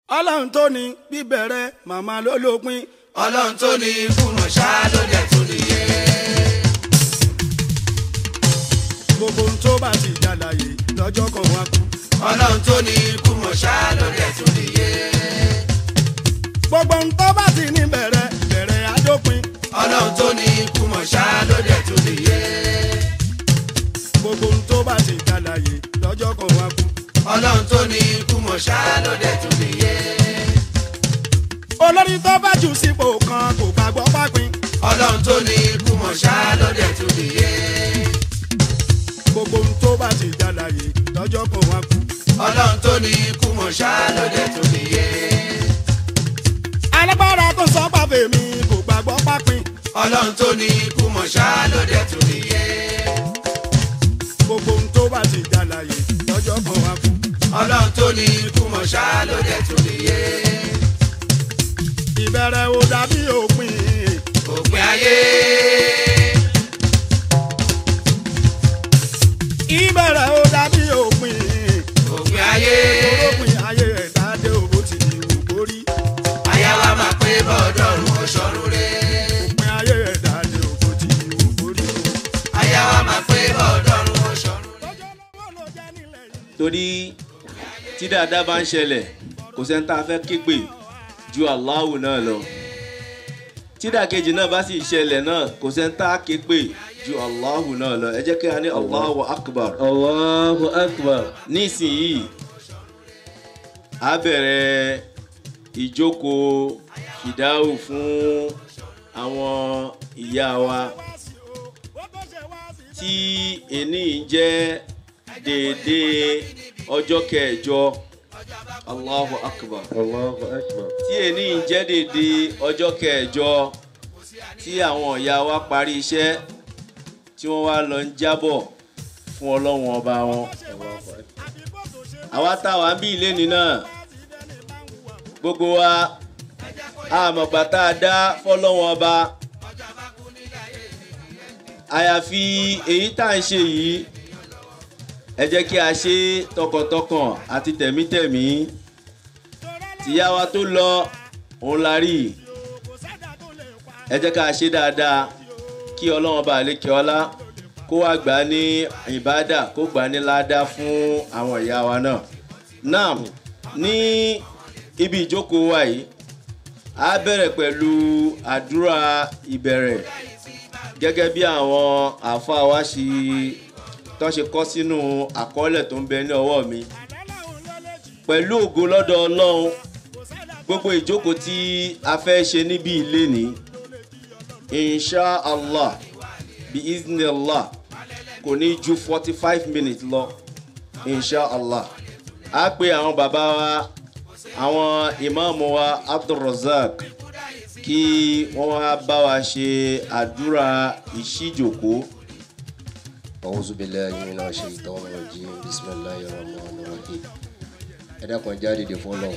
ọlọ́run tó ní bíbẹ̀rẹ̀ màmá ló lópin. ọlọ́run tó ní kùnà ṣáá ló dẹ̀ tó níye. gbogbo ohun tó bá ti jàlàyé lọ́jọ́ kan wá kú. ọlọ́run tó ní kùnà ṣáá ló dẹ̀ tó níye. gbogbo ohun tó bá ti ní bẹ̀rẹ̀ bẹ̀rẹ̀ àdópin. ọlọ́run tó ní kùnà ṣáá ló dẹ̀ tó níye. gbogbo ohun tó bá ti jàlàyé lọ́jọ́ kan wá kú. ọlọ́run tó ní kùnà ṣáá ló dẹ̀ tó níye. olórí tó bá jù sípò kan kò gbàgbọ́ pápín. ọlọ́run tó ní kùnà ṣáá ló dẹ̀ tó níye. gbogbo ohun tó bá ti jàlàyé lọ́jọ́ kan wá kú. ọlọ́run tó ní kùnà ṣáá ló dẹ̀ tó níye. alágbára tó sọ pàfẹ́ mi kò gbàgbọ́ pápín. ọlọ́run tó ní kùnà ṣáá ló dẹ̀ tó níye. gbogbo ohun tó bá ti jàlàyé lọ́jọ́ kan wá kú. ọlọ́run tó ní kùnà ṣáá ló dẹ̀ tó níye. ìbẹ̀rẹ̀ ò dàbí òpin. òpin ayé. ìbẹ̀rẹ̀ ò dàbí òpin. òpin ayé. òpin ayé ẹ̀dá dé òbó ti di ògbórí. àyà wa máa pé bọ́ọ̀dọ̀rùn ọ̀ṣọ́run rẹ̀. òpin ayé ẹ̀dá dé òbó ti di ògbórí. àyà wa máa pé bọ́ọ̀dọ̀rùn ọ̀ṣọ́run rẹ̀. lọ́jọ́ lọ́wọ́ ló jẹ́ nílẹ̀ yìí. torí tí dáadáa bá ń ṣẹlẹ̀ kò sẹ́ni tá a fẹ́ képe ju Allahu náà lọ tí dàkejì náà bá sì ṣẹlẹ̀ náà kò sẹ́ni tá a képe ju Allahu náà lọ ẹ jẹ́ kí a ní Allahu Akbar. Allahu Akbar. nísìnyìí a bẹ̀rẹ̀ ìjókòó fìdáhù fún àwọn ìyá wa tí èní jẹ́ déédéé ọjọ́ kẹjọ Allahu Akbar. Allahu Akbar. tí èní jẹ́ déédéé ọjọ́ kẹjọ tí àwọn ìyá wa parí iṣẹ́ tí wọ́n wá lọ ń jábọ̀ fún ọlọ́run ọba wọn. àwa táwa ń bí ilé ní náà gbogbo wa àmọ̀gbà tá a dá fọlọ́run ọba àyàfi èyí tá à ń ṣe yìí ẹ jẹ́ kí a ṣe tọkàntọkàn àti tẹ̀mítẹ̀mí tìyá wa tó lọ òun la rí ẹ jẹ́ ká ṣe dáadáa kí ọlọ́run ọba àlékè ọlá kó wá gbà ní ìbádà kó gbà ní ládàá fún àwọn ìyá wa náà. náà ní ibi ìjókòó wa yìí a bẹ̀rẹ̀ pẹ̀lú àdúrà ìbẹ̀rẹ̀ gẹ́gẹ́ bí àwọn àáfàá wa tó ṣe kọ sínú àkọọ́lẹ̀ tó ń bẹ ní ọwọ́ mi. pẹ̀lú ògo lọ́dọ̀ ọlọ́run gbogbo ìjókòó tí a fẹ́ ṣe níbí ilé ní insha allah bi iznillah kò ní ju 45 minutes lọ insha allah. a pe àwọn bàbá wa àwọn ìmáàmù wa Abdulrazak kí wọ́n wá bá wa ṣe àdúrà ìṣíjókòó. A'udhu billahi minash shaitanir rajim. Bismillahir rahmanir rahim. Ẹ dákun jáde dé fọ́lọ́.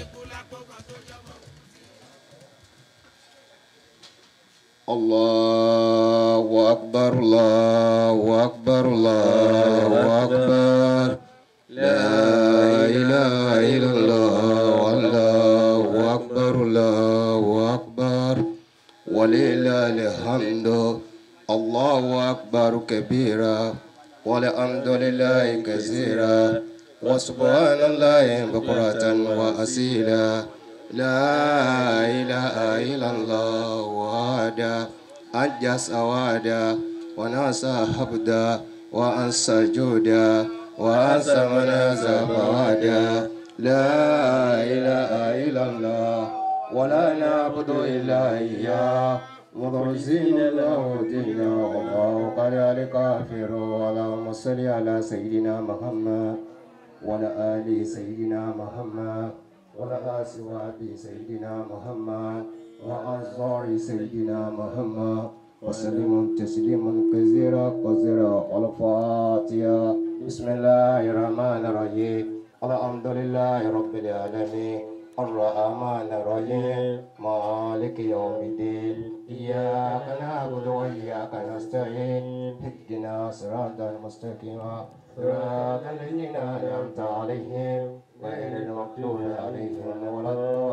Allahu akbar, Allahu akbar, Allahu akbar. La ilaha illallah, Allahu akbar, Allahu akbar. Walillahil hamdu. Allahu akbar kabira. والحمد لله كثيرا وسبحان الله بكرة وأصيلا لا إله إلا الله وحده أنجز أوادا وناسى حبدا وأنسى جودا وأنسى منازى بوادا لا إله إلا الله ولا نعبد إلا إياه مخلصين له دينا والله قال الكافر. اللهم صل على سيدنا محمد وعلى آل سيدنا محمد وعلى أصحاب سيدنا محمد وأنصار سيدنا محمد وسلم تسليما كثيرا الفاتحة. بسم الله الرحمن الرحيم. الحمد لله رب العالمين الرحمن الرحيم مالك يوم الدين إياك نعبد وإياك نستعين اهدنا صراط المستقيم صراط الذين أنعمت عليهم غير المغضوب عليهم ولا الضالين.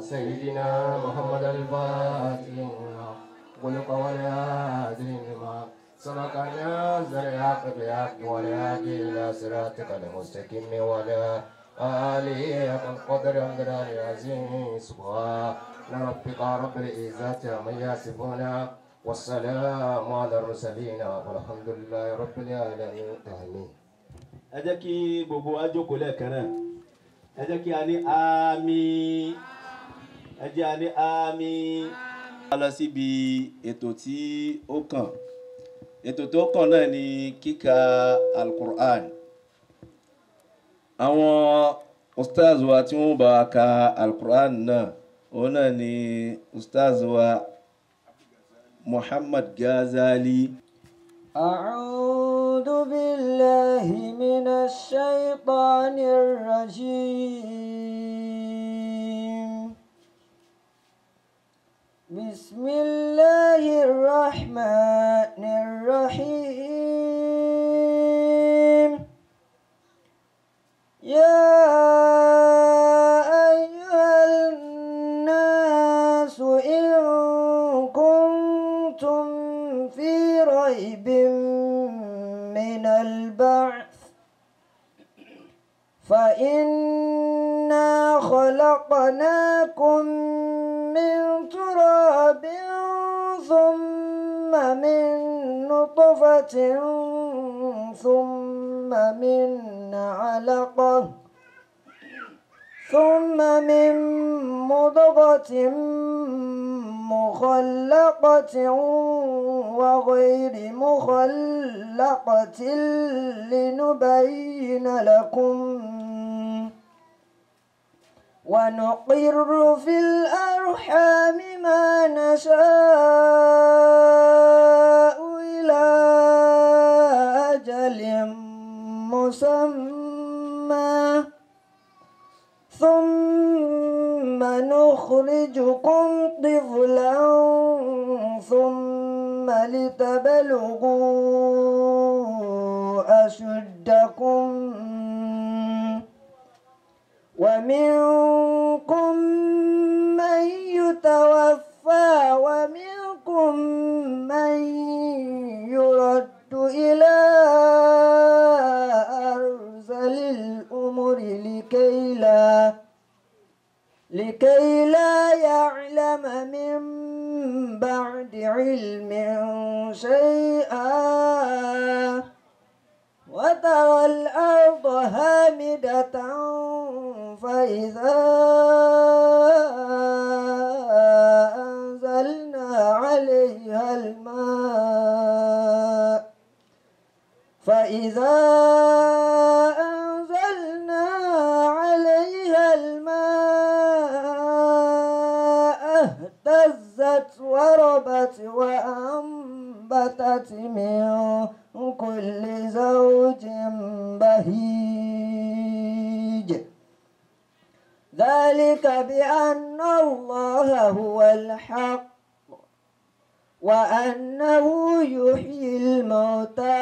سيدنا محمد الفاتح خلق والهادي لما سبق الناصر الحق بالحق والهادي إلى صراطك المستقيم وعلى آله حق القدر والمقدار العظيم سبحان ربك رب العزة عما يصفون والسلام على المرسلين والحمد لله رب العالمين آمين. ẹ jẹ́ kí gbogbo wa jókòó lẹ́ẹ̀kan náà ẹ jẹ́ kí a ní àmín ẹ jẹ́ a ní àmín. a lọ síbi ètò tí ó kàn ètò tó kàn náà ni kíka alukur'an àwọn ustaz wa tí wọ́n bá wa ka alukur'an náà òun náà ni ustaz wa Muhammad Ghazali. أعوذ بالله من الشيطان الرجيم بسم الله الرحمن الرحيم يا أيها الناس إن كنتم في ريب من البعث فإنا خلقناكم من تراب ثم من نطفة ثم من علقة ثم من مضغة مخلقة وغير مخلقة لنبين لكم ونقر في الأرحام ما نشاء إلى أجل مسمى ثم نخرجكم طفلا ثم لتبلغوا أشدكم ومنكم من يتوفى ومنكم من يرد إلى أرذل الأمور لكي لا يعلم من بعد علم شيئا وترى الأرض هامدة فإذا أنزلنا عليها الماء اهتزت وربت وأنبتت من كل زوج بهيج ذلك بأن الله هو الحق وأنه يحيي الموتى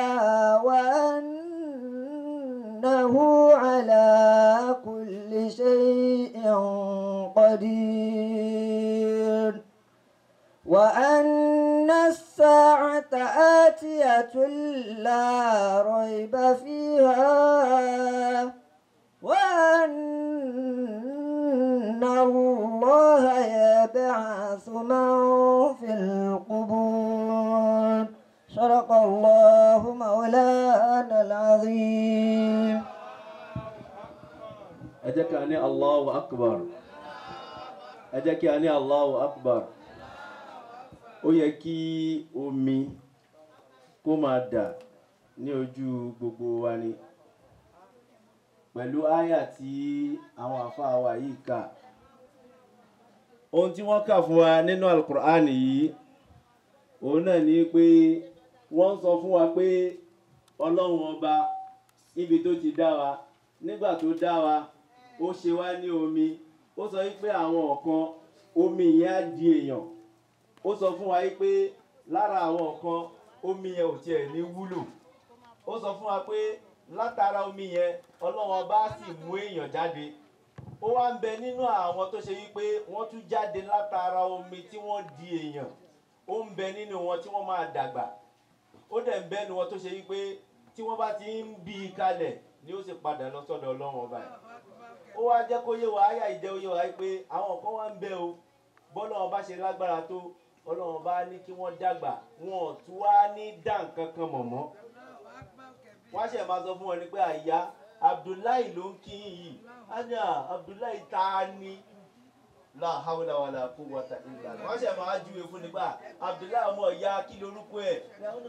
وأنه على كل شيء قدير وأن الساعة آتية لا ريب فيها وأن الله يبعث من في القبور صدق الله مولانا العظيم. ẹ jẹ́ kí a ní Allahu Akbar ẹ jẹ́ kí a ní Allahu Akbar. ó yẹ kí omi kó máa dà ní ojú gbogbo wa ni pẹ̀lú àyà tí àwọn àfáà wa yìí kà. ohun tí wọ́n kà fún wa nínú Al-Qur'an yìí òun náà ni pé wọ́n sọ fún wa pé Ọlọ́run ọba níbi tó ti dá wa nígbà tó dá wa ó ṣe wá ní omi ó sọ wípé àwọn kan omi yẹn á di èèyàn ó sọ fún wa pé lára àwọn kan omi yẹn ò tiẹ̀ ní wúlò ó sọ fún wa pé látara omi yẹn Ọlọ́run ọba sì mú èèyàn jáde ó wá ń bẹ nínú àwọn tó ṣe wípé wọ́n tún jáde látara omi tí wọ́n di èèyàn ó ń bẹ nínú wọn tí wọ́n máa dàgbà ó dẹ̀ ń bẹ nínú wọn tó ṣe wípé tí wọ́n bá ti ń bí i kalẹ̀ ni ó sì padà lọ sọ́dọ̀ Ọlọ́run ọba yìí ó wá jẹ́ kó yé wa àyà ìjẹ́ ó yé wa pé àwọn kan wá ń bẹ o bọ́lọ́run bá ṣe lágbára tó Ọlọ́run bá ní kí wọ́n dàgbà wọn ò tún wá ní dá nǹkan kan mọ̀ mọ́ wọ́n á ṣe máa sọ fún wọn ni pé àyà Abdullahi ló ń kí yìí anya Abdullahi ta ni la hawla wala quwwata illa billah wọ́n ṣe máa júwe fún nígbà Abdullahi ọmọ ìyá kí lorúkọ ẹ̀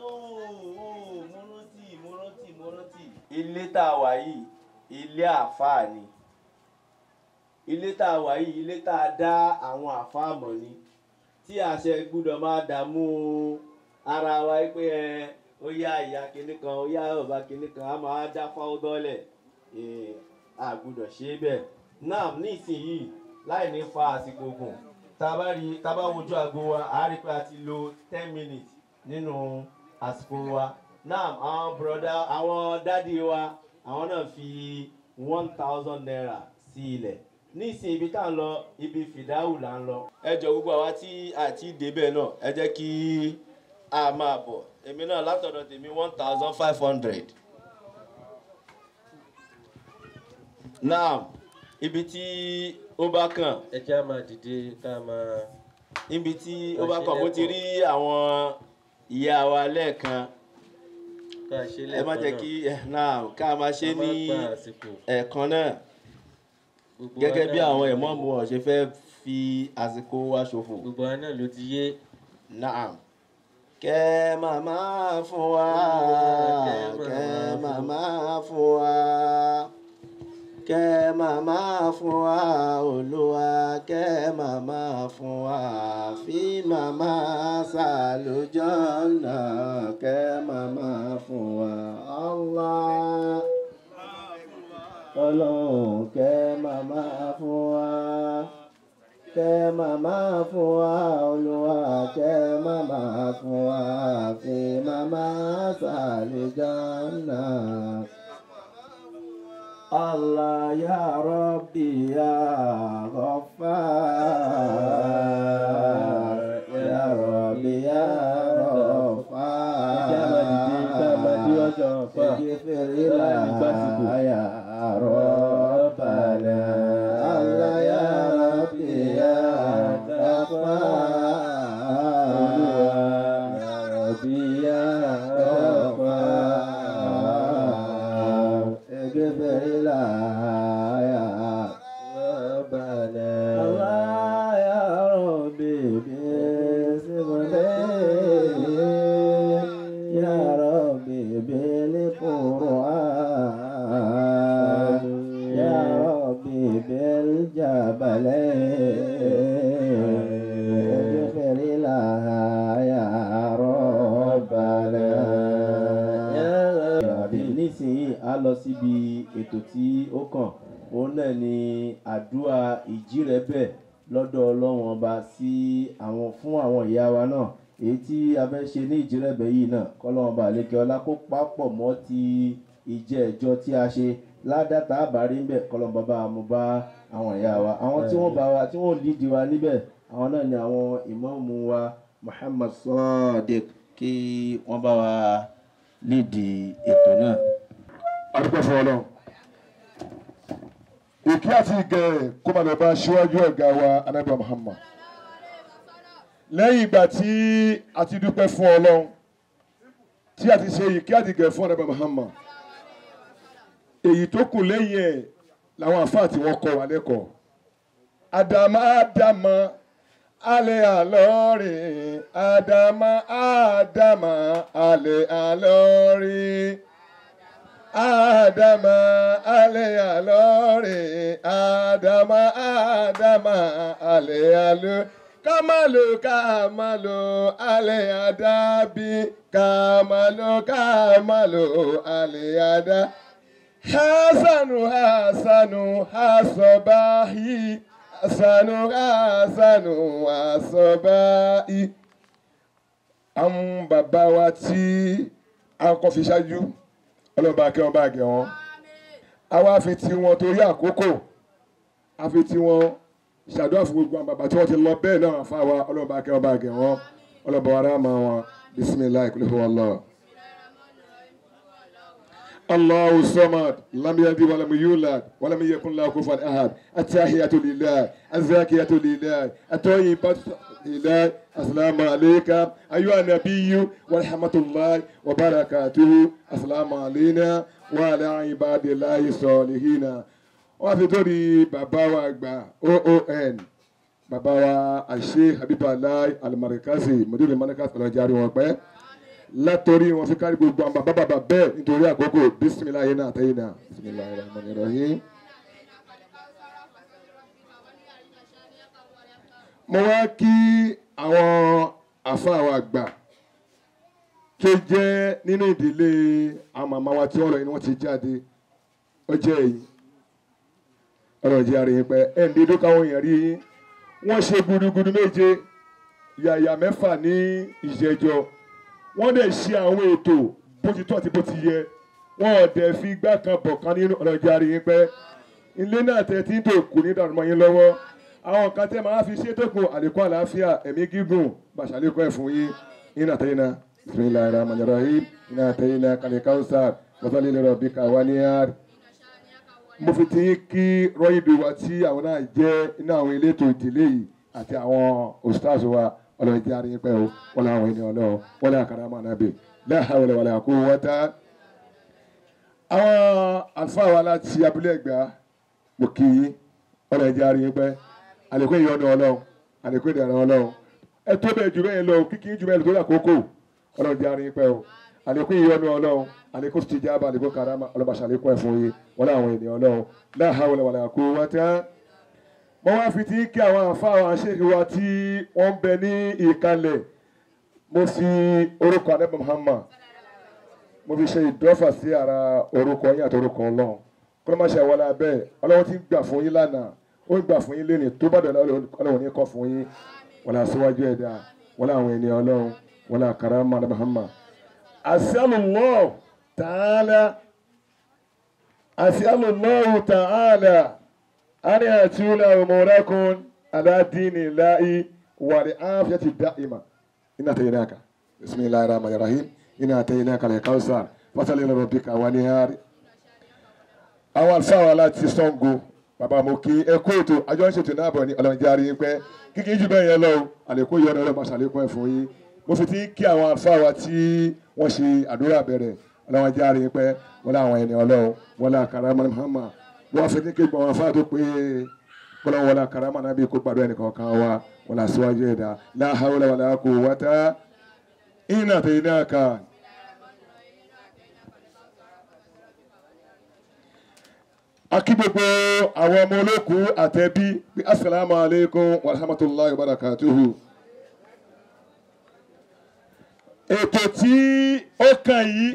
mo rántí. ilé tá a wà yìí ilé àfáà ni ilé tá a wà yìí ilé tá a dá àwọn àfáà mọ̀ ni tí àṣẹ gbúdọ̀ máa dààmú ara wa pé ó yá ìyá kinní kan ó yá bàbá kinní kan á máa dá fáwọn dọ́lẹ̀ a gbúdọ̀ ṣe é bẹ́ẹ̀ náà nísìnyìí láì ní fa àsìkò gùn tá a bá wojú aago wa a rí pé a ti lo 10 minutes nínú àsìkò wa náà àwọn bùrọ̀dá àwọn dádì wa àwọn náà fi 1000 naira sí ilẹ̀ nísìnyí ibi tá à ń lọ ibi fìdáhù là ń lọ ẹ jọ gbogbo àwa tí àti débẹ̀ náà ẹ jẹ́ kí a máa bọ̀ èmi náà látọ̀dọ̀ tèmi 1500. Now, ibi tí ó bá kàn. Ẹ jẹ́ á máa dìde ká máa. Ibi tí ó bá kàn mo ti rí àwọn ìyá wa lẹ́ẹ̀kan. Ẹ má jẹ́ kí ká máa ṣe ní ẹ̀ẹ̀kan náà. Gẹ́gẹ́ bí àwọn ìmáàmù wọn ṣe fẹ́ fi àsìkò wa ṣòfò. Gbogbo wa náà ló ti yé. Naam. Kẹ́ màmá fún wa, kẹ́ màmá fún wa. Kẹ́ màmá fún wa Olúwa kẹ́ màmá fún wa fi màmá ṣàlùjọ́nà kẹ́ màmá fún wa Allah Ọlọ́run kẹ́ màmá fún wa kẹ́ màmá fún wa Olúwa kẹ́ màmá fún wa fi màmá ṣàlùjọ́nà. Allah ya Rabbi ya Ghaffar ya Rabbi ya Ghaffar Ighfir lana ya Rabbana Allah ya Rabbi ya Ghaffar ya Rabbi ya Ghaffar Ighfir lana ya Rabbana Allah ya Rabbi bismillah ya Rabbi bil Qur'an ya Rabbi bil jabalain Ighfir lana ya Rabbana nísìnyí a lọ síbi ètò tí ó kàn òun náà ni àdúrà ìjírẹ̀bẹ̀ lọ́dọ̀ Ọlọ́run ọba sí àwọn fún àwọn ìyá wa náà èyí tí a fẹ́ ṣe ní ìjírẹ̀bẹ̀ yìí náà kọ́lọ́run ọba àlékè ọlá kó papọ̀ mọ́ ti ìjẹ́ ẹ̀jọ́ tí a ṣe ládàtà àbárí ń bẹ̀ kọ́lọ́run bàbá mo bá àwọn ìyá wa àwọn tí wọ́n bá wa tí wọ́n lídì wa níbẹ̀ àwọn náà ni àwọn ìmáàmù wa Muhammad Sadiq kí wọ́n bá wa nídìí ètò náà. Adúpẹ́ fún Ọlọ́run. Ìkí àti ìgẹ̀ kó máa lọ bá aṣíwájú ọ̀gá wa Ànábì Muhammad. Lẹ́yìn ìgbà tí a ti dúpẹ́ fún Ọlọ́run tí a ti ṣe ìkí àti ìgẹ̀ fún Ànábì Muhammad. Èyí tó kù lẹ́yìn ẹ̀ làwọn àfáà tí wọ́n kọ́ wa lẹ́kọ̀ọ́. Àdàmà alẹ́ àlọ́rin Àdàmà alẹ́ àlọ́rin Àdàmà alẹ́ àlọ́rin Àdàmà alẹ́ àlọ́rin Kamalu alẹ́ àdàbí Kamalu alẹ́ àdàbí Hasanu hasobahi Hasanu hasobahi. Àwọn bàbá wa tí a kọ́ fi ṣáájú ọlọ́ba kí wọ́n bá gẹ̀ wọ́n. Àwa fi ti wọn torí àkókò àfi tí wọ́n ṣàdúrà fún gbogbo àwọn bàbá tí wọ́n ti lọ bẹ́ẹ̀ náà àfa wa ọlọ́ba akẹ́ ọba àgẹ̀ wọn ọlọ́ba wa ráàmà wọn bisimilayi kúlẹ̀ fún wọn lọ. Allahu samad lam yalid wa lam yulad wa lam yakun lahu kufuwan ahad attahiyatu lillahi azzakiyatu lillahi at-tayyibatu lillahi assalamu alayka ayyuhan nabiyyu wa rahmatullahi wa barakatuhu assalamu alayna wa ala ibadillahi salihina. Wọ́n fi torí bàbá wa àgbà OON bàbá wa Sheikh Habiballah Al-Markazi mọ̀dúró mọ́nàkàtà ọlọ́jà rí wọn pẹ́ látọrí wọn fi kárí gbogbo àwọn bàbá bẹ́ẹ̀ nítorí àkókò bisimilayi náà àtẹ́yìn náà bisimilayi rahmani rahim. Mo wá kí àwọn àfáà wa àgbà tó jẹ́ nínú ìdílé àwọn màmá wa tí wọ́n lọ yìí ni wọ́n ti jáde ó jẹ́ èyí ọ̀rọ̀ ìjẹ́ àríyìn pẹ́ ẹ̀ ń dédó káwọn èèyàn rí yín wọ́n ṣe gudugudu méje yàyà mẹ́fà ní ìjẹjọ wọ́n dẹ̀ ṣe àwọn ètò bó ti tọ́ àti bó ti yẹ wọ́n dẹ̀ fi igbá kan bọ̀ kan nínú ọ̀rọ̀ ìjẹ́ àríyìn pẹ́ ilé náà tẹ̀ tí ń tò kù ní ìdàrúmọ́ yín lọ́wọ́ àwọn kan tẹ́ máa fi ṣètò kù àlékún àlàáfíà ẹ̀mí gígùn bàṣàlékún ẹ̀ fún yín iná àtẹ̀yìn náà bismillahir rahmanir rahim iná àtẹ̀yìn náà kàlẹ́ káwùsàr wasalli li rabbika waniyar. Mo fi ti kí rọ́yìnbí wa tí àwọn náà jẹ́ iná àwọn elétò ìdílé yìí àti àwọn ustaz wa ọlọ́run jẹ́ àríyìn pẹ́ o wọ́n lọ àwọn ènìyàn náà wọ́n lọ àkàrà máa nábì la hawla wala quwwata. Àwọn àlùfáà wa láti abúlé Ẹ̀gbá mo kí yín ọlọ́run jẹ́ àríyìn pẹ́ àlékún ìyọ́nú ọlọ́run àlékún ìdẹ̀rẹ̀ ọlọ́run ẹ tó bẹ́ẹ̀ jù bẹ́ẹ̀ lọ kíkí jù bẹ́ẹ̀ lọ lórí àkókò ọlọ́run jẹ́ àríyìn pẹ́ o àlékún ìyọ́nú ọlọ́run àlékún tìjábà àlékún karama ọlọ́ba ṣàlékún ẹ̀ fún yín wọ́n láwọn ènìyàn ọlọ́run la hawla wala quwwata. Mo wá fi ti kí àwọn àfáà wa ṣéèkì wa tí wọ́n ń bẹ ní ìkàlẹ̀ mo fi orúkọ Ànábì Muhammad mo fi ṣe ìdọ́fà sí ara orúkọ yín àti orúkọ ọlọ́run kó ló má ṣe wọlé abẹ́ ọlọ́run ti ń gbà fún yín lánàá ó ń gbà fún yín lẹ́nu tó bá dọ̀la ọlọ́run ní kọ́ fún yín wọlé aṣíwájú ẹ̀dá wọlé àwọn ènìyàn ọlọ́run wọlé karama Ànábì Muhammad. As'alullahu ta'ala an yatula umurakum ala dinillahi wa li'afiyati da'ima. Inna ataynaka bismillahir rahmanir rahim inna ataynaka al-kawthar fasalli li rabbika wanhar. Àwọn àlùfáà wa láti Ṣàngó bàbá mo kí ẹ kó ètò àjọ ń ṣètò náà bọ̀ ní ọlọ́run járe yín pẹ́ kíkí jù bẹ́ẹ̀ yẹn lọ àlékún yọ̀ọ́ ọlọ́run ṣàlékún ẹ̀ fún yín. Mo fi ti kí àwọn àlùfáà wa tí wọ́n ṣe àdúrà bẹ̀rẹ̀ ọlọ́run járe yín pẹ́ wọ́n láwọn ẹni ọlọ́run wọ́n lá karama Muhammad wọ́n fi ní kí gbọ̀n wọn fáà tó pé kọ́lọ́ wọ́n lá karama náà bí kó gbàdúrà ẹnìkan kan wa wọ́n lá síwájú ẹ̀dá la hawla wala quwwata inna ataynaka. Akí gbogbo àwọn ọmọ olókù àtẹ̀bí bí assalamu alaikum wa rahmatullahi wa barakatuhu. Ètò tí ó kàn yìí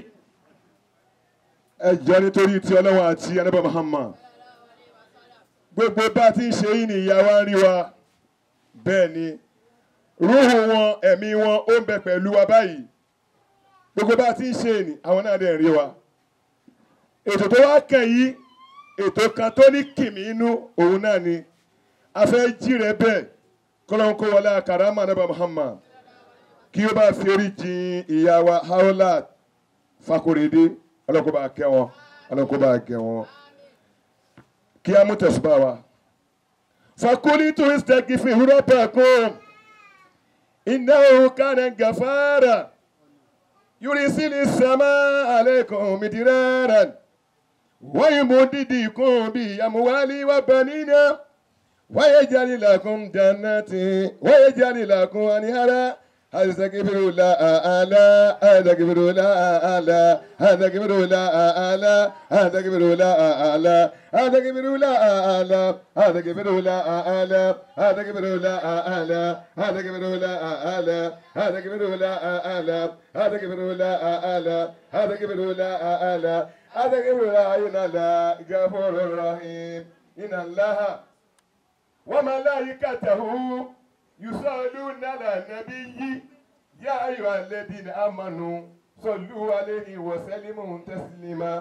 ẹ jẹ́ nítorí ti Ọlọ́run àti Ànábì Muhammad gbogbo bá ti ń ṣe yìí ni ìyá wa ń rí wa bẹ́ẹ̀ ni rúhù wọn ẹ̀mí wọn ó ń bẹ pẹ̀lú wa báyìí gbogbo bá ti ń ṣe ni àwọn náà dẹ̀ ń rí wa. Ètò tó wá kàn yìí ètò kan tó ní kìmí inú òun náà ni a fẹ́ jí rẹ bẹ́ẹ̀ kọ́lọ́n kó wọlé karama Ànábì Muhammad kí ó bá fi orí jìn ìyá wa Haulat Fakorede ọlọ́kọ́ bá kẹ́ wọn ọlọ́kọ́ bá kẹ́ wọn kí a mú tẹ̀síbá wa. Fakulitu istaghfiru rabbakum innahu kana ghafara yursilis samaa alaykum midraran wa yumdidukum bi amwali wa banina wa yaj'al lakum jannatin wa yaj'al lakum anhara. أستغفر الله أعلى أستغفر الله أعلى أستغفر الله أعلى أستغفر الله أعلى أستغفر الله أعلى أستغفر الله أعلى أستغفر الله أعلى أستغفر الله أعلى أستغفر الله أعلى أستغفر الله أعلى أستغفر الله أعلى أستغفر الله إن الله غفور رحيم إن الله وملائكته يصلون على النبي يا أيها الذين آمنوا صلوا عليه وسلموا تسليما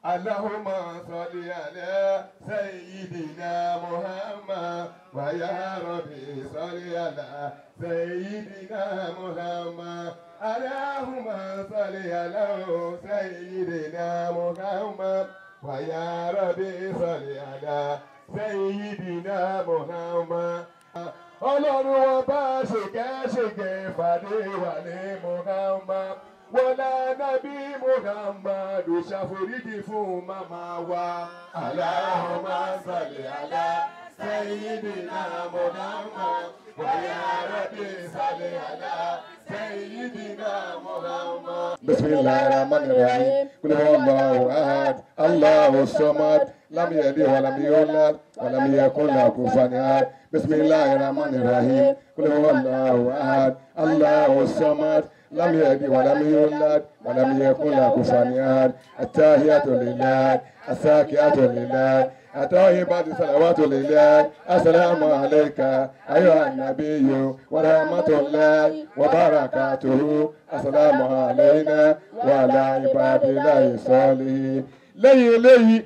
اللهم صل على سيدنا محمد ويا ربي صل على سيدنا محمد اللهم صل على سيدنا محمد ويا ربي صل على سيدنا محمد ọlọ́run wọn bá ṣèkẹ́ fàdé wà ní Muhammad wọlá nàbí Muhammad ṣàforíjì fún màmá wa. Allahumma salli ala sayyidina Muhammad wa ya rabbi salli ala sayyidina Muhammad. Bismillahir rahmanir rahim. Qul huwallahu ahad, Allahu samad, lam yalid wa lam yulad wa lam yakul lahu kufuwan ahad. Bismillahir rahmanir rahim. Qul huwallahu ahad, Allahu samad, لم يلد ولم يولد ولم يكن له كفوا احد. التحيات لله الزاكيات لله الطيبات صلوات لله. السلام عليك ايها النبي ورحمه الله وبركاته. السلام علينا وعلى عباد الله الصالحين. lẹ́yìn eléyìí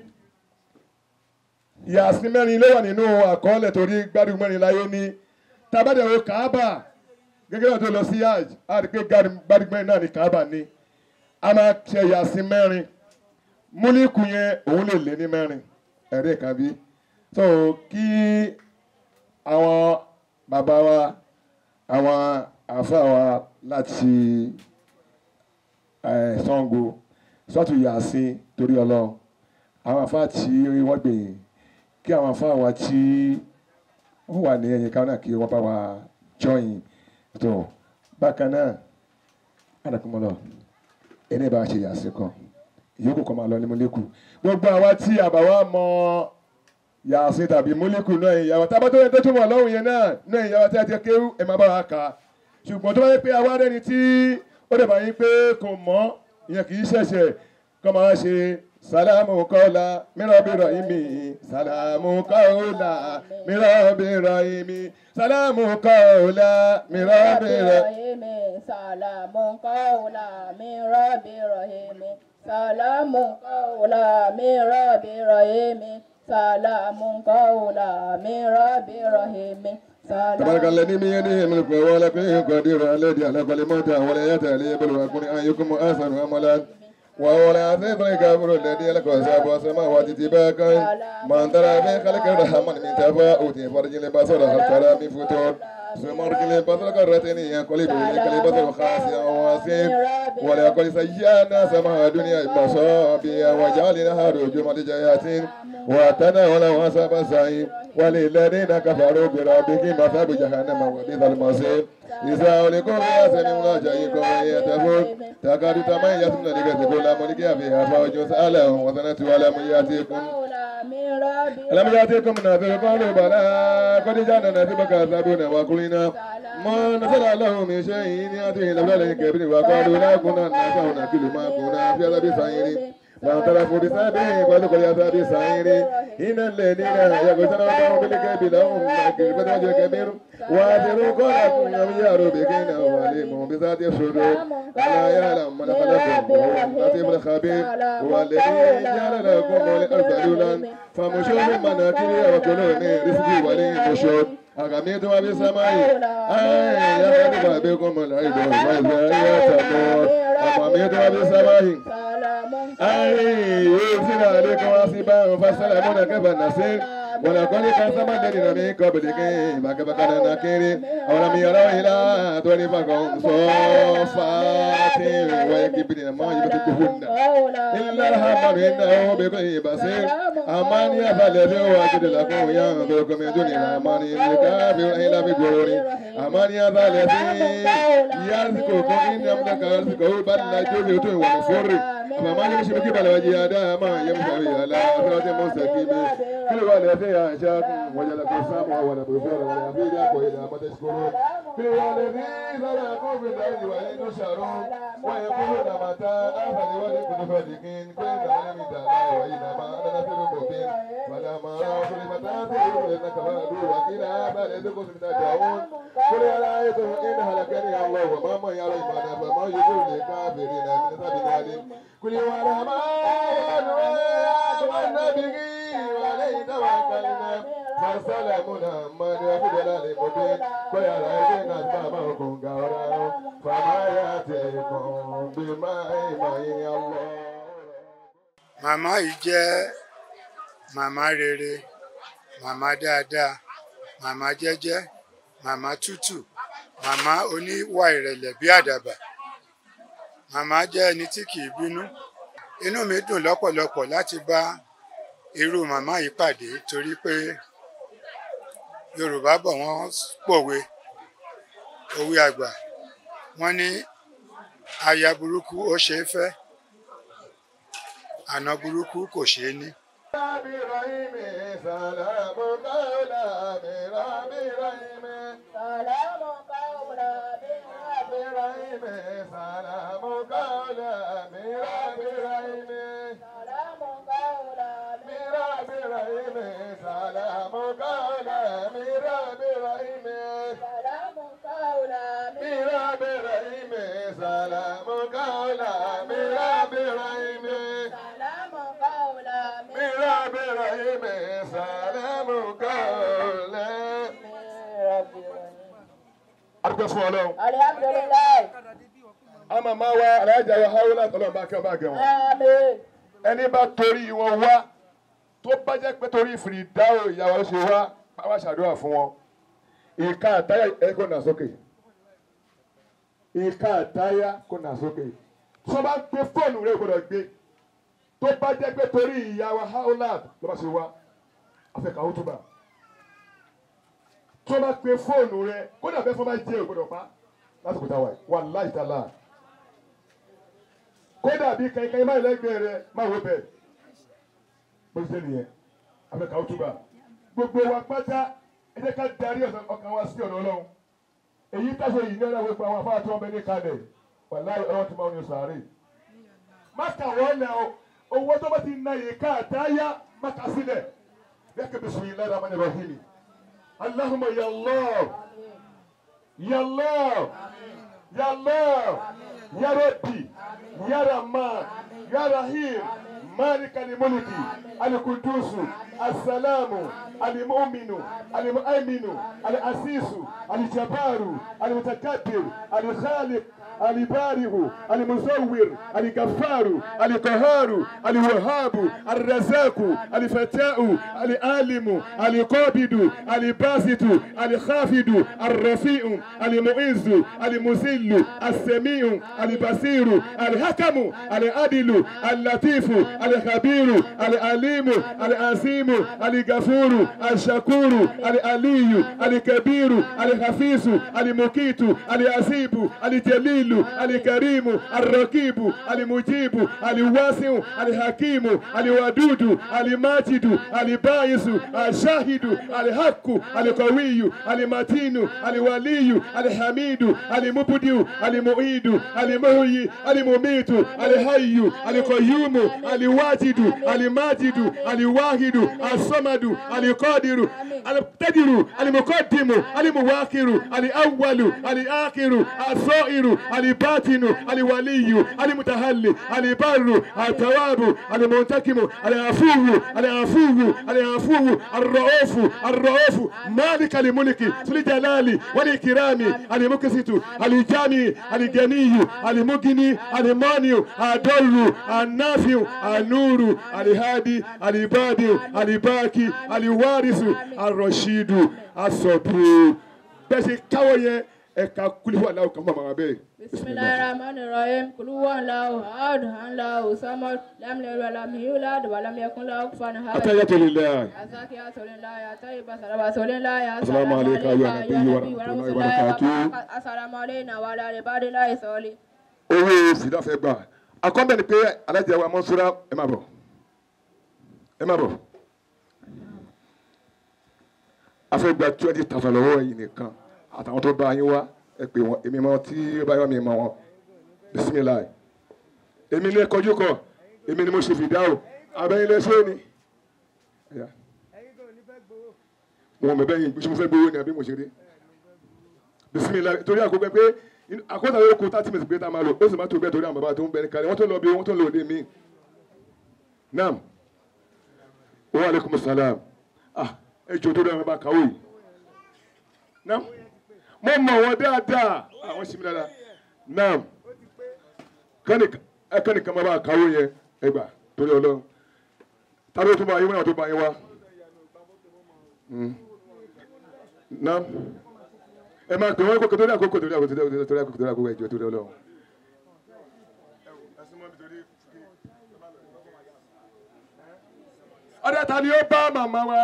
yàsín mẹ́rin ló wà nínú àkọọ́lẹ̀ torí gbádùn mẹ́rin láyé ní tabadẹ̀wò Kaaba gẹ́gẹ́ bí wọ́n tó lọ sí hajj á rí pé gbádùgbẹ́rin náà ní Kaaba ní a máa ṣe yàsín mẹ́rin múlíkù yẹn òun lè lé ní mẹ́rin ẹ̀rí kan bí so kí àwọn bàbá wa àwọn àfáà wa láti Ṣàngó sọ́tù yàsín torí Ọlọ́run àwọn àfáà tí wọ́n gbìyìn kí àwọn àfáà wa tí wọ́n wà ní ẹ̀yìn káwọn náà kí wọ́n bá wa jọyìn tó bákan náà àdàkùnmọ́lọ ẹni bá ṣe yàsí kan ìyókù kan máa lọ ní múlẹ́kù gbogbo àwa tí àbáwá mọ yàsí tàbí múlẹ́kù náà ìyàwó tábà tó yẹ tó túmọ̀ lọ́hùn yẹn náà ìyàwó tí a ti kéwú ẹ̀ máa bá wa kà á ṣùgbọ́n tó bá yẹ pé àwa rẹni tí ó dẹ̀ bá yín pé kò mọ̀ ìyẹn kì í ṣẹ̀ṣẹ̀ kọ́ máa ṣe salamu kọ́lá mìíràn rahimi salamu kọ́lá mìíràn rahimi salamu kọ́lá mìíràn rahimi salamu kọ́lá mìíràn rahimi salamu kọ́lá mìíràn rahimi salamu kọ́lá mìíràn rahimi. تبارك الذي بيده الملك وهو على كل شيء قدير الذي خلق الموت والحياة ليبلوكم أيكم أحسن عملا وهو العزيز الغفور الذي خلق السماوات والسماوات طباقا من ترى في خلق الرحمن من تفاوت فرج البصر هل ترى من فتور ثم ارجع البصر كرتين ينقلب اليك البصر خاسئا واسير ولا يقل سيئنا سماء الدنيا مصابيا وجعلناها رجوما للشياطين وتناولوا أصحاب السعير وللذين كفروا بربهم عذاب جهنم وبئس المصير إذا ألقوا فيها سمعوا لا شيئا ويتفون تكاد تميز من الغيظ كل ملك فيها فوج سألهم وظننت ألم يأتكم ألم يأتكم نذير قالوا بلى قد جاءنا نذير فكذبونا وقلنا ما نزل الله من شيء يأتي إلا بلد كبير وقالوا لا كنا نسمع كل ما كنا في عذاب سعير فاعترفوا بذنبهم فذوقوا عذاب السعير إن الذين يغشون ربهم بالغيب لهم مغفرة وأجر كبير وأنذروا قولكم يوم يروا بكين وعليم بذات الصدور ألا يعلم من خلقكم وهو اللطيف الخبير هو الذي جعل لكم الأرض ذلولا فامشوا في مناكبها وكلوا من رزقه وإليه النشور أقمتم في السماء أن يخلق بكم الأرض وإذا هي تمور أقمتم في السماء يرسل عليكم حسيبا فسلمون كيف النصير ولقد كذب الذين من قبلكم فكيف كان نكير أولم يروا إلى طريقكم صافات ويكبرن ما يبتكهن إلا الحمد إنه بكل بصير أمان يفعل الذي وجد لكم ينظركم من دون الرحمن الكافر إلا بغرور أمان يفعل الذي يرزقكم إن أملك رزقه بل لا يجوز ونفور فمن يمشي بكبر وجهه ما يمشي على صراط مستقيم كل والذي أنشأكم وجعلكم السمع والأبصار والأفئدة وإلى ما تشكرون كل والذي زرعكم في الأرض وإليه تحشرون ويقولون متى أهل ولكم فادقين كل علم الله وإنما أنا نذير مبين فلما رأوا صرفت أنفسهم إنك فادوا وقيل بل إذكم تدعون قل أرأيتم إن هلكني الله وما من يرى إيمانا فما يضر للكافرين من سبيل قل هو الرحمن به وعليه توكلنا فسلامنا من يفيد للمبين ويرى أسبابكم غورا فما يأتيكم بماء معين الله. Màmá yìí jẹ́ màmá rere, màmá dáadáa, màmá jẹ́jẹ́, màmá tútù, màmá oníwà ìrẹ̀lẹ̀ bí àdàbà. Màmá jẹ́ ẹni tí kì í bínú. Inú mi dùn lọ́pọ̀lọpọ̀ láti bá irú màmá yìí pàdé torí pé Yorùbá bọ̀ wọ́n pòwe òwe àgbà. Wọ́n ní aya burúkú ó ṣe é fẹ́, àna burúkú kò ṣe é ní. Adúpẹ́ fún Ọlọ́run. Alhamdulillah. Àmọ́ máa wá alájà wa Haruna tọ́lọ́ bá kí wọ́n bá gẹ̀ wọ́n. Àmín. Ẹni bá torí wọn wá tó bá jẹ́ pé torí Fìrìdáò ìyàwó ló ṣe wá bá ṣàdúrà fún wọn. Ìka àtáyà ẹ kò nà sókè. Ìka àtáyà kò nà sókè. Tí wọ́n bá gbé fóònù rẹ̀ gbọ́dọ̀ gbé. Tó bá jẹ́ pé torí ìyàwó Haruna ló bá ṣe wá. Afẹ́ka ó túbà. Tí wọ́n bá gbé fóònù rẹ̀ kódà bẹ́ẹ̀ fọ́n bá jẹ́ ògbọ́dọ̀ pa lásìkò táwa yìí wallahi ta'ala. Kódà bí kankan máa lẹ́gbẹ̀ẹ́ rẹ̀ máa wọ bẹ́ẹ̀. Bó ṣe nìyẹn afẹ́ka ó túbà. Gbogbo wa pátá ẹ jẹ́ ká darí ọkàn wa sí ọ̀dọ̀ Ọlọ́run. Èyí táṣe yìí ní ọ̀dọ̀ wípé àwọn afárá tí wọ́n bẹ ní kalẹ̀ wallahi Ọlọ́run ti máa ń yan sàárè. Má kà wọ́n lẹ̀ o, owó tó bá ti na yìí ká àtáyá má kà sílẹ̀. Bẹ́ẹ̀ bismillahir rahmanir rahim. Allahumma ya Allah, ya Allah, ya Allah, ya Rabbi, ya Rahman, ya Rahim, مالك الملك القدوس السلام المؤمن المؤمن العزيز الجبار المتكبر الخالق البارئ المصور الغفار القهار الوهاب الرزاق الفتاح العالم القابض الباسط الخافض الرفيع المعز المذل السميع البصير الحكم العدل اللطيف الخبير العليم العظيم الغفور الشكور العلي الكبير الحفيظ المقيت العزيب الجليل الكريم الرقيب المجيب الواسع الحكيم الودود الماجد الباعث الشاهد الحق القوي المتين الولي الحميد المبدع المعيد المحيي المميت الحي القيوم الواجد الماجد الواحد الصمد القادر المقتدر المقدم المؤخر الاول الاخر الظاهر الباطن الولي المتهلي البر التواب المنتقم العفو الرؤوف مالك الملك ذو الجلال والاكرام المقسط الجامع الغني المغني المانع الضر النافع النور الهادي البادئ الباقي الوارث الرشيد الصبور بس كاويه ẹka kuliwa lawo kan mama be Bismillahirrahmanirrahim kul huwallahu ahad Allahu samad lam yalid wa lam yulad wa lam yakul lahu kufuwan ahad atayatulillah azakiyatulillah ya tayyiba salawatulillah ya assalamu alayka ya nabiyyu wa rahmatullahi wa barakatuh assalamu alayna wa ala ibadillahi salihin. Owó sida fẹ́ gbà akọ́bẹ̀ ni pé alájà wa Mọ́nsúrà ẹ má bọ̀ a fẹ́ gba 20,000 lọ́wọ́ yìí nìkan àtàwọn tó bá yín wá ẹ pè wọn èmi mọ tí ó bá yọ mi mọ wọn bisimilayi èmi ní ẹkọjú kọ èmi ni mo ṣe fìdáwò abẹ́yìn lẹ́sẹ̀ ni wọn mẹ bẹ́yìn bí mo fẹ́ gbowó ni àbí mo ṣe rí bisimilayi torí àkókò pé àkókò àwọn okùn 30 minutes gbé tá a máa lò ó sì máa tó bẹ́ẹ̀ torí àwọn bàbá tó ń bẹ ní kalẹ̀ wọ́n tó lọ bí wọ́n tó lò dé mí nam wa aleykum salaam ẹ jọ tó dáa bá kàwé yìí naam mo mọ̀ wọ́n dáadáa àwọn sì mi dáadáa naam kánìkan máa bá kàwé yẹn ẹ gbà torí Ọlọ́run tàbí tó bá yín wọ́n tó bá yín wá naam ẹ máa pè wọ́n kókò torí àkókò torí àkókò torí àkókò torí àkókò ẹ jọ torí Ọlọ́run. ọ̀dọ̀ ta ni ó bá màmá wa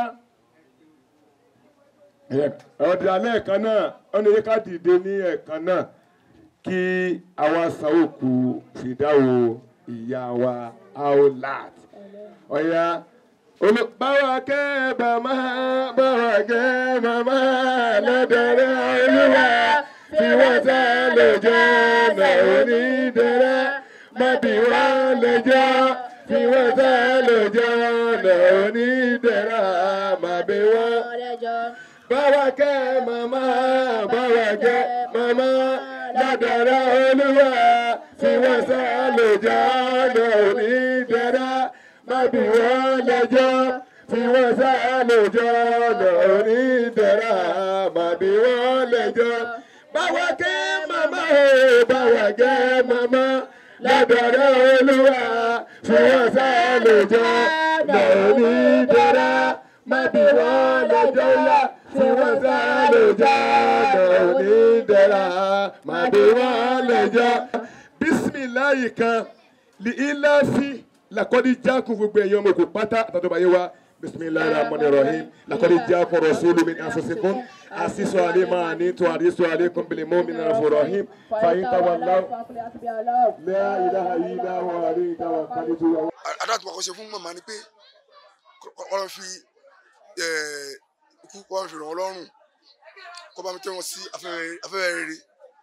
ọ̀dọ̀ alẹ́ kan náà ọ̀nà yẹ ká dìde ní ẹ̀kan náà kí àwa sàókù fìdáwò ìyá wa Aulat ọ̀yà báwa kẹ́ màmá báwa kẹ́ màmá lọ́dọ̀ọ́rẹ́ Olúwa tí wọ́n sá lè jẹ́ ọ̀nà onídẹ̀rẹ́ má bí wọ́n lè jẹ́ tí wọ́n sá lè jẹ́ ọ̀nà onídẹ̀rẹ́ má bí wọ́n lè jẹ́. Báwa kẹ́ màmá báwa kẹ́ màmá lọ́dọ̀ọ́rẹ́ Olúwa tí wọ́n sá lè jẹ́ ọ̀nà onídẹ̀rẹ́ má bí wọ́n lè jẹ́ tí wọ́n sá lè jẹ́ ọ̀nà onídẹ̀rẹ́ má bí wọ́n lè jẹ́. Báwa kẹ́ màmá báwa kẹ́ màmá lọ́dọ̀ọ́rẹ́ Olúwa tí wọ́n sá lè jẹ́ ọ̀nà onídẹ̀rẹ́ má bí wọ́n lè jẹ́ ọ̀la tí wọ́n sá lè jẹ́ ọ̀nà onídẹ̀rẹ́ má bí wọ́n lè jẹ́. Bísímìláyì kan li ilá fi lakọ́dí jákun gbogbo ẹ̀yàn ọmọ òkú pátá àtàdọ́bà yé wa bisimilayi rahmani rahim lakọ́dí jákun rasulu min anfusikum asisu alima ani to adisu aleikum bilimu min rahim fayin tawallaw la ilaha illa huwa alayhi tawakkaltu. àdúrà tí wọ́n kọ́ ṣe fún màmá ni pé ọlọ́run fi ikú kọ́ fi ràn wọ́n lọ́rùn kó bá mi tẹ́ wọn sí afẹ́fẹ́ rere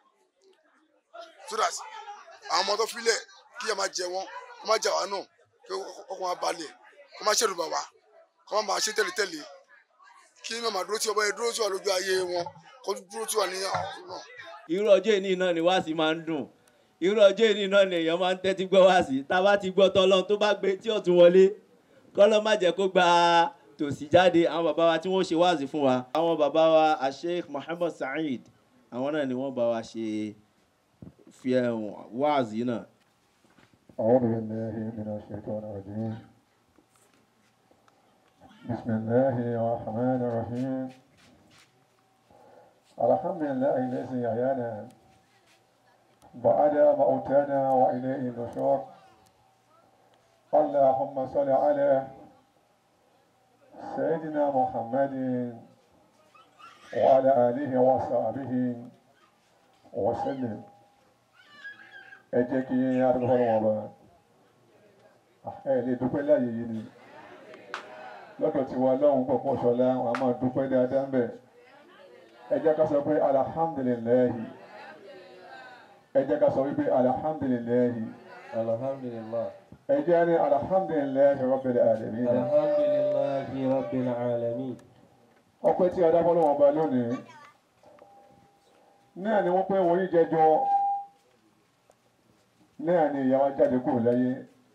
so that àwọn ọmọ tó filẹ̀ kí ẹ máa jẹ wọn kó má jà wá náà kí ọkọ̀ máa balẹ̀ kó má ṣẹ̀rù bà wá kó má máa ṣe tẹ̀lé kí màmá dúró tí ọba yẹn dúró tí wà lójú ayé wọn kó dúró tí wà ní àwọn náà. irú ọjọ́ ìní náà ni wáàsí máa ń dùn irú ọjọ́ ìní náà ni èèyàn máa ń tẹ́tí gbọ́ wáàsí tá a bá ti gbọ́ tọ́lọ́n tó bá gbé tí ọ̀tún wọlé kọ́lọ́ má jẹ́ kó gba tòsí jáde àwọn bàbá wa tí wọ́n ṣe wáàsí fún wa àwọn bàbá wa Sheikh Muhammad Saheed àwọn náà ni wọ́n bá wa ṣe fi wáàsí náà. أعوذ بالله من الشيطان الرجيم بسم الله الرحمن الرحيم الحمد لله الذي أحيانا بعد موتنا وإليه النشور اللهم صل على سيدنا محمد وعلى آله وصحبه وسلم. ẹ jẹ́ kí arúgbó fọlọ́ wọn bá ẹ lè dúpẹ́ láàyè yìí ni lọ́dọ̀ tiwa lọ́hùn pọ̀pọ̀ ṣọlá wọn a máa dúpẹ́ dáadáa ń bẹ̀ ẹ jẹ́ ká sọ pé alhamdulilayi ẹ jẹ́ ká sọ wípé alhamdulilayi ẹ jẹ́ ní alhamdulilayi rabbil alamin alhamdulillahi rabbil alamin. ọpẹ́ tí a dá fọlọ́ wọn bá lónìí náà ni wọ́n pẹ́ wọ́n yí jẹjọ́ náà ni ìyá wa jáde kúrò láyé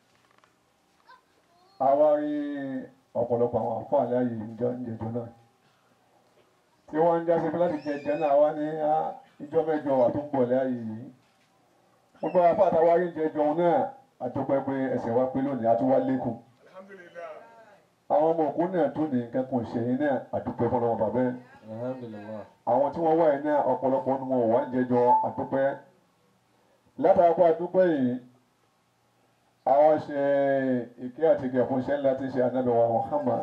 àwa rí ọ̀pọ̀lọpọ̀ àwọn àfáà láyé ìjọ ìjẹjọ náà tí wọ́n ń jáde pé láti jẹjẹ náà wá ní ìjọ mẹ́jọ wà tó ń bọ̀ láyé yìí gbogbo àfáà táwa rí ìjẹjọ náà àtọ́pẹ́ pé ẹsẹ̀ wa pé lónìí àtúwá lékún àwọn ọmọ òkú náà tó ní nǹkan kan ṣe yín náà àdúpẹ́ fọlọ́wọ́ bàbá ẹ̀ àwọn tí wọ́n wá yìí náà ọ̀pọ̀lọpọ̀ ní wọn wà ń jẹjọ àdúpẹ́ látàkọ́ àdúgbò yìí àwọn ṣe ìkẹ́ àti ìkẹ́ fún iṣẹ́ ńlá tí ṣe ànábì wa Muhammad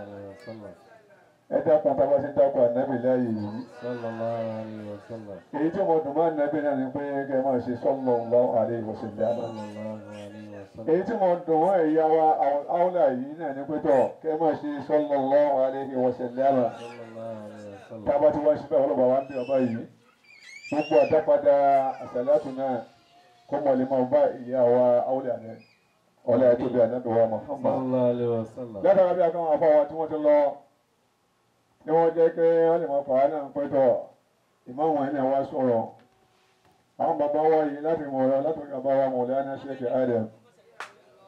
ẹ dákun tá a bá ti ń dákun ànábì láàyè yìí èyí tí mo dùn máa ń nábì náà ni pé kẹ́ ẹ máa ṣe sallallahu alaihi wasallam èyí tí mo dùn wọ́n ẹ̀yà wa Aulat yìí náà ni pé tọ̀ kẹ́ ẹ máa ṣe sallallahu alaihi wasallam tá a bá ti wá síbẹ̀ ọlọ́ba wa ń bí ọba yìí gbogbo àdápadà àṣàlátù náà kọ́mọ lè máa bá ìyá wa Aulat rẹ̀ ọ̀lẹ́ ẹ̀ tó bí ànábì wa Muhammad. látara bí akáwọn afọ wa tí wọ́n ti lọ ni wọ́n jẹ́ pé wọ́n lè máa fàá náà pẹ́ tọ̀ ìmáàmù ẹni àwa sọ̀rọ̀ àwọn bàbá wa yìí láti mọ̀ ọ́ látòrí bàbá wa Mawlana Sheikh Adam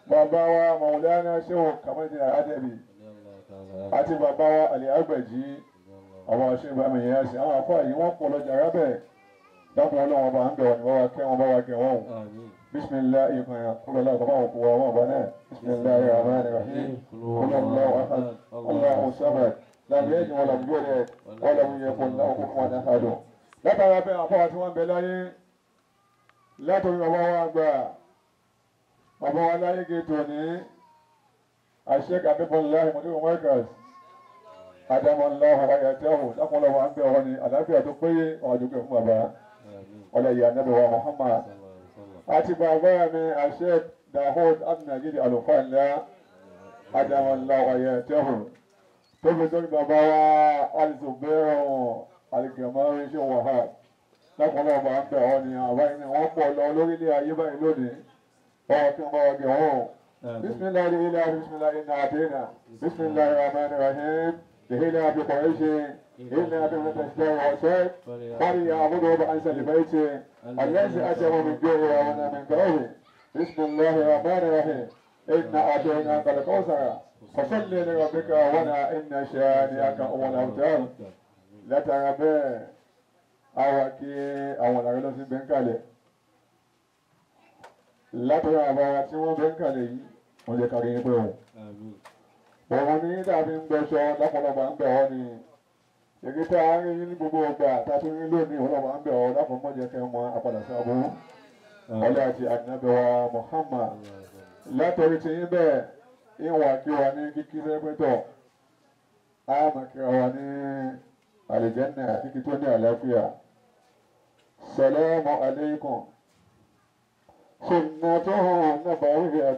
bàbá wa Maulana Shehu Kamaldeen Adabi àti bàbá wa Ali Agbaji àwọn aṣèǹbà mi yẹn ṣe àwọn afọ yìí wọ́n pọ̀ lọ́jà rábẹ̀ dákun ọlọ́wọ́n bá ń bẹ̀ wọ́n ni wọ́n wá kẹ́ wọn bá wá gẹ̀ wọ́n o bisimilahi kúlọ̀lá ọ̀gá wọn kú wọn bá náà bisimilahi rahman rahim kúlọ̀lá ahad Allahu samad lam yalid wa lam yulad wa lam yakun lahu kufuwan ahad. látara bẹ́ẹ̀ àfọ àti wọn bẹ láyé látòrí bàbá wa gbà bàbá wa láyé gètò ní àṣẹ Abibulahi mọ̀lẹ́wọ̀n mọ́kàs adamallahu hayatahu lápọ̀lọpọ̀ à ń bẹ̀ wọ́n ni àlàáfíà tó péye ọ̀dùnkẹ́ fún bàbá ọlẹ́yà Ànábì wa Muhammad àti bàbá mi àṣẹ Dawud abdulnagidi alufala adamallahu hayatahu tó fi tó bàbá wa alizubẹ́rọ̀ aligamarin ṣe wàhálà lápọ̀lọpọ̀ à ń bẹ̀ wọ́n ni àbáyé ni wọ́n pọ̀ lọ lórílẹ̀ ayé báyìí lónìí báwa kí wọ́n bá wà gẹ̀ wọ́n. بسم الله الإله بسم الله إنا أعطينا بسم الله الرحمن الرحيم لهنا في قريش إنا بمن تشتري وشيء فليعبدوا بأنس البيت الذي أتوا من جوع ومن من كروه بسم الله الرحمن الرحيم إنا أعطيناك الكوثر فصل لربك ونا إن شانئك هو الأبتر لا ترى أوكي أولا رلوس بنكالي látọ̀rọ̀ àbára tí wọ́n bẹ́ ń kàlẹ̀ yìí wọ́n lè kàrí pé òun. Òun ní dàbí ń gbẹ́sọ lápọ̀lọpọ̀ ń bẹ̀ ọ́ ni èyí tá a rí ní gbogbo ọgbà tàbí ní lónìí ọlọ́pàá ń bẹ̀ ọ́ lápọ̀ mọ́jẹ kẹ́ mọ́ apàdà sí abúrú. Ọlẹ́ àti Ànábì wa Muhammad látọ̀rí ti yín bẹ́ẹ̀ ìwà kí wa ní kíkí sẹ́pẹ́tọ̀ á mọ̀ kí wa ní àlìjẹ́nà kíkí tó ní àlàáfíà. Salamu alaykum. سنته نبوية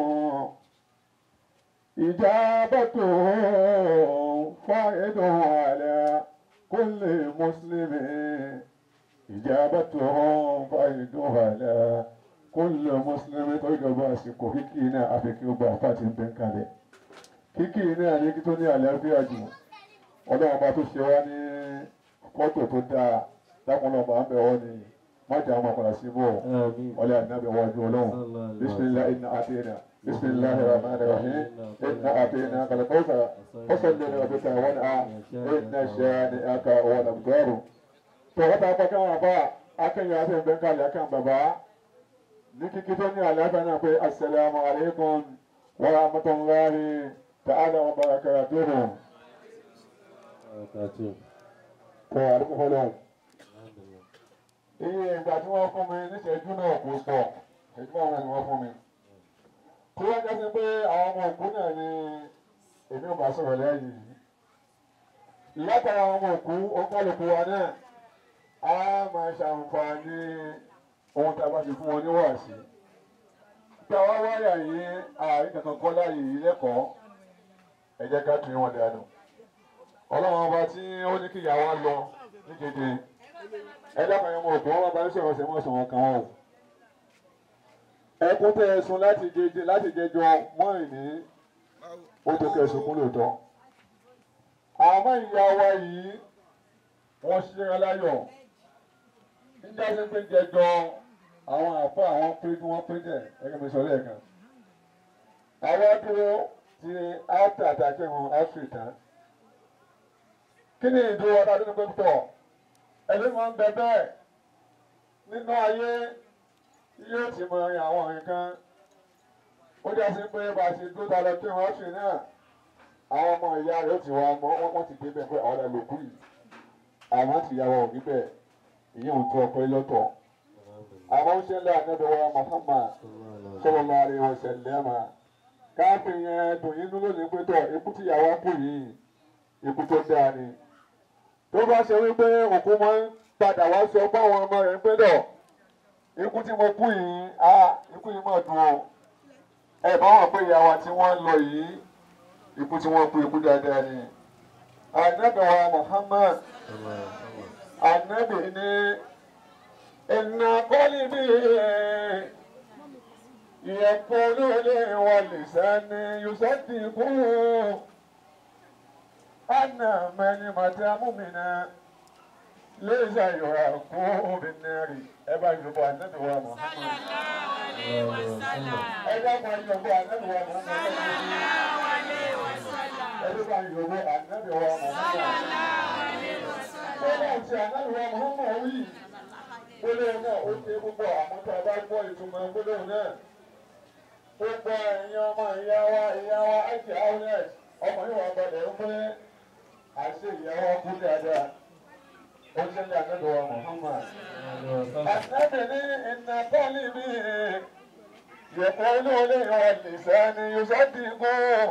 إجابته فائده على كل مسلم إجابته فائده على كل مسلم تقول باسكو كيكينا أفكي وبافات بنكالي كيكينا نيكتوني على الفياجو ọlọ́run bá tó ṣe wá ní fọ́tò tó dáa lápọ̀lọpọ̀ bá ń bẹ̀ wọ́n ni ماجا ما قال سيبو ولا النبي واجولون بسم الله إن أعطينا بسم الله الرحمن الرحيم إن أعطيناك الكوثر فصل لربك وانحر إن شانئك هو الأبتر توقع بكام أبا أكن ياسين بنك لكم بابا نيكي كتوني على فنا السلام عليكم ورحمة الله تعالى وبركاته وعليكم السلام. Iye ìgbà tí wọ́n fún mi níṣẹ́jú náà kò pọ̀, ìṣẹ́jú àwọn ni wọ́n fún mi. Tí wọ́n jẹ́ sí pé àwọn ọmọ òkú náà ni èmi ò bá sọ̀rọ̀ lẹ́yìn yìí. Látara àwọn ọmọ òkú, ó kálukú wa náà, a máa ṣàǹfààní ohun tá a bá ti fún wọn ní wàásí. Tí àwa wáyà yìí, ààrí kankan kọ́ láàyè yìí lẹ́kọ̀ọ́, ẹ jẹ́ ká tún wọn dànù. Ọlọ́run ọba tí ó ní kí ìyàwó lọ ní kéde. Ẹ̀dá kan yẹn mọ̀ òkú wọn bá ń sọ̀rọ̀ ṣe mọ́ sọ̀rọ̀ kan wọn o. Ẹkún tẹ ẹ̀sùn láti jẹjọ mọ́ ìní ó tó kẹsùn kún lóòótọ́. Àmọ́ ìyá wa yìí wọ́n ṣíra láyọ̀. Nígbà tí pé jẹjọ àwọn àfa àwọn pé tí wọ́n pé jẹ ẹgbẹ́ mi sọ lẹ́ẹ̀kan. Àwa dúró ti áfíà àtàkẹ́hùn áfíríkà. Kí ni ìdúró ọ̀tá tó ní pé tọ̀? Ẹni máa ń bẹ bẹ́ẹ̀ nínú ayé yóò ti mọ àwọn nǹkan ó jẹ́ sí pé bá a ṣe dúró ta lọ kí wọ́n ṣe náà àwọn ọmọ ìyá rẹ̀ ó ti wá mọ́ wọ́n ti débẹ̀ pé àwọn ẹlòkú yìí àwọn ti yàwọ̀ òbí bẹ́ẹ̀ ìyẹn ò tó ọkọ lọ́tọ̀ àwọn oṣù ńlá Ànábì wa Muhammad sallallahu alaihi wasallam káàpì yẹn dùn yín lónìí pé tọ̀ ikú tí ìyàwó kù yìí ikú tó dáa ni. Tó bá ṣe wípé òkú máa ń padà wá sọ fáwọn ọmọ rẹ̀ pé dọ̀ ikú tí mo kú yìí ikú yìí máa dùn o ẹ bá wọn pé ìyàwó tí wọ́n lọ yìí ikú tí wọ́n kú ikú dáadáa ni. Ànábì wa Muhammad Ànábì ní inna qalbi yaqulu li wa lisani yusaddiqu. أنا من متى مؤمنا ليس يراكم بالنار أبا يبقى النبي محمد أبا يبقى النبي محمد gbólóhùn náà ó ṣe púpọ̀ àmọ́ tá a bá gbọ́ ìtumọ̀ gbólóhùn náà ó gbọ́ ẹ̀yin ọmọ ìyá wa àti outlet ọmọ yóò wá balẹ̀ ń pé àṣẹ ìyá wa kú dáadáa ó ṣe ní àtẹ́tọ̀ wa Muhammad. àtẹ́tẹ̀ ní iná tọ́lì mi yẹ̀pọ̀ olóòlé ìwà lìsánì yusaddiqu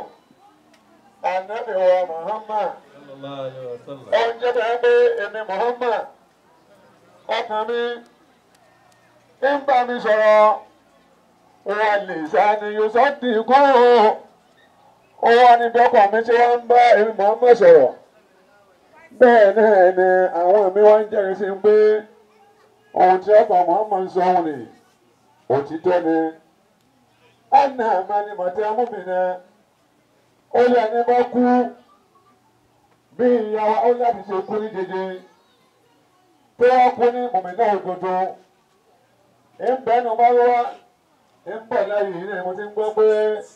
ànábì wa Muhammad. ó ń jẹ́ bẹ́ẹ̀ pé èmi Muhammad ọkàn mi ń bá mi sọ̀rọ̀ wà lè sani yusaddiqu ó wà níbi ọkàn mi tí wọ́n ń bá èmi Muhammad sọ̀rọ̀ bẹ́ẹ̀ náà ni àwọn mi wá ń jẹ́rìí sí pé ohun tí ọkàn Muhammad sọ òun ni òtítọ́ ni ẹnà àmàlì mọ̀tẹ́ amúmìnà ó lé ẹni bá kú bí ìyàwó ó láti ṣe kú ní jẹjẹ tó wá kú ní mọ̀mìnà òdodo ìbẹ́nu bá wá ń bọ̀ láyé yìí náà mo ti ń gbọ́ pé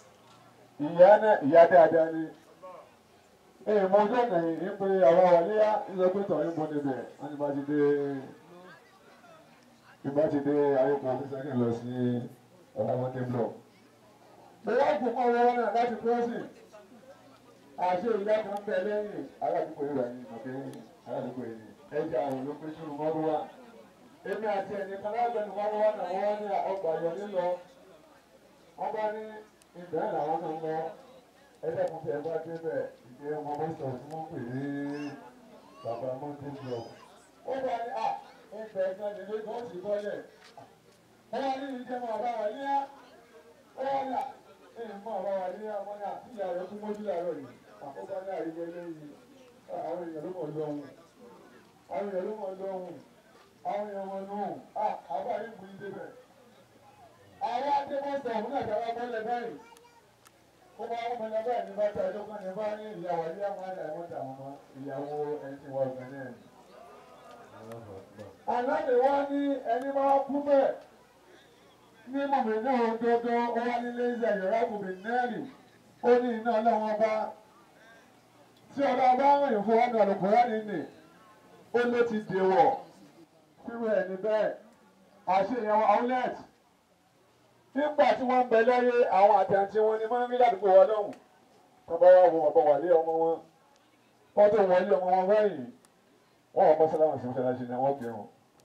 ìyá dáadáa ni mo ojú ọ̀nà yìí ń pe àwọn wàlíyá ìsọpẹ́tọ̀ ń bọ̀ níbẹ̀ wọ́n ti bá ti dé ayépo fíṣẹ́kì lọ sí ọ̀làmọ́tẹ́ blọ̀. mo wá kó mọ́ ọwọ́ náà láti kúrọ́sì àṣẹ ìyá kan bẹ lẹ́yìn aládùúgbò ìwà yìí mọ̀kẹ́ aládùúgbò yìí ẹja àwọn ló pé sínú mọ́rú wa èmi àti ẹnìkan lágbẹ̀nu mọ́rú wa náà wọ́n ní ọgbà yọ nílọ wọ́n bá ní ìbẹ̀rẹ̀ làwọn kan lọ ẹlẹ́kùn tẹ̀ bá débẹ̀ ìgbé ọmọ mọ́tò tí wọ́n pè ní bàbá mọ́tò blọ̀ ó bá ní ìbẹ̀ ẹ̀gbọ́n ní lójú ó sì bọ́lẹ̀ wọ́n wá ní ìjẹun ọ̀bá wà ní á ó wá là ìmọ̀ ọ̀bá wà ní á wọ́n ní àtúnyà rẹ̀ kú mójú làárọ̀ yìí àkókò ní àríwá eléyìí àwọn èèyàn ló mọ̀ lọ́hùn àwọn èèyàn ló mọ̀ lọ́hùn àwọn èèyàn mọ̀ lọ́hùn àbá yìí kù ní débẹ̀ àwọn adébọ̀sẹ̀ ọ̀hún náà dáwọ́ bọ́lẹ̀ báyìí ó bá wọn mọ̀lẹ́ báyìí ní bàtà ẹjọ́ kan ní bá ní ìyàwó ilé àwọn àdàmọ́ta àwọn ìyàwó ẹni tí wọ́n gbẹ̀ náà. àlàdé wa ní ẹni máa kú bẹ́ẹ̀ ní mọ̀mí náà òdodo ó wá nílé ìṣẹ̀ yọ̀rá bùbí náírì ó ní iná ọlọ́wọ́n bá tí ọlọ́wọ́ bá rìn fún wọn lọ́dún kúrẹ́ nínú ó ló ti dèwọ̀ fíwẹ̀ ẹni bẹ́ẹ̀ àṣeyàn outlet nígbà tí wọ́n ń bẹ láyé àwọn àtẹ̀ǹtì wọn ni máa ń rí ládùúgbò wa lọ́hùn tọ́ba wa wo ọ̀bọ̀ wàlé ọmọ wọn wọ́n tó wọlé ọmọ wọn báyìí wọ́n wọ́n bọ́ sálámà sí mọ́ṣáláṣí ni wọ́n kírun.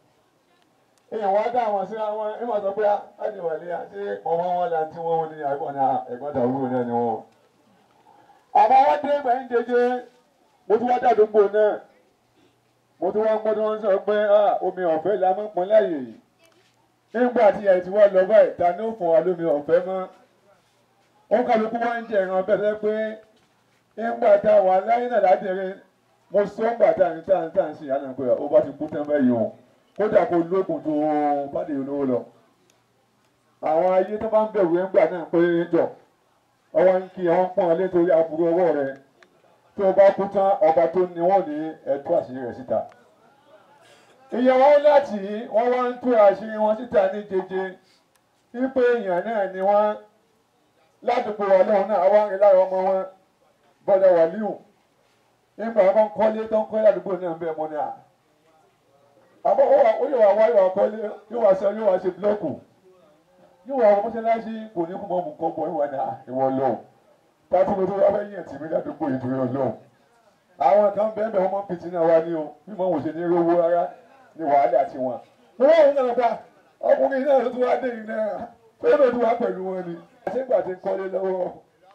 èèyàn wá dá àwọn síra wọn ẹ máa sọ pé láti wàlé àti ọmọ wọn là ń tí wọ́n ní àgbọ̀n ní ẹ̀gbọ́n dàrúgbò náà ni wọ́n. àmọ́ wọ́n dé gbẹ̀yìn jẹjẹ mo tún wá dàdúgbò náà mo tún wá gbọ́dọ̀ wọn sọ pé omi ọ̀fẹ́ la máa ń pọn láàyè yìí nígbà tí ẹ̀ ti wá lọ báyìí ta ní ó fún wa lómi ọ̀fẹ́ mọ́ wọn kálukú wọn ń jẹ ìran bẹ́ẹ̀ pé nígbà tá a wà láyé náà ládìrín mo sọ ń gbà tá à ń ṣe ìyá pé ó bá ti kú tán báyìí o kódà kó lóògùn tó bàdé olówó lọ àwọn ayé tó bá ń bẹ̀rù nígbà náà pé jọ ọwọ́ ń kí àwọn pọ́n lé torí aburú ọwọ́ rẹ tó bá kú tán ọba tó ní wọ́n ní ẹ̀tọ́ àṣírí rẹ̀ síta ìyàwó láti wọ́n wá ń tú àṣírí wọn síta ní jẹjẹ wípé èèyàn náà ni wọ́n ládùúgbò wa lọ́hùn náà wá ń rí lára ọmọ wọn bọ́dà wàlíù nígbà wọn kọ́lé tó ń kọ́ ládùúgbò náà bẹ́ẹ̀ mọ́ ni à. àbọ̀ ó yóò wá yóò wá kọ́lé yóò wá sọ yóò wá ṣe búlọ́ọ̀kù yóò wá mọ́ṣáláṣí kò ní kú mọ́ mú kọ́ bọ̀ ìwà náà ìwọ lọ́hùn pátí mo tó wá fẹ́ yẹn tì mí ládùúgbò ìdúró ọlọ́hùn. àwọn kan bẹ́ẹ̀ bẹ́ẹ̀ wọ́n mọ́ pìtì náà wá ní o bí mo wò ṣe ní rówó rárá ní wàhálà àti wọn. wọ́n náà bá ọkùnrin náà tó wá dé yìí náà tó ló tó wá pẹ̀lú wọn ni. àṣegbà ti ń kọ́lé lọ́wọ́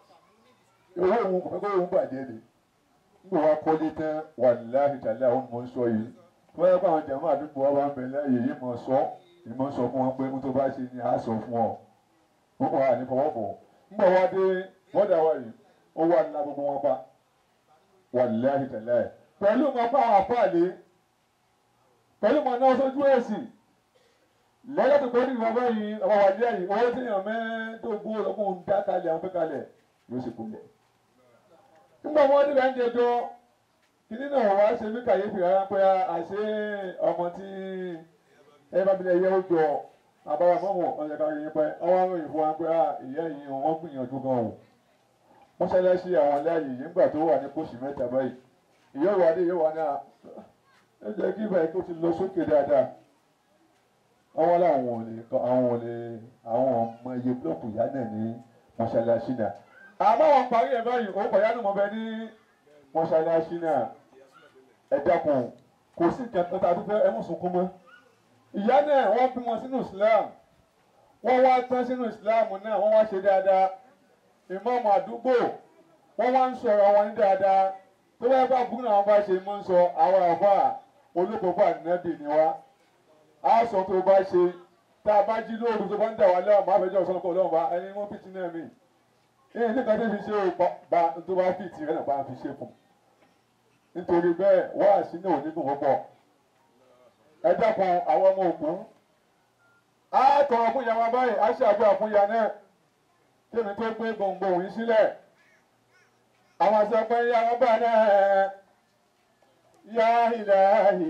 owó òun kò fẹ́ kó òun bàjẹ́ ni. nígbà wá kọ́lé tán wàláhì tàlẹ́ àwọn ọmọ sọ yìí. wọ́n yẹ kó àwọn jàmáà àdúgbò wa ń bẹ láàyè yìí mọ̀ sọ fún wọn pé mo tó bá ṣe ni a sọ fún ọ. wọ́n kọ́ àní fọwọ́ bọ̀. nígbà wá dé bọ́dà wa yìí ó wà nílá gbogbo wọn pa wàláhì tàlẹ́ pẹ̀lú mọ̀ fún àwọn àpáàlé pẹ̀lú mọ̀ náà sójú ẹ̀sìn lọ́jọ́ tó kọ́ni ìwọ̀n báyìí ọmọ wà ní ẹ̀yìn owó tí èèyàn mẹ́ẹ̀ẹ́dógún ọlọ́gbọ̀n ń dá kalẹ̀ àwọn pé kalẹ̀ yóò sì kúnlẹ̀. nígbà wọn níbẹ̀ ń jẹjọ́ kíní náà wá ṣe mí kàyéfì rárá pé àṣé ọmọ tí ẹ bá bilẹ̀ yẹ ó jọ àbára mọ́mọ́ ọ̀sẹ̀ kárí yín pẹ́ ọwọ́ àwọn òyìnbó wa pé ìyá yìí wọ́n gbìyànjú gan o mọ́ṣáláṣí àwọn ilé ayé yìí nígbà tó wà ní pósì mẹ́ta báyìí ìyẹ́wò adé ìyẹ́wò náà ẹ jẹ́ kí báyìí tó ti lọ sókè dáadáa àwọn làwọn àwọn ọmọ iye búlọ̀kù ìyá náà ní mọ́ṣáláṣí náà àmọ́ wọn parí ẹ̀ báyìí òun kọ̀ yánú mọ́ bẹ ní mọ́ṣáláṣí náà ẹ dákun kò sí nǹkan tá a dúpẹ́ ẹ mú sunkún mọ́ ìyá náà wọ́n bí wọn sínú Islam wọ́n wá tán sínú Islam náà wọ́n wá ṣe dáadáa ìmáàmù àdúgbò wọ́n wá ń sọ̀rọ̀ wọn ní dáadáa tó bá bá búrú náà wọ́n bá ṣe mọ́ ń sọ àwọn àfà olùkọ́kọ́ ànábì ni wá á sọ tó bá ṣe tá a bá jí lóru tó bá ń dà wá lẹ́wọ̀n máa fẹjọ́ sọ́nà kọ́ lọ́wọ́ bá ẹni wọ́n fìtì náà mí ẹni nígbà tó fi ṣe bá tó bá fìtì rẹ̀ náà bá fi ṣe fún nítorí bẹ́ẹ̀ wá sí náà onígun púpọ̀ ẹ dákun àwọn ọmọ òkú á tọrọ fún ìyá wa báyìí á ṣàdúrà fún ìyá náà tèmi tó gbé gbòǹgbò yìí sílẹ̀ àwọn sọ pé yá ọba náà yá ìlàhì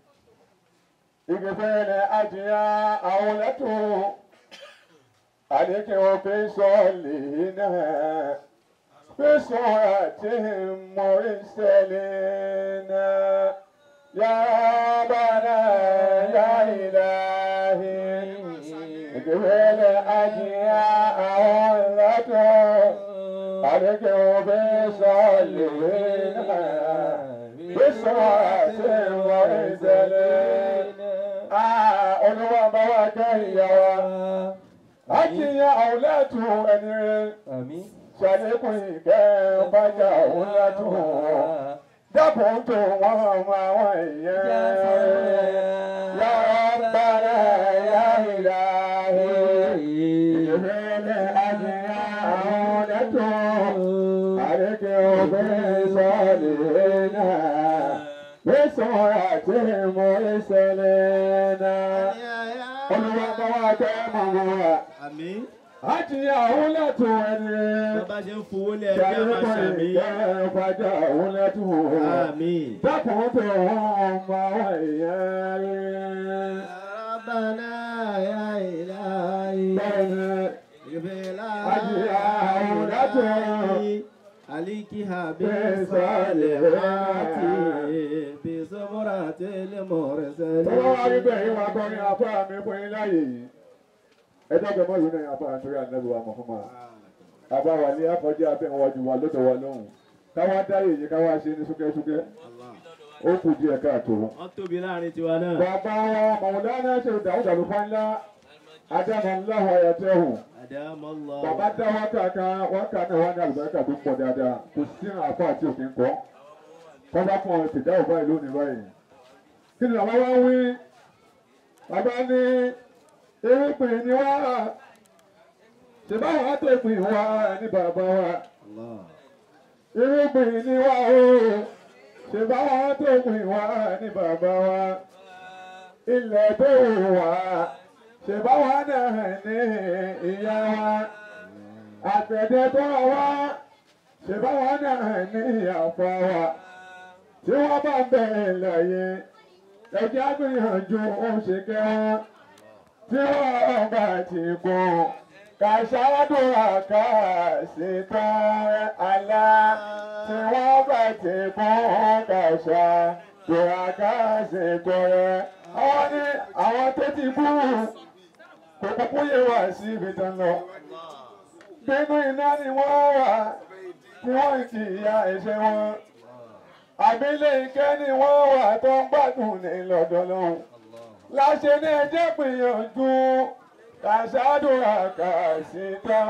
ìgbẹ́fẹ́lẹ̀ àjíyá àwọn lẹ́tọ̀ àdékẹ́ òfin sọ́ọ̀lì náà fi sọ àti mọ̀ ìṣẹ̀lẹ̀ náà yá ọba náà yá ìlàhì ìgbẹ́fẹ́lẹ̀ àjíyá àwọn lẹ́tọ̀ àdékẹ́ òfin sọ́ọ̀lì náà fi sọ àti mọ̀ ìṣẹ̀lẹ̀ náà. Olúwa bá wa kẹ́ ìyá wa àkìyàn àwòlẹ́tù ẹni rẹ̀ ṣàlékún ìkẹ́ ọbàjà àwòlẹ́tù dábòó tó wọ́n àwọn èèyàn yá bára yá ìlàhí ìrẹ́lẹ̀ àkìyàn àwòlẹ́tù àrékè òfin sọ́ọ̀lì náà. Bísọ̀rọ̀ àti ìmọ̀ ìṣẹ̀lẹ̀ náà. Olúwa bá wa kẹ́ mọ̀mọ́ wa. Àmín. Àti àwọn lẹ́tọ̀ ẹni. Bàbá ṣe ń fowó lé ẹgbẹ́ máa ṣàmì. Ìfàjà àwọn lẹ́tọ̀. Àmín. Dákun tó wọ́n mọ àwọn èèyàn rẹ̀. Rabbana ya ilahi. Bẹ́ẹ̀ni. Ìbílá. Àti àwọn lẹ́tọ̀. Alikiha bisalihati bisumurati limursalin. Tọ́wọ́ wá rí bẹ́ẹ̀ ìwà akọrin afá mi fún yín láàyè yìí. Ẹjọ́ gbẹmọ́ yìí náà afá nítorí ànábì wa Muhammad. Àbá wa ní àfọ́jú abẹ́wọ́jú wa lọ́dọ̀ wa lọ́hùn. Káwá dáyè yìí káwá ṣe ní súkẹ́súkẹ́. Ó kù díẹ̀ káàtó. Wọ́n tóbi láàrin tiwa náà. Bàbá wa Mọ̀wúlánà ṣe Dàúdà ló fá ńlá. Adámọ̀láhùn ayẹtẹ́hùn. Bàbá dá wákà náà wá ní àlùbáríkà tó pọ̀ dáadáa. Kò sí àfá àti òfin kọ́. Kọ́ bá fún ọ̀rẹ́ fìdáwò báyìí lónìí báyìí. Kí ni bàbá wá wí? Bàbá ní irúgbìn ni wá. Ṣèbá wàá tó ìpín wá ní bàbá wa. Irúgbìn ni wá o. Ṣèbá wàá tó ìpín wá ní bàbá wa. Ilẹ̀ tó wù wá. Ṣèbá wàá náà ní ìyá wa. Àgbẹ̀dẹ tó wá. Ṣèbá wàá náà ní ìyàpá wa. Tí wọ́n bá bẹ̀rẹ̀ láyé. Ẹjẹ́ àgbìyànjú òṣèké wọn, tí wọ́n bá ti gùn, kàṣàdúrà kàṣetán àlá, tí wọ́n bá ti gùn, kàṣàdúrà kàṣetán. Àwọn ní àwọn tó ti kú, kò kúkú yé wá sí ibi tán lọ. Nínú iná ni wọ́n wà, tí wọ́n ti ya ẹ̀ṣẹ̀ wọn. Àbílẹ̀ ìkẹ́ ni wọ́n wà tó ń gbádùn ní lọ́dọ̀ lọ́hùn. Láṣẹ ní ẹjẹ́ gbìyànjú kàṣàdúrà kàṣetán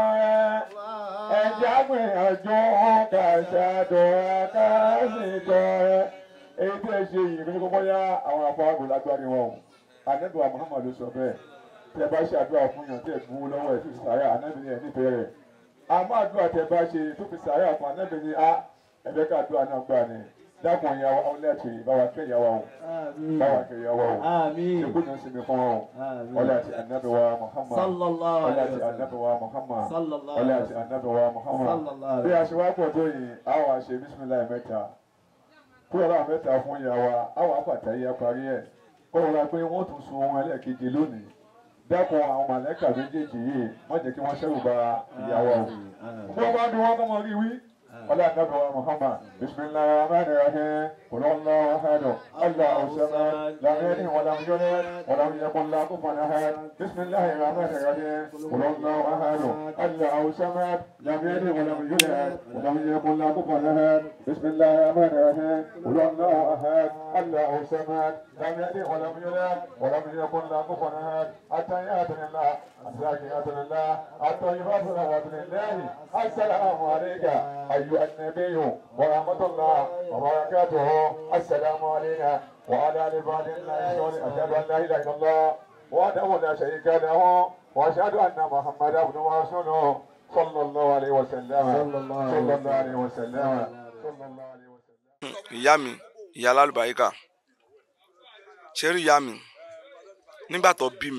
ẹjẹ́ gbìyànjú kàṣàdúrà kàṣetán. Èyí tí ẹ ṣe yìí kí kókó yá àwọn afọ́gbò lágbárí wọn. Ànábì wa Muhammad ló sọ bẹ́ẹ̀. Tí ẹ bá ṣe àdúrà fún yàn tí ẹ gbowó lọ́wọ́ ẹ̀ tó fi sàárà ànábì ni ẹ̀ nífẹ̀ẹ́ rẹ̀. Àmọ́ àdúrà tẹ bá ṣe tó fi sàárà fún ànábì ni ẹ̀fẹ́ ká àdúrà náà gbà ni. Dákun ìyàwó ọlẹ́tì báwa kẹ́ ìyàwó o. Báwa kẹ́ ìyàwó o. Ṣèkú ní sinmi fún ọ. Ọlẹ́tì ànábì wa Muhammad. Ọlẹ́tì ànábì wa Muhammad. Ọlẹ́tì ànábì wa Muhammad. Bí a ṣe wá pọ̀ tó yìí, a wá ṣe bísímìláì mẹ́ta. fún ọ̀rọ̀ mẹ́ta fún ìyá wa àwọn àpàtàyè parí ẹ̀ kọ́ ọ̀rọ̀ pé wọ́n tún sun ohun ẹlẹ́ẹ̀kejì lónìí dẹ́kun àwọn màlẹ́kà méjèèjì yìí má jẹ́ kí wọ́n ṣẹ́rù bà ìyá wa o. bí wọ́n bá ní wọ́n kọ́ mọ rí wí ọlá ànábì wa Muhammad bisimilahi rahman rahim kòlọ́lá wàhálà allah ọ̀sẹ̀mẹ́ lamẹ́ni wàlámúyọ́lẹ́ wàlámúyẹ́kọ́lá kófànáhẹ́ bisimilahi rahman rahim kòlọ́lá wàhálà allah ọ̀sẹ̀mẹ́ lamẹ́ni wàlámúyọ́lẹ́ wàlámúyẹ́kọ́lá kófànáhẹ́ bisimilahi rahman rahim kòlọ́lá wàhálà allah ọ̀sẹ̀mẹ́ lamẹ́ni wàlámúyọ́lẹ́ wàlámúyẹ́kọ́lá kófànáhẹ́ atayatulilá asakiyatulilá atoyibatulilá assalamu alayka أيها النبي ورحمة الله وبركاته السلام علينا وعلى آل عباد الله أشهد أن لا إله إلا الله وحده لا شريك له وأشهد أن محمدا عبده ورسوله صلى الله عليه وسلم صلى الله عليه وسلم صلى الله عليه وسلم. ìyá mi ìyá alálùbáríkà ṣe rí ìyá mi nígbà tó bí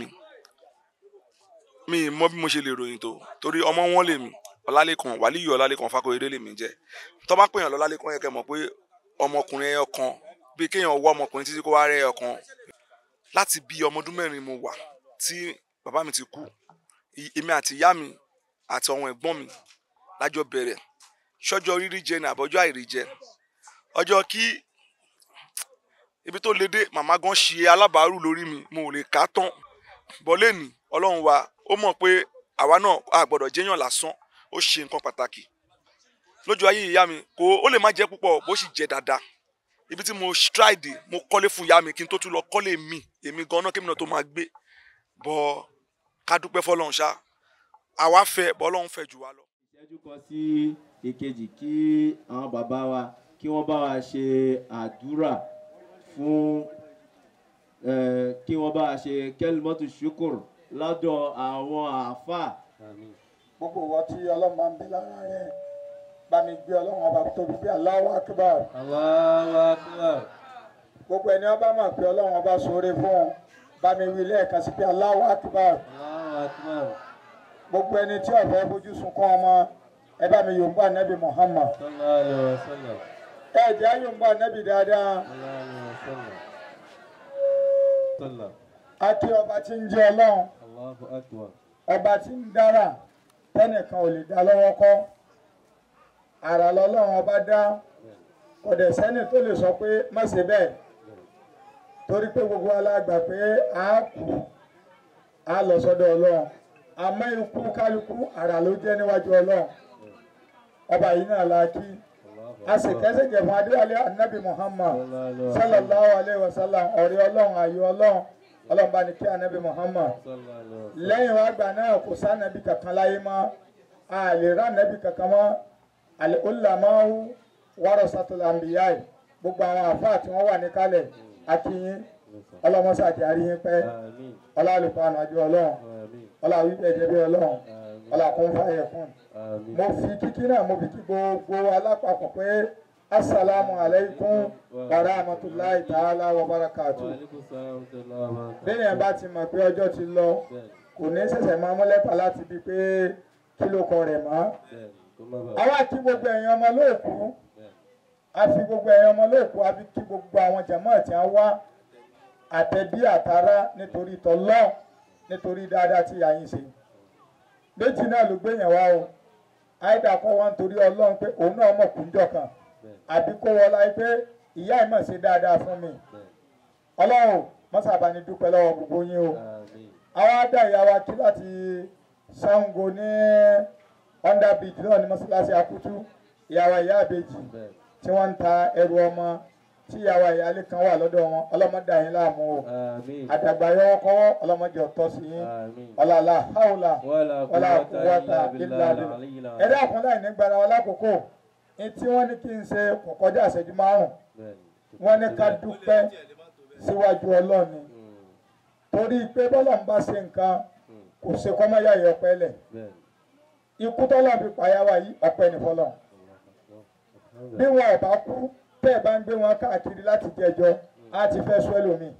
mi mọ bí mo ṣe lè ròyìn tó torí ọmọ wọn lè mi Ọlálékan Wàlíyù Ọlálékan Fákóyèdé lèmi jẹ́ tó bá pèèyàn lọ́lálékan yẹ kẹ́ mọ̀ pé ọmọkùnrin ẹyọ kan bí kéèyàn wọ ọmọkùnrin títí kó wá rẹ́ ẹyọ kan láti bí ọmọ ọdún mẹ́rin mo wà tí bàbá mi ti kú èmi àti ìyá mi àti àwọn ẹ̀gbọ́n mi lájọ bẹ̀rẹ̀ ṣọ́jọ́ rírí jẹ ní àbọ̀jọ́ àìrí jẹ ọjọ́ kí ibi tó lédè màmá gan ṣe alábàárù lórí mi mo ò lè ká tán bọ́lé ní Ọlọ́run wa ó mọ̀ pé àwa náà a gbọ́dọ̀ jẹ́yàn lásán ó ṣe nǹkan pàtàkì lójú ayé ìyá mi kò ó lè má jẹ́ púpọ̀ bó sì jẹ́ dáadáa ibi tí mo stride mo kọ́lé fún ìyá mi kí n tó tún lọ kọ́lé mi èmi gan náà kí mi náà tó máa gbé bọ́ ká dúpẹ́ fọlọ́run ṣá àwa fẹ́ bọ́lọ́run fẹ́ jù wá lọ. ìṣẹ́jú kan sí ìkejì kí àwọn bàbá wa kí wọ́n bá wa ṣe àdúrà fún kí wọ́n bá wa ṣe kẹ́límọ́tù ṣúkùr lọ́dọ̀ àwọn àáfàá. gbogbo wa tí ọlọ́run máa ń bí lára rẹ̀ bá mi gbé ọlọ́run ọba tóbi bí Allahu Akbar. Allahu Akbar. gbogbo ẹni ọba máa pé ọlọ́run ọba ṣoore fún un bá mi wí lẹ́ẹ̀kan sí pé Allahu Akbar. Allahu Akbar. gbogbo ẹni tí ó fẹ́ fojú sunkún ọmọ ẹ bá mi yòǹbá nẹ́bí Muhammad. Sallallahu alaihi wasallam. ẹ jẹ́ yòǹbá nẹ́bí dáadáa. Sallallahu alaihi wasallam. a kí ọba tí ń jẹ́ ọlọ́run. Allahu Akbar. ọba tí ń dára tẹ́nìkan ò lè dá lọ́wọ́ kọ́ àrà lọ́lọ́run ọba dá kò dẹ̀ sẹ́ni tó lè sọ pé má ṣe bẹ́ẹ̀ torí pé gbogbo alágbà pé a kú a lọ sọ́dọ̀ ọlọ́run àmọ́ ikú kálukú àrà ló jẹ́ níwájú ọlọ́run ọba yìí náà la kí a sì kẹ́sẹ̀jẹ̀ fún adéwálé anabi Muhammad sallallahu alayhi wa sallam ọ̀rẹ́ ọlọ́run ayọ̀ ọlọ́run ọlọ́run bá ní kí anabi Muhammad lẹ́yìn wá gbà náà kò sànàbí kankan láyé mọ́ a lè rà nàbí kankan mọ́ al-ulama'u warasatul anbiya gbogbo àwọn àfáà tí wọ́n wà níkàlẹ̀ akínyín ọlọ́mọṣẹ́ àti àríyín pẹ́ ọlọ́àlùfáà àjọ ọlọ́run ọlọ́àwíbẹ̀ ẹ̀jẹ̀ bí ọlọ́run ọlọ́àkún fàyẹ̀ fún mo fi kíkí náà mo fi kí gbogbo alápapọ̀ pé assalamu alaikum wa rahmatullahi ta'ala wa barakatuh. bẹ́ẹ̀ yẹn bá ti mọ̀ pé ọjọ́ ti lọ kò ní ṣẹ̀ṣẹ̀ máa mú lẹ́tà láti bíi pé kí ló kọ rẹ̀ mọ́. àwa kí gbogbo ẹ̀yin ọmọ lóòkú a fi gbogbo ẹ̀yin ọmọ lóòkú a fi kí gbogbo àwọn jàmáà tí a wá àtẹ̀bí àtàrà nítorí tọ́lọ́ nítorí dáadáa tí a yín ṣe. méjì náà ló gbé yẹn wá o àìdá kọ́ wọn torí ọlọ́run pé òun náà mọ̀ kúnjọ kan àbí kó wọlá pé ìyá ẹ̀ mọ̀ ṣe dáadáa fún mi ọlọ́run mọ́sàbá ni dúpẹ́ lọ́wọ́ gbogbo yín o àwa dá ìyá wa kí láti Ṣàngó ní under bridge náà ní mọ́ṣáláṣí Akutu ìyá wa ìyá àbèjì tí wọ́n ń ta ẹrù ọmọ tí ìyá wa ìyáálé kan wà lọ́dọ̀ wọn ọlọ́mọdé àyín láàmú o àdàgbà yọ kọ́wọ́ ọlọ́mọdé ọ̀tọ́ sí yín ọ̀làlà haúlà wàlà quwwata illa billah ẹ̀dá àkúndà ìnígbàrá wọn lákòókò ní tí wọ́n ní kí n ṣe kò kọjá ìṣẹ́jú márùn-ún wọ́n ní ká dúpẹ́ síwájú ọlọ́ọ̀ni torí pé bọ́lá ń bá ṣe nǹkan kò ṣe kọ́mọ́yà yẹ ọpẹ́ lẹ̀ ikú tọ́lá fi pàyà wá yí ọpẹ́ ní fọlọ́ bí wọn ò bá kú tẹ́ ẹ̀ bá ń gbé wọn káàkiri láti jẹjọ́ á ti fẹ́ sọ ẹlòmíì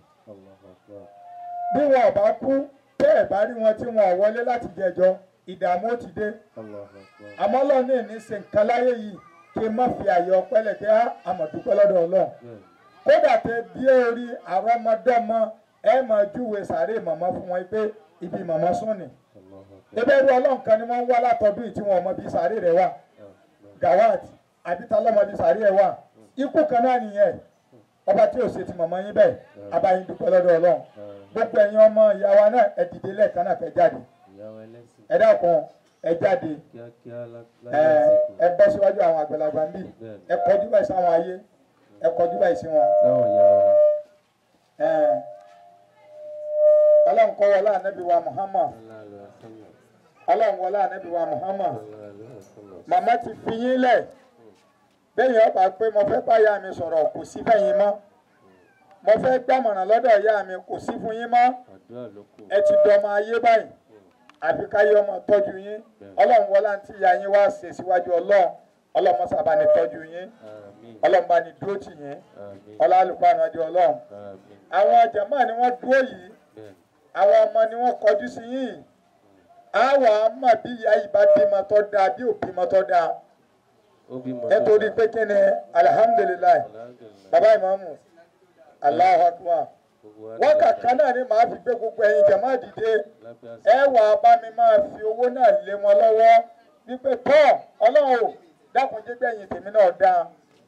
bí wọn ò bá kú tẹ́ ẹ̀ bá rí wọn tí wọn ò wọlé láti jẹjọ́ ìdààmú ó ti dé àmọ́ lọ́ọ̀ni ní ṣe nǹkan láyé yìí kí n má fi àyè ọpẹ́ lẹ̀ kí a mọ̀ dúpẹ́ lọ́dọ̀ Ọlọ́run kódà tẹ dé orí àrọ́mọdọ́mọ ẹ máa júwe sàárè màmá fún wọn pé ibi màmá sùn ni ebe irú Ọlọ́run kan ni wọ́n ń wá látọdún yìí tí wọ́n mọ bí sàárè rẹ̀ wà Gawat àbí ta lọ́mọ bí sàárè ẹ̀ wà ikú kan náà nìyẹn ọba tí ò ṣe ti màmá yín bẹ́ẹ̀ abayín dúpẹ́ lọ́dọ̀ Ọlọ́run gbogbo ẹ̀yin ọmọ ìyá wa náà ẹ dìde lẹ́ẹ̀kan náà kẹ́ jáde ẹ dákun ẹ jáde ẹ bọ́ síwájú àwọn àgbàlagbà ń bì ẹ kọjú báyìí sáwọn ayé ẹ kọjú báyìí sí wọn. Ọlọ́run kọ́ wọlé ànábì wa Muhammad Ọlọ́run wọlé ànábì wa Muhammad màmá ti fi yín lẹ̀ bẹ́ẹ̀ ọba pé mo fẹ́ bá ìyá mi sọ̀rọ̀ kò sí fẹ́yìn mọ́ mo fẹ́ gbàmọ̀ràn lọ́dọ̀ ìyá mi kò sí fún yín mọ́ ẹ ti dọmọ ayé báyìí àfi káyé ọmọ tọ́jú yín Ọlọ́run wọlé àǹtí ìyá yín wá ṣe síwájú Ọlọ́run Ọlọ́run mọ́sá bá ní tọ́jú yín Ọlọ́run bá ní dúró tì yín Ọlọ́run àlùfáà ọjọ́ Ọlọ́run àwọn jàmáà ni wọ́n dúró yìí àwọn ọmọ ni wọ́n kọjú sí yín àwa mọ̀ bí ìyá yìí bá bímọ tó dáa bí ò bímọ tó dáa nítorí pé kí ni alihamudulilayi baba imamu Allahu Akbar wọ́n kàkà náà ni màá fi gbé gbogbo ẹ̀yin jàmáà dìde ẹ wà bá mi máa fi owó náà lé wọn lọ́wọ́ wípé tọ́ Ọlọ́run dákun jẹ́ gbẹ̀yìn tèmi náà dáa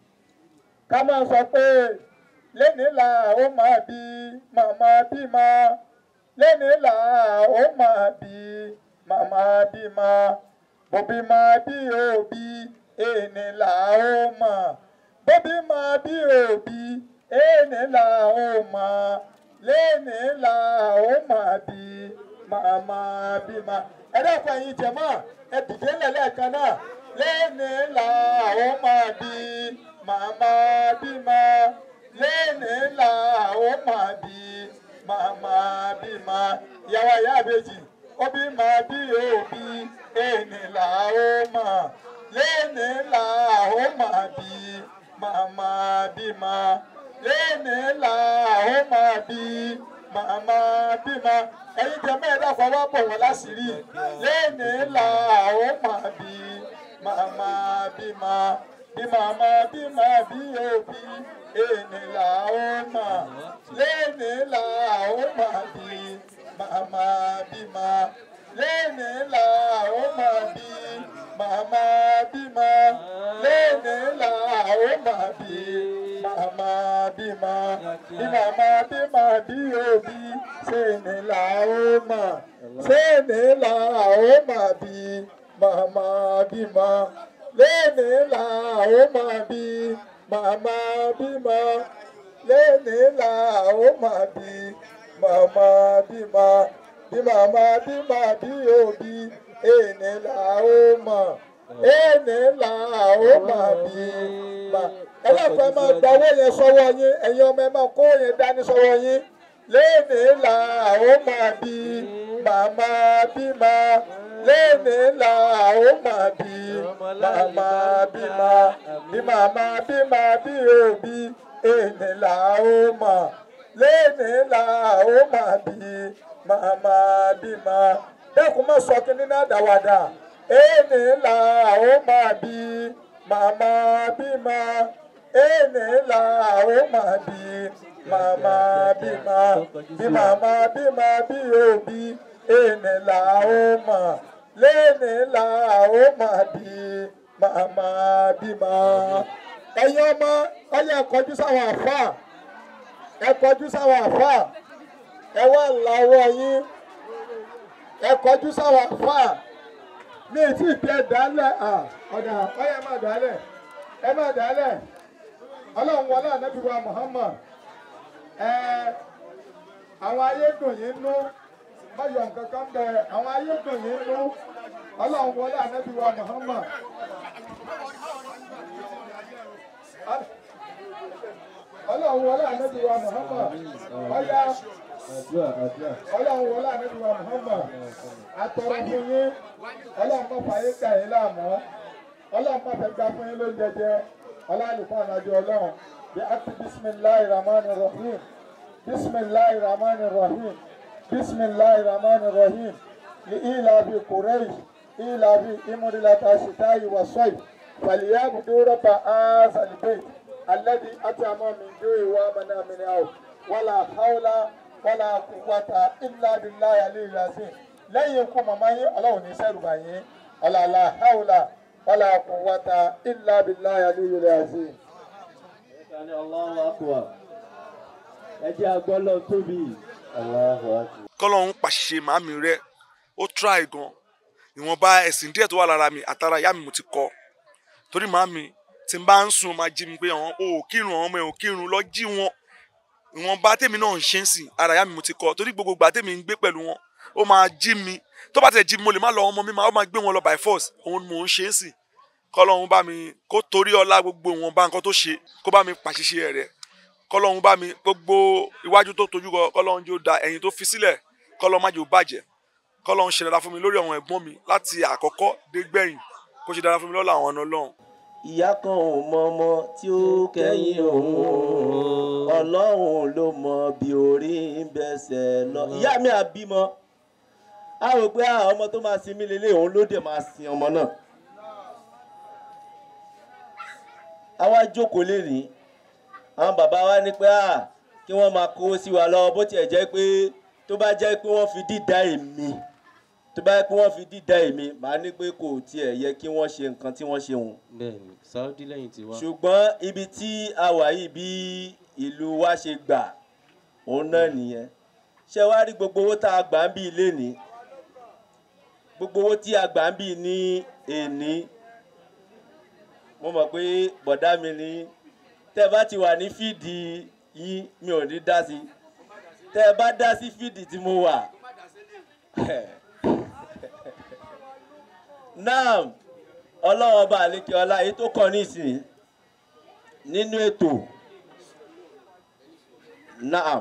ká máa sọ pé lẹ́nìí là ó máa bí màmá bímọ lẹ́nìí là ó máa bí màmá bímọ bòbí máa bí òbí èèní là ó mọ̀ bòbí máa bí òbí èèní là ó mọ̀ lẹ́nìí là ó máa bí màmá bímọ. ẹ dákun ẹ̀yin jẹ̀mọ́ ẹ dìde lẹ́lẹ́kan náà lẹ́nìí là ó máa bí màmá bímọ lẹ́nìí là ó máa bí màmá bímọ. ìyàwó ìyá àbèjì òbí máa bí òbí èèní là ó mọ̀ lẹ́nìí là ó máa bí màmá bímọ lẹ́nìí là ó máa bí màmá bímọ. ẹ̀yin jẹ̀mọ́ ẹ dákun wá bọ̀ wọ́n láṣìírí lẹ́nìí là ó máa bí màmá bímọ bí màmá bímọ bí òbí èèní là ó mọ̀ lẹ́nìí là ó máa bí màmá bímọ lẹ́nìí là ó máa bí màmá bímọ lẹ́nìí là ó máa bí màmá bímọ bí màmá bímọ bí òbí ṣèní là ó mọ̀ ṣèní là ó máa bí màmá bímọ lẹ́nìí là ó máa bí màmá bímọ lẹ́nìí là ó máa bí màmá bímọ bí màmá bímọ bí òbí èèní là ó mọ̀ èèní là ó máa bí mà. ẹlẹ́fẹ̀ẹ́ máa gba owó yẹn sọ́wọ́ yín ẹ̀yin ọmọ ẹ máa kó yẹn dání sọ́wọ́ yín lẹ́nìí là ó máa bí màmá bímọ lẹ́nìí là ó máa bí màmá bímọ bí màmá bímọ bí òbí èèní là ó mọ̀ lẹ́nìí là ó máa bí màmá bímọ. dákun má sọ kí nínú àdáwàdà èèní là ó máa bí màmá bímọ èèní là ó máa bí màmá bímọ bí màmá bímọ bí òbí èèní là ó mọ̀ lẹ́nìí là ó máa bí màmá bímọ. ẹ̀yin ọmọ ọyẹ kọjú sáwọn àfáà ẹ kọjú sáwọn àfáà ẹ wá làwọ̀ yín ẹ kọjú sáwọn àfáà ní ìtì ìpẹ́ dálẹ̀ ọ̀dà ọyẹ má dálẹ̀ ẹ má dálẹ̀ Ọlọ́run wọlé ànábì wa Muhammad àwọn ayé dùn yín nú báyọ̀ nǹkan kan bẹ àwọn ayé dùn yín nú Ọlọ́run wọlé ànábì wa Muhammad. Ọlọ́run wọlé ànábì wa Muhammad ọ̀yá Ọlọ́run wọlé ànábì wa Muhammad àtọ̀rọ̀ fún yín Ọlọ́run má fàyè gbà yín láàmú Ọlọ́run má fẹ́ gbà fún yín lóúnjẹ jẹ ọlọ́àlùkọ́ ànájọ Ọlọ́run bí a ti bisimilahi rahmani rahim bisimilahi rahmani rahim bisimilahi rahmani rahim li ilabi Quraysh ilabi imudilata shitayi wa soy فليعبدوا رب هذا البيت الذي أطعمهم من جوع وآمنهم من خوف ولا حول ولا قوة إلا بالله العلي العظيم lẹ́yìn ikú màmá yín ọlọ́run ní sẹ́rù bá yín ọ̀làlà haúlà wàlà quwwata illa billahi aliyyil azim. Ẹ̀ka Allahu akbar. Ẹ jẹ́ agbọ́lọ̀ tóbi. Allahu akbar. Kọ́lọ́hún pàṣẹ màmí rẹ̀ ó try gan ìwọ̀nba ẹ̀sìn díẹ̀ tó wà lára mi àtàrà ìyá mi mo ti kọ́ torí màmí tí n bá ń sùn máa jí mi pé àwọn ò kírun àwọn ọmọ ẹ̀ ò kírun lọ jí wọn ìwọ̀nba tèmi náà ń ṣe ń sìn ara ìyá mi mo ti kọ́ torí gbogbo ìgbà tèmi ń gbé pẹ̀lú wọn ó máa jí mi tó bá tẹ̀ jí mi mo lè má lọ ọmọ mi ó máa gbé wọn lọ by force òun mò ń ṣe ń sìn kọ́lọ́hún bá mi kó torí ọlá gbogbo ìwọ̀nba nǹkan tó ṣe kó bá mi pàṣẹṣe rẹ̀ kọ́lọ́hún bá mi gbogbo iwájú tó tojú kọ kọ́lọ́hún jẹ́ ó da ẹ̀yìn tó fi sílẹ̀ kọ́lọ́hún má jẹ́ ó bàjẹ́ kọ́lọ́hún ṣe dáadáa fún mi lórí àwọn ẹ̀gbọ́n mi láti àkọ́kọ́ dé gbẹ̀yìn kó ṣe dáadáa fún mi lọ́la àwọn ọ̀nà Ọlọ́run. ìyá kan ò mọ ọmọ tí ó kẹ́yìn òun Ọlọ́run ló mọ bí orí ń bẹsẹ̀ lọ. ìyá mi àbímọ a rò pé ọmọ tó máa sin mí lélẹ̀ òun ló dé máa sin ọmọ náà. a wá jókòó lẹ́rìí àwọn bàbá wa ní pé kí wọ́n máa kó sí wa lọ́wọ́ bó tiẹ̀ jẹ́ pé tó bá jẹ́ pé wọ́n fi dídá èmi màá ní pé kò tiẹ̀ yẹ kí wọ́n ṣe nǹkan tí wọ́n ṣe hùn. Bẹ́ẹ̀ni, Saudi lẹ́yìn tiwa. ṣùgbọ́n ibi tí a wà yìí bí ìlú wa ṣe gbà òun náà nìyẹn. ṣé wàá rí gbogbo owó tá a gbà ń bí ilé ní gbogbo owó tí a gbà ń bí ní èní mo mọ̀ pé bọ̀dá mi ní tẹ́ bá ti wà ní fídì yín mi ò ní dá sí tẹ́ bá dá sí fídì tí mo wà náà ọlọ́run ọba àlékè ọlá èyí tó kàn nísìnyí nínú ètò náà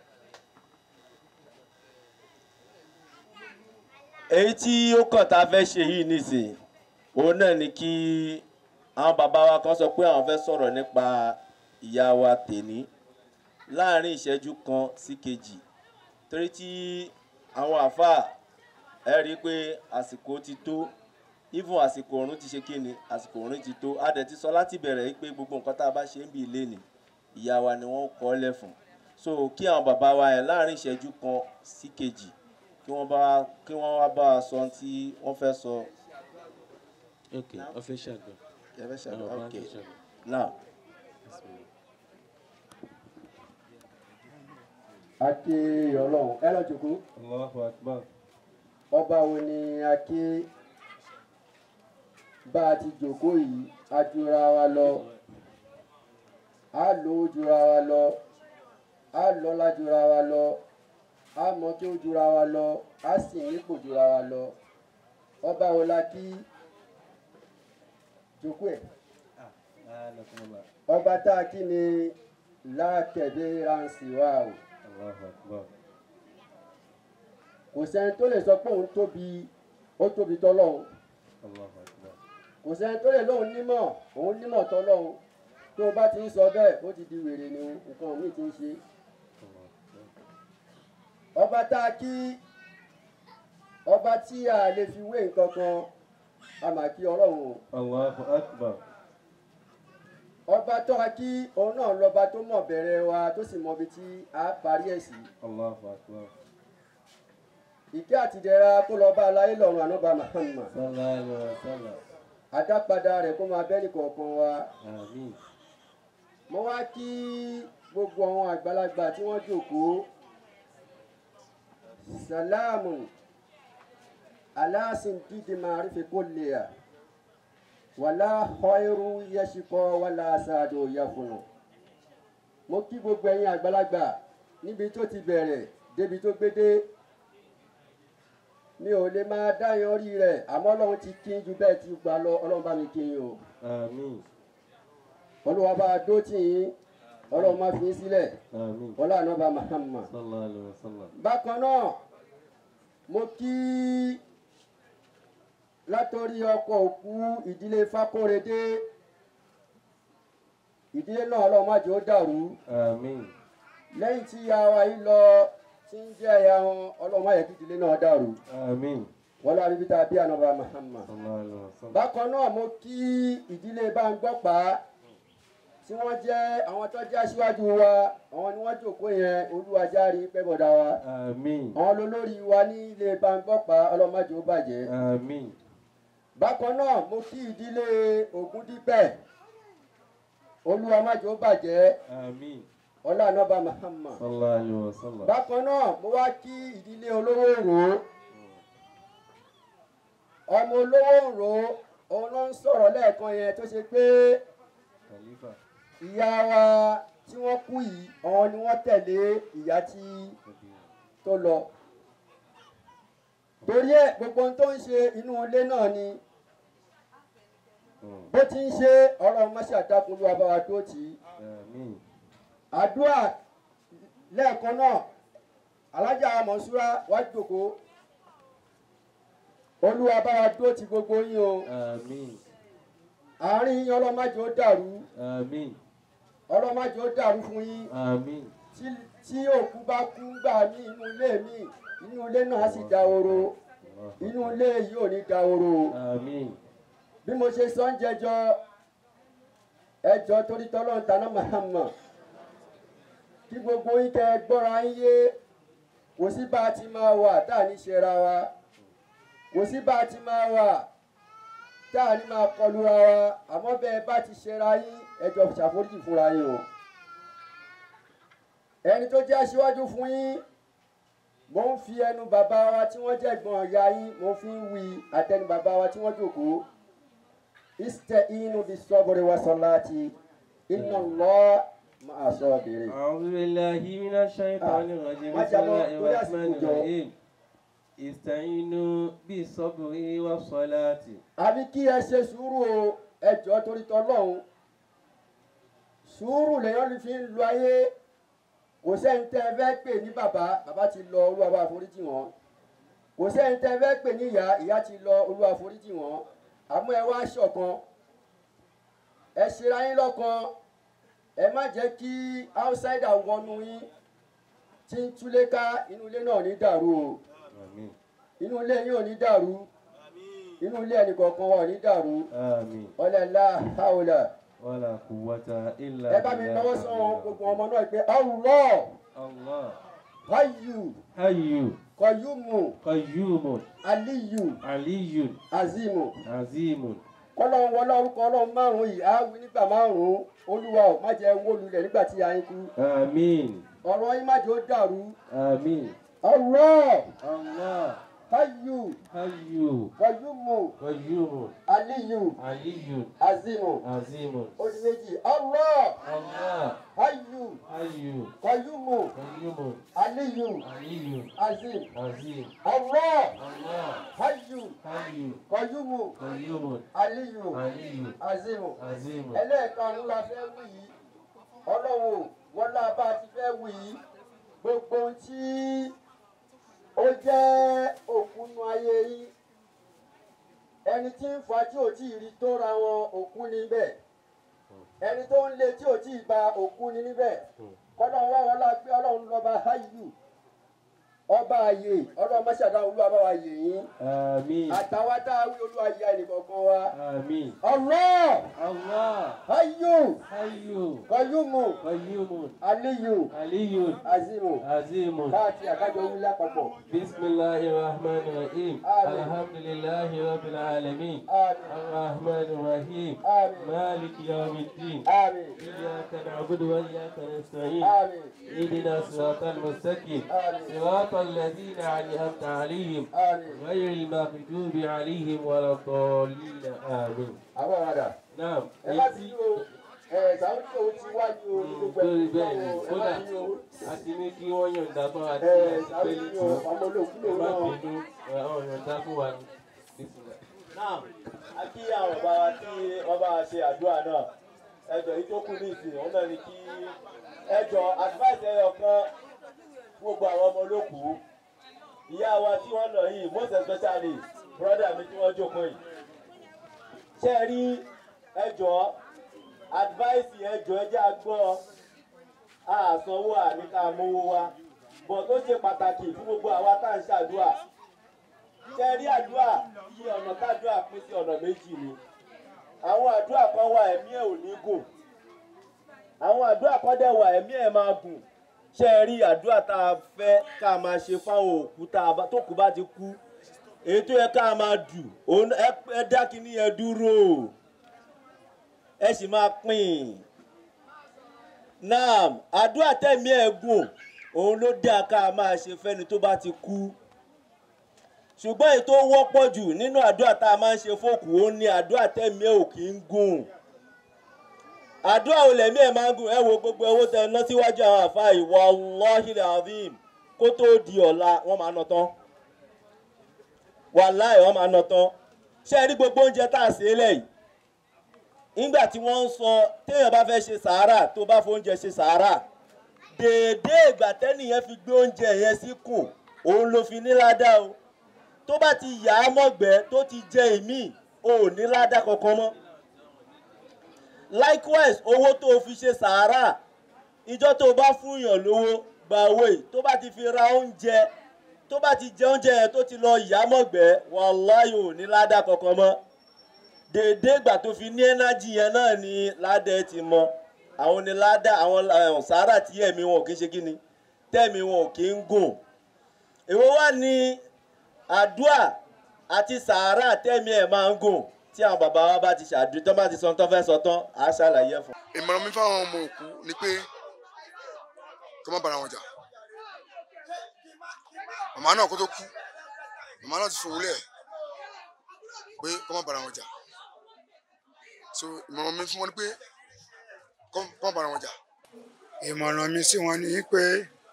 èyí tí ó kàn tá a fẹ́ ṣe yìí nísìnyí òun náà ni kí àwọn bàbá wa kan sọ pé àwọn fẹ́ sọ̀rọ̀ nípa ìyá wa tèní láàrin ìṣẹ́jú kan sí kejì torí tí àwọn àfáà ẹ rí i pé àsìkò ti tó even àsìkò ọ̀run ti ṣe kí ni àsìkò ọ̀run ti tó a dẹ̀ ti sọ láti bẹ̀rẹ̀ yìí pé gbogbo nǹkan tá a bá ṣe ń bí ilé ni ìyá wa ni wọ́n kọ́ lẹ̀ fún so kí àwọn bàbá wa yẹn láàrin ìṣẹ́jú kan sí kejì kí wọ́n wá bá a sọ tí wọ́n fẹ́ sọ. Okay, official go. Okay. Now. Ake Ọlọ́run ẹ lọ jòkó. Allahu Akbar. Ọba wo ni ake bá a ti jòkó yìí a jura wa lọ a lò ó jura wa lọ a lọ́lá jura wa lọ a mọ̀ kí ó jura wa lọ a sì nípò jura wa lọ ọba wo la kí jòkó ẹ̀. Ọba tá a kí ni lákẹ̀dé ránṣì wa o. Kò sẹ́ni tó lè sọ pé òun tóbi ó tóbi tọ́lọ́hun. Kò sẹ́ni tó lè lóun nímọ̀ òun nímọ̀ tọ́lọ́hun. Tó o bá ti ń sọ bẹ́ẹ̀ ó ti di wèrè ni nǹkan míì ti ń ṣe. Ọba tá a kí ọba tí a lè fi wé nǹkan kan a máa kí Ọlọ́run. Allahu Akbar. Ọba tó a kí òun náà lọ́ba tó mọ̀ bẹ̀rẹ̀ wa tó sì mọ̀ ibi tí a parí ẹ̀ sí. Allahu Akbar. Ìkẹ́ àtìdẹ́ra kó lọ bá aláyé lọ́run ànábà Muhammad. Sallallahu alaihi wasallam. Adápadà rẹ̀ kó máa bẹ́ẹ̀ nìkọ̀ọ̀kan wa. Àmín. Mo wá kí gbogbo àwọn àgbàlagbà tí wọ́n jókòó. Sàlámù aláàsìn dídì máa rí fi kó lè à. Wàlá khairu yẹ́sìkọ́ wàlá sáàdù yẹ́fùnù. Mo kí gbogbo ẹ̀yin àgbàlagbà níbi tó ti bẹ̀rẹ̀ débi tó gbé dé. Mi ò lè máa dáyan orí rẹ̀ àmọ́ Ọlọ́run ti kí ju bẹ́ẹ̀ ti gbà lọ Ọlọ́run bá mi kí yín o. Àmín. Olúwa bá a dó tì yín Ọlọ́run má fi yín sílẹ̀. Àmín. Ọlá ànábà Muhammad. Sallallahu alaihi wasallam. Bákan náà mo kí látọrí ọkọ òkú ìdílé Fákóredé ìdílé náà Ọlọ́run má jẹ́ ó dàrú. Àmín. Lẹ́yìn tí ìyá wa yìí lọ tí ń jẹ́ ẹ̀yà wọn Ọlọ́run má yẹ kí ìdílé náà dàrú. Àmín. wọ́n lárí bí tàbí ànábà Muhammad. Bákan náà mo kí ìdílé Báńgbọ́pá tí wọ́n jẹ́ àwọn tó jẹ́ aṣíwájú wa, àwọn ni wọ́n jókòó yẹn, Olúwa járe pẹ́ bọ̀dá wa. Àmín. Àwọn olórí wa ní ilé Báńgbọ́pá, ọlọ́mọdé ó bàjẹ́. Àmín. Bákan náà mo kí ìdílé Ògúndípẹ̀, Olúwa má jẹ́ ó bàjẹ́. Àmín. Ọlá ànábà Muhammad. Sallallahu alaihi wasallam. Bákan náà mo wá kí ìdílé olówó Òró. Ọmọ olówó Òró òun ló ń sọ̀rọ̀ lẹ́ẹ̀kan yẹn tó ṣe pé ìyá wa tí wọ́n kú yìí àwọn ni wọ́n tẹ̀lé ìyá tí tó lọ. Torí ẹ̀ gbogbo ohun tó ń ṣe inú ilé náà ni bó ti ń ṣe ọ̀rọ̀ mọ́ṣáàdákun ló wà bá wa tó tì í. Àdúrà lẹ́ẹ̀kan náà alájà Mọ̀ṣúrà wá jókòó. Olúwa bá wa dúró ti gbogbo yín o. Àmín. Àárín yín ọlọ́májì ó dàrú. Àmín. Ọlọ́májì ó dàrú fún yín. Àmín. Tí òkú bá kú gbà ní inú ilé mi, inú ilé náà sì dahoro. Inú ilé yìí ò ní dahoro. Àmín. Bí mo ṣe sọ ń jẹjọ, ẹjọ́ torí tọ́lọ́run taná Muhammad. Kí gbogbo yín kẹ́ gbọ́ra yín yé, kò sí bá a ti máa wà tá à ní ṣe ra wa. Kò sí bá a ti máa wà tá a ní máa kọlura wa, àmọ́ bẹ́ẹ̀ bá ti ṣera yín ẹjọ́ ṣàforíjì fúnra yín o. Ẹni tó jẹ́ aṣíwájú fún yín, mo ń fi ẹnu bàbá wa tí wọ́n jẹ́ ẹ̀gbọ́n ìyá yín, mo fi ń wí àtẹnu bàbá wa tí wọ́n jókòó. Ista'inu bis-sabri was-salati, inna Allaha ma'a sabirin. A'udhu billahi minash shaitanir rajim. Bismillahir rahmanir rahim. Ista'inu bis-sabri was-salati. Àbí kí ẹ ṣe sùúrù o, ẹjọ́ torí tọ́lọ́hún. Sùúrù lèyàn fi ń lo ayé. Kò sẹ́ni tẹ́ ẹ fẹ́ pè ní bàbá, bàbá ti lọ, Olúwa bá foríjì wọn. Kò sẹ́ni tẹ́ ẹ fẹ́ pè ní ìyá, ìyá ti lọ, Olúwa foríjì wọn. Àmọ́ ẹ wá ṣọ̀kan. Ẹ ṣera yín lọ́kan. Ẹ má jẹ́ kí outsider wọnú yín. Tí ń túlé ká, inú ilé náà ní dàrú o. Inú ilé yín ò ní dàrú. Inú ilé ẹnìkọ̀ọ̀kan wa ò ní dàrú. Ọlẹ́lá haúlà. Wala quwwata illa Ẹ bá mi lọ́wọ́ sọ gbogbo ọmọ náà pé Allah. Allah. Hayyu. Hayyu. Qayyumu. Aliyu. Azimu. Ọlọ́run wọlé orúkọ Ọlọ́run márùn-ún yìí á wí nígbà márùn-ún. Olúwa ò má jẹ́ wó lulẹ̀ nígbà tí a yín kú. Àmín. Ọ̀rọ̀ yín má jẹ́ ó dàrú. Àmín. Allah. Hayyu. Qayyumu. Aliyu. Azimu. Ó di méjì. Allah. Hayyu. Qayyumu. Aliyu. Azim. Allah. Hayyu. Qayyumu. Aliyu. Azimu. Ẹlẹ́ẹ̀karùn-ún la fẹ́ wí yìí. Ọlọ́run wọ́n lá bá a ti fẹ́ wí yìí. Gbogbo ohun tí ó jẹ́ òkúnu ayé yín. Ẹni tí ń fa tí ò tí ì rí tó ra wọn òkú níbẹ̀. Ẹni tó ń lé tí ò tí ì ba òkú ní níbẹ̀. Kọ́lọ́run wá wọlá pé Ọlọ́run lọ́ba Hayyu. Ọba ààyè, Ọlọ́run máṣàdá Olúwa bá wa yè yín. Àmín. Àtàwọn tá a wí Olúwa yà ẹnìkọ̀ọ̀kan wa. Àmín. Allah. Hayyu. Qayyumu. Aliyu. Azimu. Káàtì àkájọ wí lápapọ̀. Bismillahir rahmanir rahim. Alhamdulillahi rabbil alamin. Arrahmanir rahim. Maliki yawmiddin. Iyyaka na'budu wa iyyaka nasta'in. Ihdinas siratal mustaqim. صراط الذين أنعمت عليهم غير المغضوب عليهم ولا الضالين آمين. نعم. Torí bẹ́ẹ̀ ni kódà àti ní kí wọ́n yọ̀ǹda fún wa tí pé ní tí má bínú àwọn yọ̀ǹda fún wa ní. Náà a kí àwọn bàbá wa tí wọ́n bá ṣe àdúrà náà ẹjọ́ yìí tó kù ní ìsìn òun náà ni kí ẹjọ́ advice ẹyọ kan gbogbo àwọn ọmọ olókùú ìyá wa tí wọ́n lọ yìí most especially brother mi tí wọ́n jókòó yìí ṣe rí ẹjọ́ advice ẹjọ́ ẹjẹ́ agbọ́ àsanwó àníkà mówó wa bọ̀ tó ṣe pàtàkì fún gbogbo àwa tá à ń ṣàdúrà Ṣé rí àdúrà yí ọ̀nà tádùá pín sí ọ̀nà méjì ni. Àwọn àdúrà kan wà ẹ̀mí ẹ̀ ò ní gùn. Àwọn àdúrà kan dẹ̀ wà ẹ̀mí ẹ̀ máa gùn. Ṣé rí àdúrà tá a fẹ́ ká máa ṣe fáwọn òkú tó kú bá ti kú. Èyí tó yẹ ká máa dù ẹ dá kíní yẹn dúró. Ẹ sì máa pín. Naam, àdúrà tẹ̀mí ẹ̀ gùn òun ló dá ká máa ṣe fẹ́ni tó bá ti kú. Ṣùgbọ́n èyí tó wọ́pọ̀ jù nínú àdúrà tá a máa ń ṣe fókù ó ní àdúrà tẹ̀mí ẹ̀ ò kí ń gùn. Àdúrà ò lẹ̀mí ẹ̀ máa ń gùn. Ẹ wo gbogbo owó tẹ ná síwájú àwọn àfáà yìí wallahil azim kó tó di ọ̀la wọ́n máa ná tán. Wàláì wọ́n máa ná tán. Ṣé ẹ rí gbogbo oúnjẹ tá a ṣe é lẹ́yìn? Nígbà tí wọ́n ń sọ téèyàn bá fẹ́ ṣe sàárà tó bá fóúnjẹ ṣe sàárà déédé ìgbà tẹ́nìyẹn fi gbé oúnjẹ yẹn síkùn òun ló fi ní ládàá o. Tó bá ti yà á mọ́gbẹ́ tó ti jẹ ìmí ò ní ládàá kankan mọ́. Likewise owó tó o fi ṣe sàárà ìjọ tó o bá fún yàn lówó gba owó yìí tó bá ti fi ra oúnjẹ tó bá ti jẹ oúnjẹ yẹn tó ti lọ yà á mọ́gbẹ́ wàláhì ò ní ládàá kankan mọ́. Déédé ìgbà tó fi ní ẹ́nájì yẹn náà ni ládàá ti mọ. Àwọn ni ládàá àwọn sàárà tí ẹ̀mí wọn ò kí ń ṣe kí ni tẹ̀mí wọn ò kí ń gùn. Èwo wá ní àdúà àti sàárà tẹ̀mí ẹ̀ máa ń gùn tí àwọn bàbá wa bá ti ṣàdúrà tán bá ti sọ tán fẹ́ sọ tán á ṣàlàyé fún. Ìmọ̀ràn mi fáwọn ọmọ òkú ni pé kí wọ́n má bára wọn jà. Màmá náà kó tó kú màmá náà ti fòwú lẹ̀ pé kí wọ́n má bára wọn jà. So ìmọ̀ràn mi fún wọn ni pé kí wọ́n bára wọn jà. Ìmọ̀ràn mi sí wọn ni pé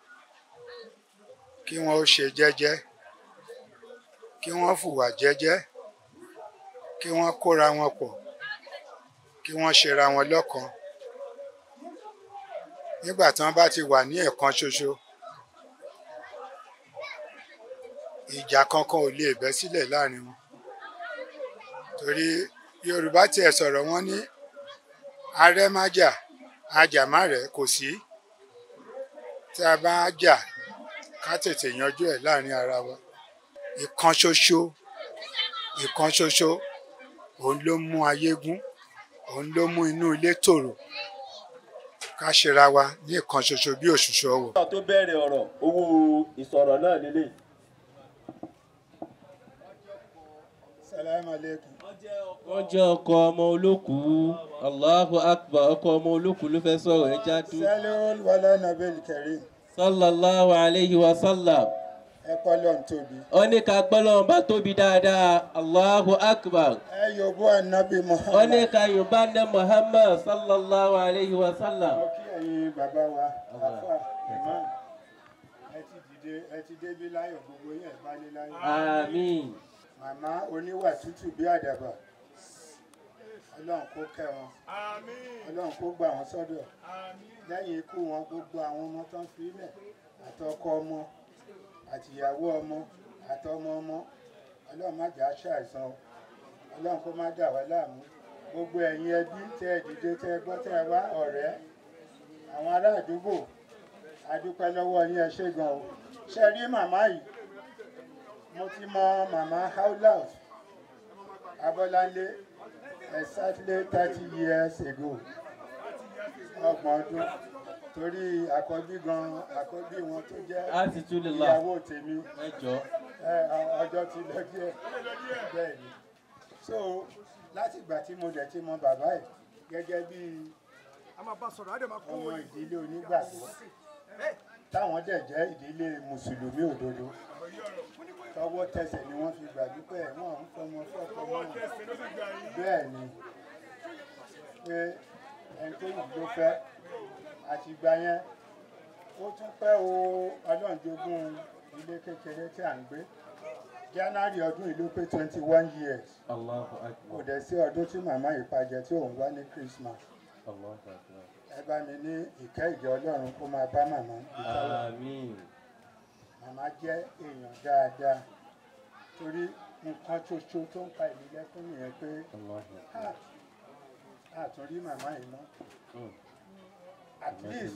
kí wọ́n ó ṣe jẹ́jẹ́, kí wọ́n fùwà jẹ́jẹ́, kí wọ́n kóra wọn pọ̀, kí wọ́n ṣera wọn lọ́kan. Nígbà tí wọ́n bá ti wà ní ẹ̀kan ṣoṣo, ìjà kankan ò lè bẹ́ sílẹ̀ láàrin wọn. Torí Yorùbá tiẹ̀ sọ̀rọ̀ wọn ní arẹ́ má jà, ajá má rẹ̀ kò sí. Tí a bá jà ká tètè yanjú ẹ̀ láàrin ara wa. Ìkan ṣoṣo òun ló mú ayé gún, òun ló mú inú ilé tòrò. Ká ṣera wa ní ìkan ṣoṣo bí òṣùṣù ọwọ̀. Tó bẹ̀rẹ̀ ọ̀rọ̀ owó ìsọ̀rọ̀ náà lélẹ̀. Salamu alaikum. Wọ́n jẹ́ ọkọ ọmọ olókùú. Allahu akbar ọkọ ọmọ olókùú ló fẹ́ sọ̀rọ̀ ẹ jáde. Sallallahu wala nabil karim. Sallallahu alayhi wa sallam. Ẹ kọ́ lọ́n tóbi. Ó ní ká gbọ́ lọ́n bá tóbi dáadáa. Allahu akbar. Ẹ yòbó ànábì Muhammad. Ó ní ká yorùbá ní Muhammad sallallahu alayhi wa sallam. Mo kí ẹ̀yin bàbá wa, àfà, imam. Ẹ ti débi láyọ̀ gbogbo yẹn bá ní láyọ̀. Àmín. Màmá oníwà tútù bí àdàbà. Ọlọ́run kó kẹ́ wọn. Ọlọ́run kó gbà wọ́n sọ́dọ̀. Lẹ́yìn ikú wọn gbogbo àwọn ọmọ tán fi ilẹ̀ àtọkọ ọmọ àtìyàwó ọmọ àtọmọ ọmọ Ọlọ́run má jà ṣàìsàn o. Ọlọ́run kó má dà wá láàmú. Gbogbo ẹ̀yin ẹbí tẹ́ ẹ dìde tẹ́ ẹ gbọ́ tẹ́ ẹ wá ọ̀rẹ́ àwọn ará àdúgbò a dúpẹ́ lọ́wọ́ yín ẹ ṣé gan o. Ṣé rí màmá yìí? Mo ti mọ màmá Howlaus Abọ́láńlé exactly 30 years ago. Ọgbọ̀n ọdún torí àkọ́bí wọn tó jẹ́ ìyàwó tèmi ọjọ́ ti lọ díẹ̀ bẹ́ẹ̀ ni. So láti ìgbà tí mo dẹ̀ ti mọ bàbá ẹ̀ gẹ́gẹ́ bí ọmọ ìdílé onígbàgbọ́ táwọn dẹ̀ jẹ́ ìdílé mùsùlùmí òdodo tọwọ́ tẹsẹ̀ ni wọ́n fi gbà dúpẹ́ wọ́n ń fọmọ fọ́kọ mọ́ bẹ́ẹ̀ ni pé ẹni tó yìí ló fẹ́ àtìgbà yẹn ó tún pẹ́ o Ọlọ́run jogún ilé kékeré tí à ń gbé January ọdún yìí ló pé 21 years kò dẹ̀ sí ọdún tí màmá ìpàjẹ́ tí òun wá ní Christmas ẹ bá mi ní ìkẹ́ ìjọ Ọlọ́run kó máa bá màmá Àmín. Màmá jẹ́ èèyàn dáadáa torí nǹkan ṣoṣo tó ń pa ìlú lẹ́kún nìyẹn pé àtúnrí màmá yìí mọ́ at least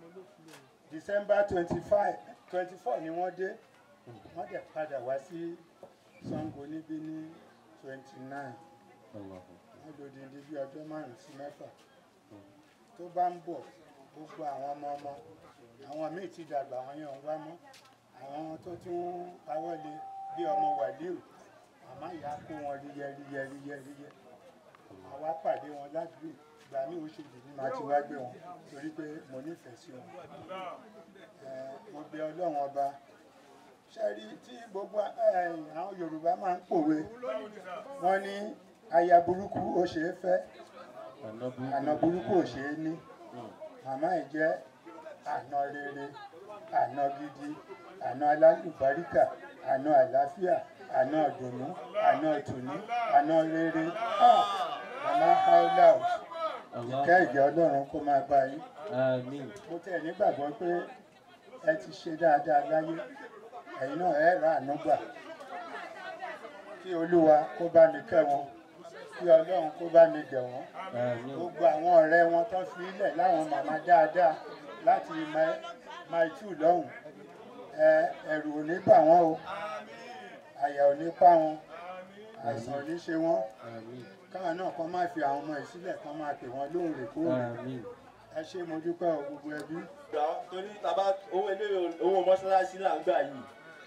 December 24 ni wọ́n dé wọ́n dẹ̀ padà wá sí Ṣàngó níbí ní 29 wọ́n lòdì ní bí ọjọ́ 5 sí 6 tó bá ń bọ̀ gbogbo àwọn ọmọ àwọn míì ti dàgbà àwọn yẹn ń wá mọ́ àwọn tó tún pawọ́ lé bí ọmọ Wàlíù àmọ́ ìyá kó wọn ríyẹ àwa pàdé wọn ládùúgbò ìgbà ní Òṣòdì ni màá ti wá gbé wọn torí pé mo nífẹ̀ẹ́ sí wọn mo bẹ̀ Ọlọ́run ọba ṣẹ́rí tí gbogbo àwọn Yorùbá máa ń pòwe wọ́n ní aya burúkú ó ṣe é fẹ́ àna burúkú ò ṣe é ní màmá ẹ̀ jẹ́ àna rere àna gidi àna alálùbáríkà àna àlàáfíà àna ìdùnnú àna ìtùnú àna rere màmá haúláù ìkẹ́ ìgẹ́ Ọlọ́run kó máa bá yín mo tẹ̀ nígbàgbọ́ pé ẹ ti ṣe dáadáa láyé ẹ̀yin náà ẹ rà àánú gbà kí Olúwa kó bá mi kẹ́ wọn kí Ọlọ́run kó bá mi gẹ̀ wọ́n gbogbo àwọn ọ̀rẹ́ wọn tó fi ilẹ̀ láwọn màmá dáadáa láti Mile 2 lọ́hùn ẹ̀rù ò ní bà wọ́n o àyà ò ní pa wọn àìsàn ò ní ṣe wọ́n káwọn náà kàn máa fi àwọn ọmọ ìsílẹ̀ kan máa pè wọ́n lóòrèkóòrè ẹ ṣé mo dúpẹ́ o gbogbo ẹbí. torí tàbá owó mọ́ṣáláṣí là ń gbà yìí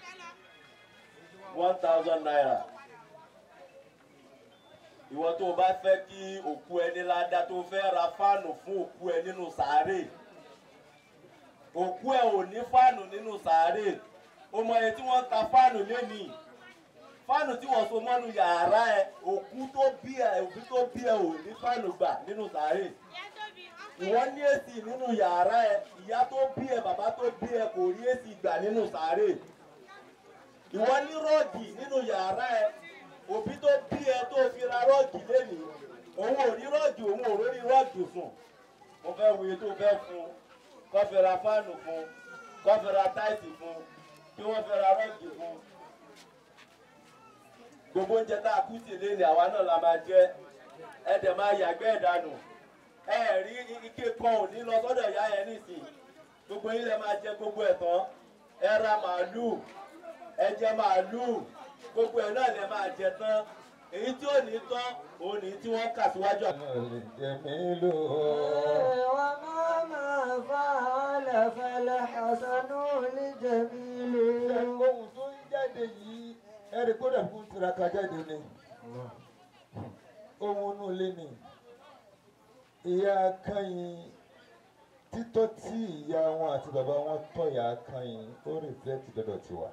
1000 naira ìwọ tó o bá fẹ́ kí òkú ẹni ládá tó fẹ́ ra fáànù fún òkú ẹ nínú sàárè òkú ẹ ò ní fáànù nínú sàárè o mọ iye tí wọ́n ń ta fáànù lénìí fáànù tí wọ́n so mọ́nu yàrá ẹ òkú tó bí ẹ ò ní fáànù gbà nínú sàárè ìwọ ní èsì nínú yàrá ẹ ìyá tó bí ẹ bàbá tó bí ẹ kò rí èsì gbà nínú sàárè ìwọ ní rọ́ọ̀gì nínú yàrá ẹ òbí tó bí ẹ tó fi ra rọ́ọ̀gì lénìí òun ò rí rọ́ọ̀gì òun ò rí rọ́ọ̀gì fún mo fẹ́ wuye tó fẹ́ fún kó fi ra fáànù fún kó fi ra táìsì fún kí wọ́n fi ra rọ́ọ̀gì fún gbogbo oúnjẹ tá a kú sí lé ní àwa náà la máa jẹ ẹ dẹ̀ máa yàgbẹ́ ìdánù ẹ rí ike kan ò ní lọ sọ́dọ̀ ìyá yẹn nísìnyí gbogbo yín lẹ máa jẹ gbogbo ẹ̀ tán ẹ ra màálù ẹ jẹ màálù gbogbo ẹ̀ náà lẹ máa jẹ tán èyí tí ò ní tán òun ní tí wọ́n kà síwájú. وما فعل فالحسن لجميل. ohun tó ń jáde yìí ẹ̀rí kó dàbí kó tiraka jáde ni ohun inú ilé ni ìyá Kányìn títọ́ tí ìyá wọn àti bàbá wọn tọ́ ìyá Kányìn ó rìflẹ́tì lọ́dọ̀ tiwa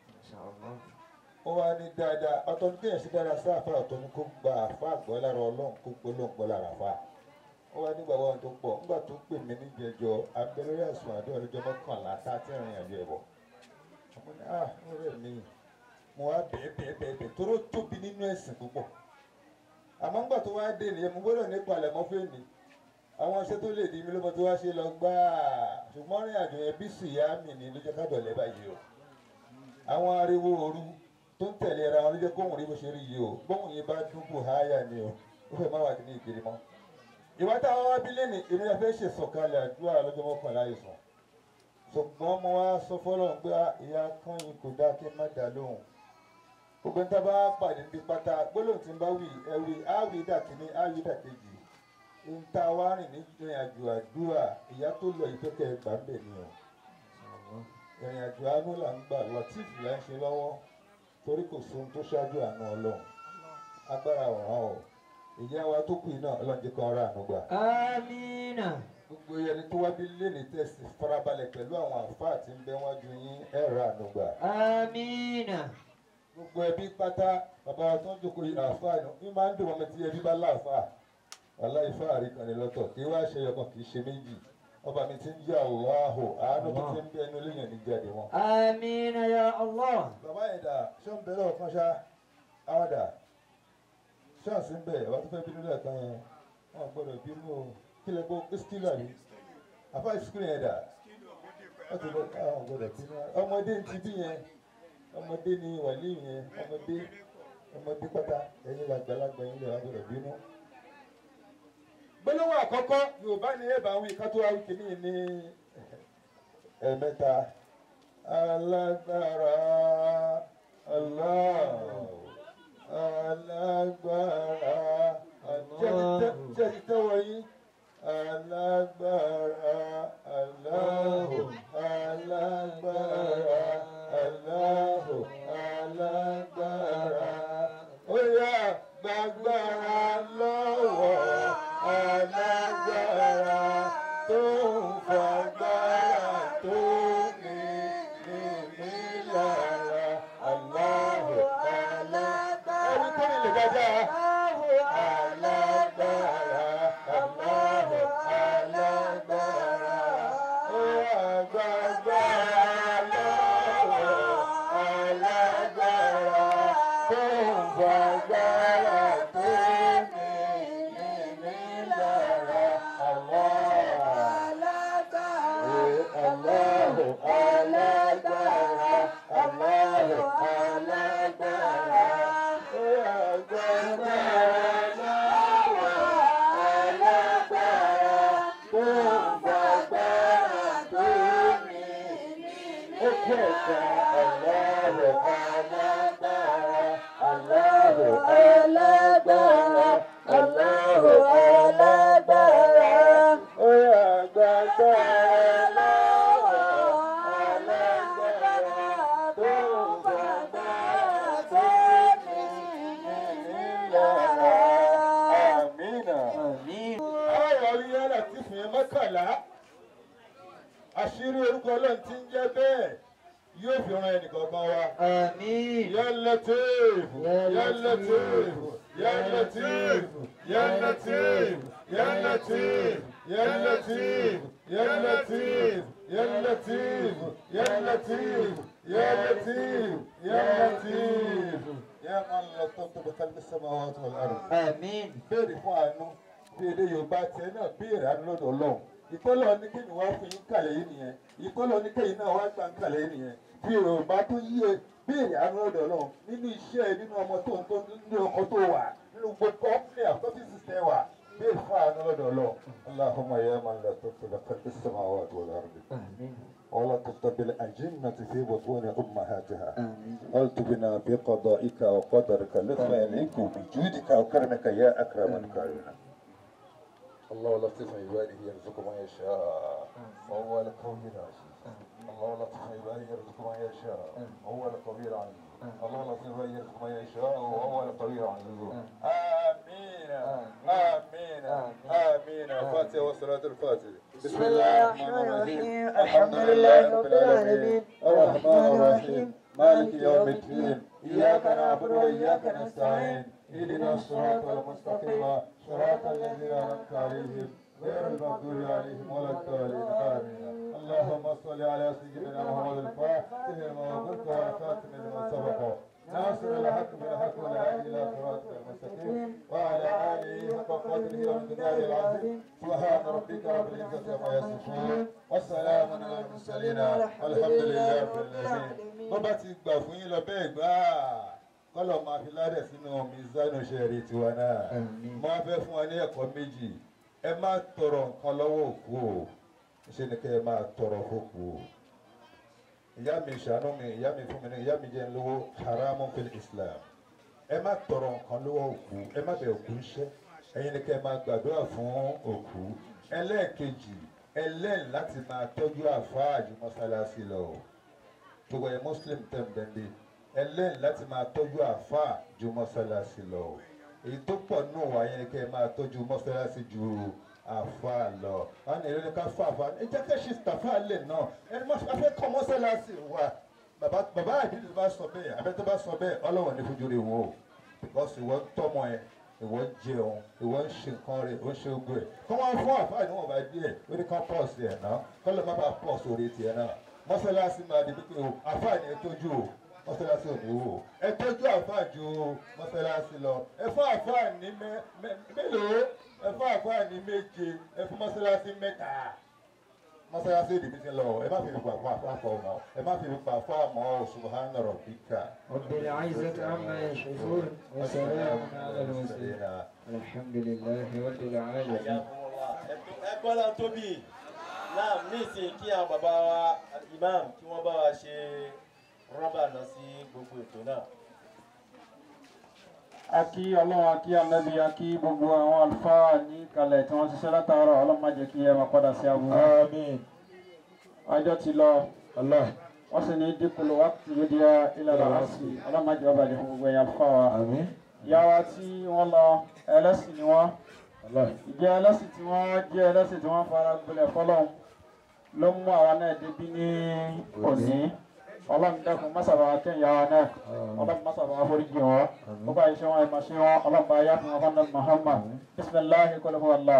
ó wá ní dáadáa ọ̀tọ̀ ní kéèyàn sí dáadáa sáfà ọ̀tọ̀ ní kó gba àfa àgbọ̀ lára Ọlọ́run kó gbólóhùn gbọ́ lára àfa ó wá nígbà wọn tó pọ̀ nígbà tó pè mí níjẹjọ abẹ́rẹ́ àìsàn àdéhùn ọlọ́jọ́ mọ́kànlá tá a ti rìn àjọ ẹ̀bọ̀ ọmọ ní ọ̀rẹ́ mi mo wá bẹ̀ẹ̀ tóró tóbi nínú ẹ̀sìn púpọ̀ àmọ́ ńgbà tó wá dé nìyẹn mo gbọ́dọ̀ nípa àlẹ̀mọ́ fèmí àwọn iṣẹ́ tó lè di mi lọ́mọ tó wá ṣe lọ gbáà ṣùgbọ́n rìn àjò yẹn bí sùyà mi ní ló jẹ́ ká dọ̀lẹ́ báyìí o àwọn ariwo òru tó ń tẹ̀lé ara wọn ló jẹ́ kóhùn rí bó ṣe rí yìí o gbóhùn yìí bá dúpọ̀ háyà ni o ó fẹ́ má wà ní ìkiri mọ́ ìwà táwọn wá bí lẹ́nu èmi náà fẹ́ ṣe sọ̀kalẹ̀ àdúrà lọ́jọ́ mọ́kànlá ìsàn ṣùgbọ́n mo wá sọ fọ́lọ́run pé ìyá Kányìn kò dá kí n má dá lóhùn gbogbo ń tábà pàdé ní pátá gbólóhùn tí ń bá wí ẹwì áwì dàkíní áwì dàkejì ń ta wá rìn ní ìrìn àjò àdúrà ìyá tó lọ ìfẹ́kẹ̀ ẹgbà ń bẹ̀ ni o ìrìn àjò àánú là ń gbà Latif là ń ṣe lọ́wọ́ torí kò sóhun tó ṣáájú àánú Ọlọ́run agbára ọ̀ràn o ìyá wa tó kù iná ọlọ́njẹ́ kan ara àánú gbà. Àmínà. gbogbo ẹni tó wá bí lẹ́ni tẹ̀sí farabalẹ̀ pẹ̀lú àwọn àfáà tí ń bẹ wájú yín ẹ̀rọ àánú gbà. Àmínà. gbogbo ẹbí pátá bàbá wa tó ń jókòó àfáà ní máa ń dùn ọmọ tí ẹbí bá láàfáà wàhálà ìfáà rí kan ní lọ́tọ̀ kí wá ṣe ọkàn kì í ṣe méjì ọba mi ti ń jẹ́ Allahu àánú tó ti ń bẹ ẹnu léyìn ní jáde wọn. Àmínà ya Allah. bàbá yẹn dà ṣé ń bẹ̀rẹ̀ ọ̀kan ṣá àwọn dà ṣáàṣì ń bẹ̀ ọba tó fẹ́ bínú lẹ́ẹ̀kan yẹn wọn gbọ́dọ̀ bínú o kí lè gbọ́ ìskílù àbí àfa ìskílù yẹn dà wọ́n ti lọ àwọn gbọ́dọ̀ bínú ọmọdé ń ti bí yẹn ọmọdé ni wàlí yẹn ọmọdé pátá ẹ̀yin làgbàlagbà yẹn lè wá gbọ́dọ̀ bínú. gbólóhùn àkọ́kọ́ Yorùbá ni ẹ̀ bá ń wí kátó wá wíkì ní ẹ̀mẹ́ta alágbára Allahu alágbára jẹ́ ti tẹ́wọ̀ yín alágbára Allahu alágbára Allahu alágbára ó yá gbàgbára lọ́wọ́ alágbára tó ń fagbára tó ní lára Allahu alágbára ẹni tó ní lè dáadáa alágbára Allahu alágbára ó yá gbàgbára lọ́wọ́ alágbára tó ń fagbára tó ní lára Allahu alágbára Allahu alágbára ó yá gbàgbára lọ́wọ́ alágbára tó ń fagbára tó ní ó kẹta Allahu alágbára Allahu alágbára Allahu alágbára ó yá gbàgbára lọ́wọ́ alágbára tó ń fagbára tó ní lára àmínà. Ọ̀rọ̀ yẹn láti fún yẹn mọ́kànlá àṣírí orúkọ Ọlọ́run tí ń jẹ́ bẹ́ẹ̀ yóò fi ran ẹnìkọ̀ọ̀kan wa. Àmín. Ya Latif, Ya Latif, Ya Latif, Ya Latif, Ya Latif, Ya Latif, Ya Latif, Ya Latif, Ya Latif, Ya Latif, Ya Latif. Ya man latifta bi khalqi samawati wal ard. Àmín. Béèrè fún àánú bí èdè Yorùbá tiẹ̀ náà béèrè àánú lọ́dọ̀ Ọlọ́run. Ìkọ́lọ̀ ní kéyìn wá fún yín kàlẹ́ yìí nìyẹn. Ìkọ́lọ̀ ní kéyìn náà wá gbà ń kàlẹ́ yìí nìyẹn. Bí Yorùbá tó yí e béèrè àánú lọ́dọ̀ Ọlọ́run nínú iṣẹ́ nínú ọmọ tó ń tó nínú ọkọ tó wà nínú gbogbo ọ́pẹ́ àkọ́fíìsì tẹ́ wà béèrè fún àánú lọ́dọ̀ Ọlọ́run. Allahumma ya man la taqbal khalqi samawati wal ardi. ولا تقبل أجنة في بطون أمهاتها ألتبنا بقضائك وقدرك لطف إليك بجودك وكرمك يا أكرم الكريم. الله لطيف عباده يرزق ما يشاء وهو القوي العزيز. الله لطيف عباده يرزق ما يشاء وهو القوي العزيز. الله لطيف عباده يرزق ما يشاء وهو القوي العزيز. آمين آمين آمين. الفاتحة والصلاة الفاتحة. بسم الله الرحمن الرحيم. الحمد لله رب العالمين الرحمن الرحيم مالك يوم الدين. إياك نعبد وإياك نستعين. اهدنا الصراط المستقيم صراط الذين أنعمت عليهم غير المغضوب عليهم ولا الضالين آمين. اللهم صل على سيدنا محمد الفاتح لما أغلق والخاتم لما سبق ناصر الحق بالحق والهادي إلى صراطك المستقيم وعلى آله حق قدره ومقداره العظيم. سبحان ربك رب العزة عما يصفون والسلام على المرسلين والحمد لله رب العالمين. bó bá ti gbà fún yín lọ bẹ́ẹ̀ gbà kọ́lọ̀ máa fi ládẹ̀ sínú mizanu ṣẹ̀rí tiwa náà. mo á fẹ́ fún wa ní ẹ̀kọ́ méjì. ẹ má tọrọ nǹkan lọ́wọ́ òkú o ṣe ni kẹ́ ẹ máa tọrọ fókù o. ìyá mi ṣàánú mi ìyá mi fún mi ní ìyá mi jẹ́ lówó haramu fil Islam. ẹ má tọrọ nǹkan lọ́wọ́ òkú ẹ má bẹ̀ òkú iṣẹ́ ẹ̀yin ni kẹ́ ẹ máa gbàdúrà fún òkú. ẹlẹ́ẹ̀kejì ẹlẹ́ẹ̀ láti máa tọ́jú àfáà ju mọ́sálásí lọ o. gbogbo ẹ̀ Muslim tẹ̀m̀bẹ̀lẹ̀ ẹlẹ́ẹ̀ láti máa tọ́jú àfáà ju mọ́sálásí lọ o. èyí tó pọ̀ nù wá yẹn ni kẹ́ ẹ máa tọ́jú mọ́sálásí ju àfáà lọ. wọn ní ìrẹ́lẹ́ ká fà àfáà ẹ jẹ́ kẹ́ ṣe tàfáà lè náà ẹni máa fẹ́ kọ́ mọ́sálásí wa. bàbá àdìdì bá sọ bẹ́ẹ̀ abẹ́ tó bá sọ bẹ́ẹ̀ Ọlọ́run ní fojú rẹ̀ wò ó because ìwọ tọ́mọ ẹ ìwọ jẹun ìwọ ń ṣe nǹkan rẹ̀ ó ń ṣe ogun ẹ̀ kọ́ wọn fún àfáà ní wọn bá díẹ̀ ó ní ká pọ́ọ̀sì ẹ̀ náà kọ́lọ́ má bàa pọ́ọ̀sì orí tiẹ̀ náà mọ́sálásí máa di pípé o àfáà ní ẹ tọ́jú o mọ́sálásí ò ní wò ẹ tọ́jú àfáà ju mọ́sálásí lọ ẹ fún àfáà ní mélòó ẹ fún àfáà ní méje ẹ fún mọ́sálásí mẹ́ta mọ́sálásí ìdìbí ti lọ ẹ má fi pa àfáà ọmọ ẹ má fi pa àfáà ọmọ subhana rabbika. rabbil izzati amma yasifun wa salamun ala al-mursalin alhamdulillahi rabbil alamin. ẹ gbọ́dọ̀ tóbi náà nísìnyí kí àwọn bàbá wa imam kí wọ́n bá wa ṣe rọ́bà lọ sí gbogbo ètò náà. Akí ọlọ́run akí ànábì akí gbogbo àwọn àlùfáà ní kalẹ̀ tí wọ́n ṣiṣẹ́ látàárọ̀ ọlọ́run má jẹ́ kí ẹ máa padà sí aburú. Àmín. Ọjọ́ ti lọ wọ́n sì ní dínkùlù wákìtì yóò di ilẹ̀ lọ́sí ọlọ́run má jẹ́ ọba jẹ́ fún gbogbo ẹ̀yà àlùfáà wa. Àmín. Ìyá wa tí wọ́n lọ ẹlẹ́sìn ni wọ́n. Ìjẹ́ ẹlẹ́sìn tí wọ́n jẹ́ ẹlẹ́sìn tí wọ́n fara gbolẹ̀ fọlọ́run ló mú àwa náà débi ní òní. Ọlọ́run dẹ́kun mọ́sàbà kẹ́yìn àwa náà ọlọ́run mọ́sàbà foríjì wọn gbogbo àìṣe wọn ìmọ̀ṣe wọn ọlọ́run bá yá fún wọn fún Muhammad bisimilahi kul huwa Allah.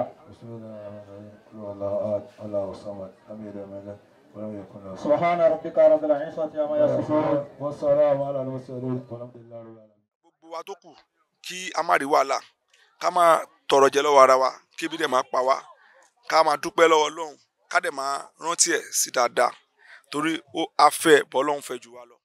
subhana rabbika rabbil izzati amma yasifun wa salamun ala al-mursalin walhamdulillahi rabbil alamin. Gbogbo wa tó kù kí a má rí wàhálà ká máa tọrọ jẹ lọ́wọ́ ara wa kí ebi dẹ̀ máa pa wá ká máa dúpẹ́ lọ́wọ́ Ọlọ́run ká dẹ̀ máa rántí ẹ̀ sí dáadáa torí ó afẹ́ bọ́lọ́run fẹ́ jù wá lọ.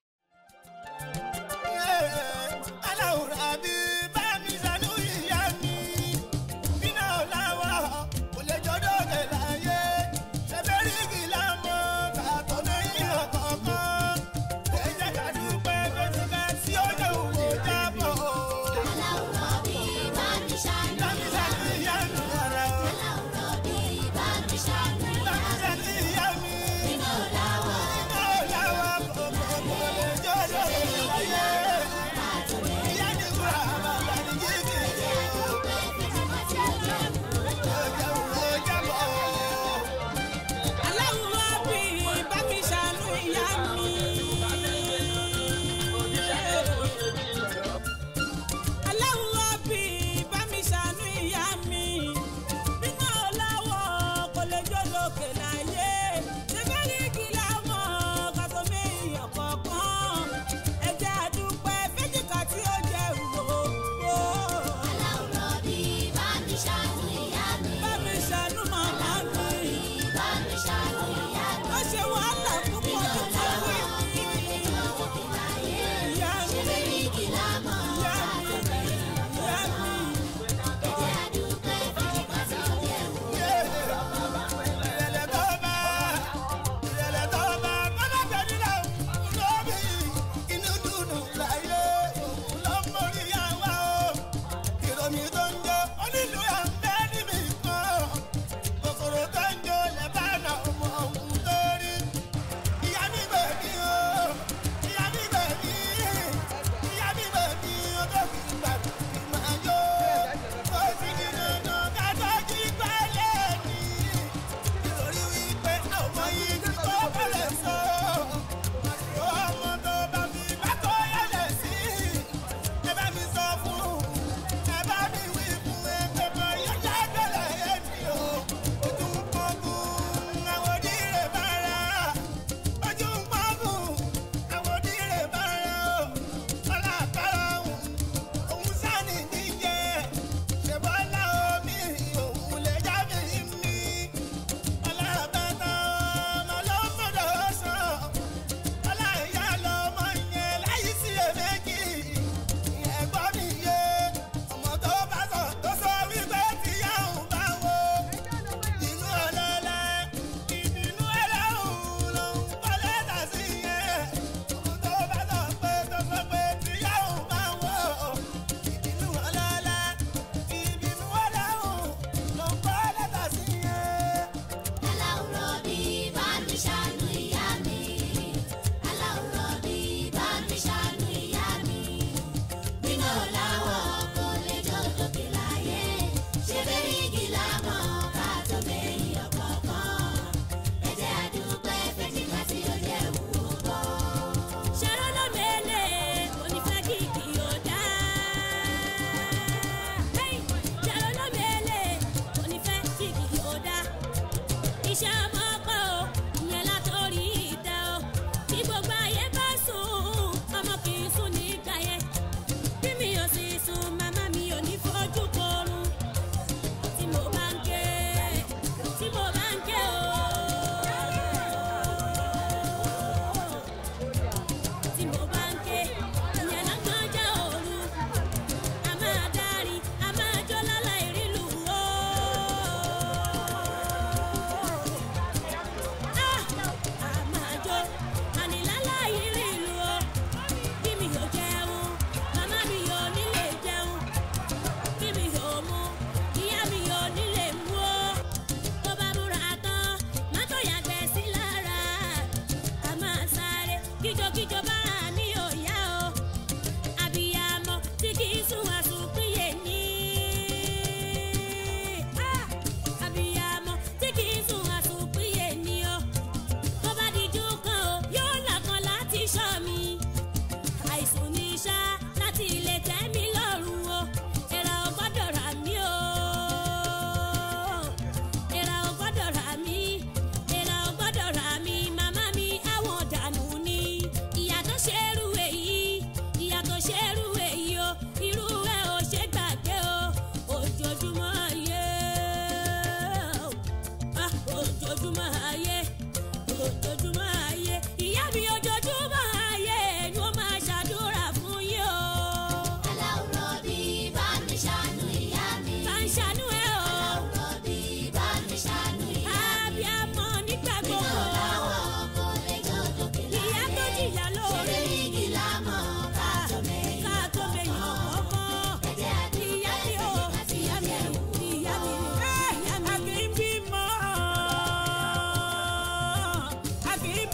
ojoojúmọ́ ayé ìyá mi ojoojúmọ́ ayé ni wọ́n máa ṣàdúrà fún yín o. aláwùrọ̀ bí bá mi ṣàánú ìyá mi. bá ń ṣàánú ẹ o. aláwùrọ̀ bí bá mi ṣàánú ìyá mi. abiyamọ nígbà gbogbo. mi ò dáwọ́ kó lè jọjọ kìlá. ìyá tó jìyà lóore. ṣe igi lámọ̀ ká tó mẹ́yìn. ká tó mẹ́yìn ọkọ̀. ẹ̀jẹ̀ àti ìyá mi o. ìyá mi ìyá mi. a kì í bímọ. a kì í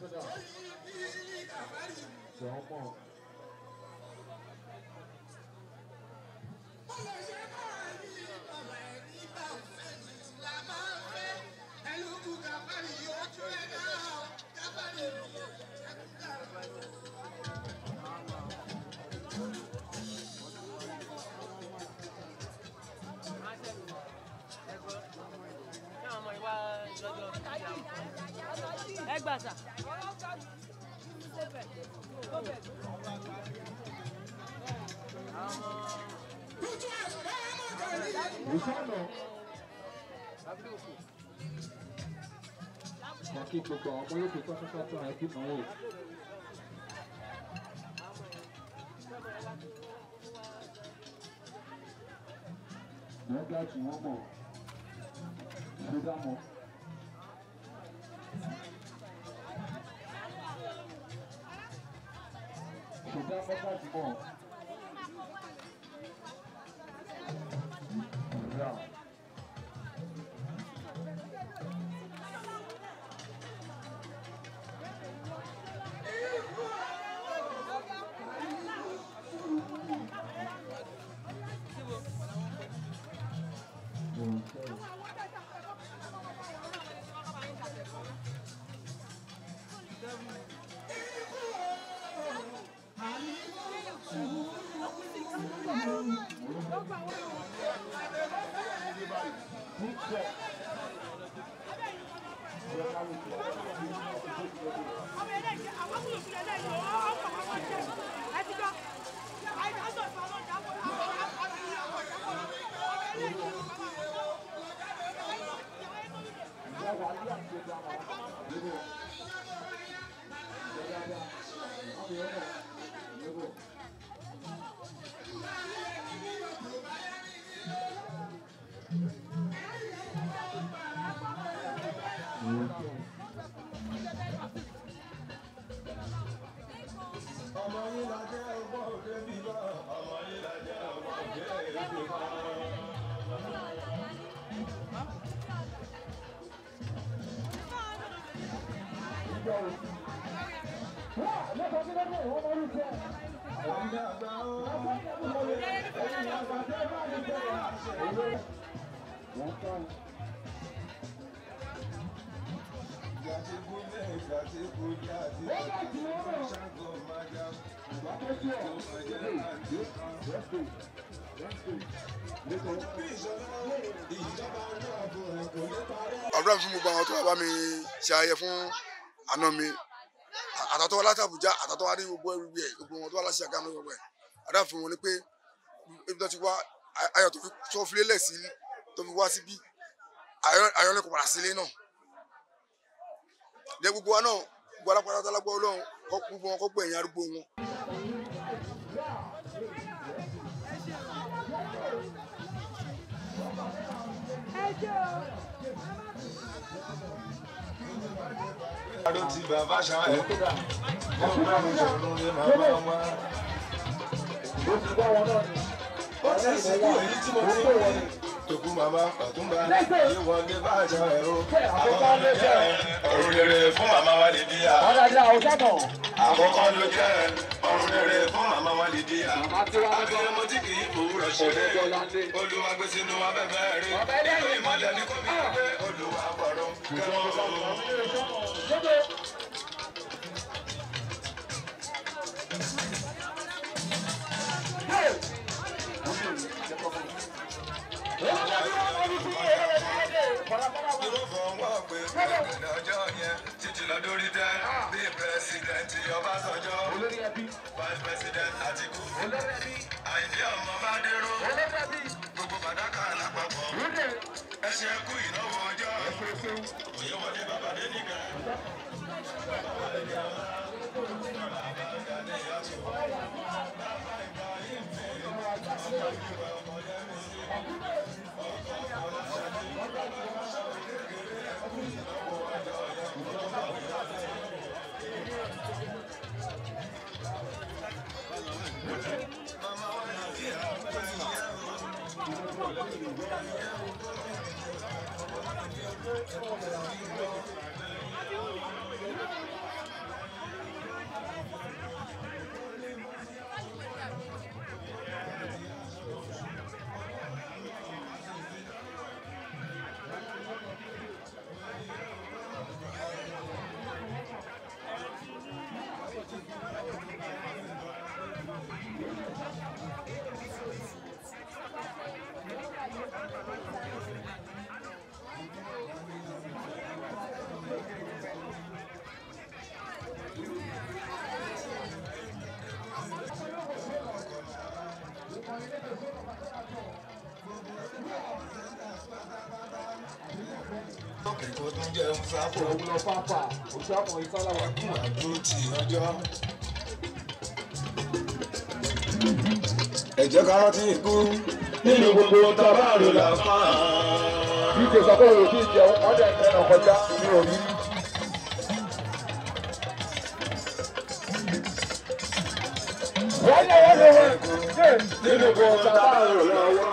Aqui, pessoal, amanhã eu fico com a equipe não hoje. Não é gatinho, amor. Chega, amor. Chega, amor, gatinho. Já. àdúrà fún gbogbo àwọn tó wà bá mi ṣe ayẹyẹ fún àná mi àtàtọ́ wa láti Àbújá àtàtọ́ wa ní gbogbo ẹrú ẹ̀ gbogbo wọn tó wà láti Ṣàgámù gbogbo ẹ̀ àdúrà fún wọn ni pé ebi tó ti wá ayọ̀ tó fi lélẹ̀ sí tó fi wá síbí ayọ̀ ní kò padà sílé náà jẹ́ gbogbo wa náà gbogbo alápàdé àtàlágbọ́ Ọlọ́run kọ́ gbogbo wọn kọ́ gbọ́ ẹ̀yìn arúgbó wọn. Àdó ti bàbá ṣáà ẹ̀ kódà ó bá mi sọ̀rọ̀ ní màmá wa. Ó ti sìnkú èyí tí mo ti ń wọ̀ tòkú màmá Fàtúmbà yìí wọlé bá àjà ẹ̀ o. Àkọ́kọ́ ló jẹ́ ọ̀run rere fún màmá wa Lídíà. Àkọ́kọ́ ló jẹ́ ọ̀run rere fún màmá wa Lídíà. Abiyamọ tí kì í fòwúrọ̀ ṣeré. Olúwa gbé sínú abẹ́fẹ́ rí. Nínú ìmọ̀lẹ̀ ní kò bí pé Olúwa bọ̀rọ̀ kẹ́rọ̀. Lọ́jọ́ yẹn títí lọ́dúnrí tẹ́ bí pírẹsidẹ̀ntì Ọbásanjọ́ vice president Àtìkù Àyìndé ọmọ Bádéró gbogbo Fàdákà lápapọ̀ ẹ ṣe kú ìnáwó ọjọ́ òye wọlé bàbá dé nígbà. òkè kó tún jẹun sáfò. òwúlọ fáfà òṣàmọ̀ ìsálàwà kù. àdúró ti ọjọ́. ẹ jẹ́ ká rántí ikú nínú gbogbo tábàrò làpá. bí kò sọ pé òkè ìjẹun ọjà ìfẹ́ràn kọjá ní òní. wọ́n yẹ wọ́n lè wọ́n nínú gbogbo tábàrò lọ́wọ́.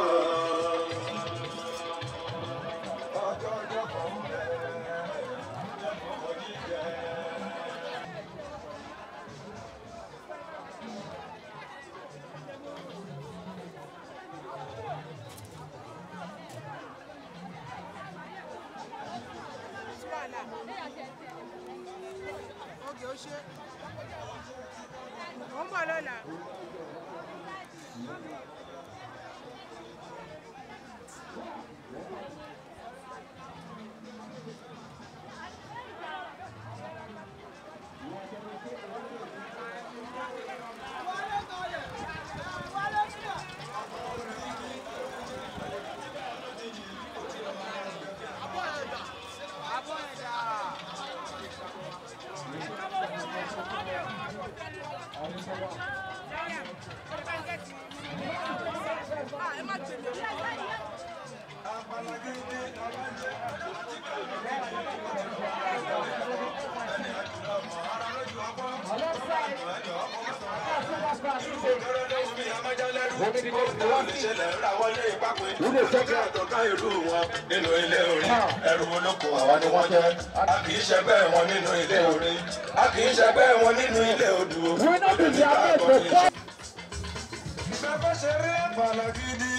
nínú ilé orí ẹrù olóko àwa ni wọ́n jẹ́ a kì í ṣẹgbẹ́ wọn nínú ilé orí a kì í ṣẹgbẹ́ wọn nínú ilé odò odò ní àkọ́kọ́. ìfẹ́ bá ṣe rí àpàlà gidi.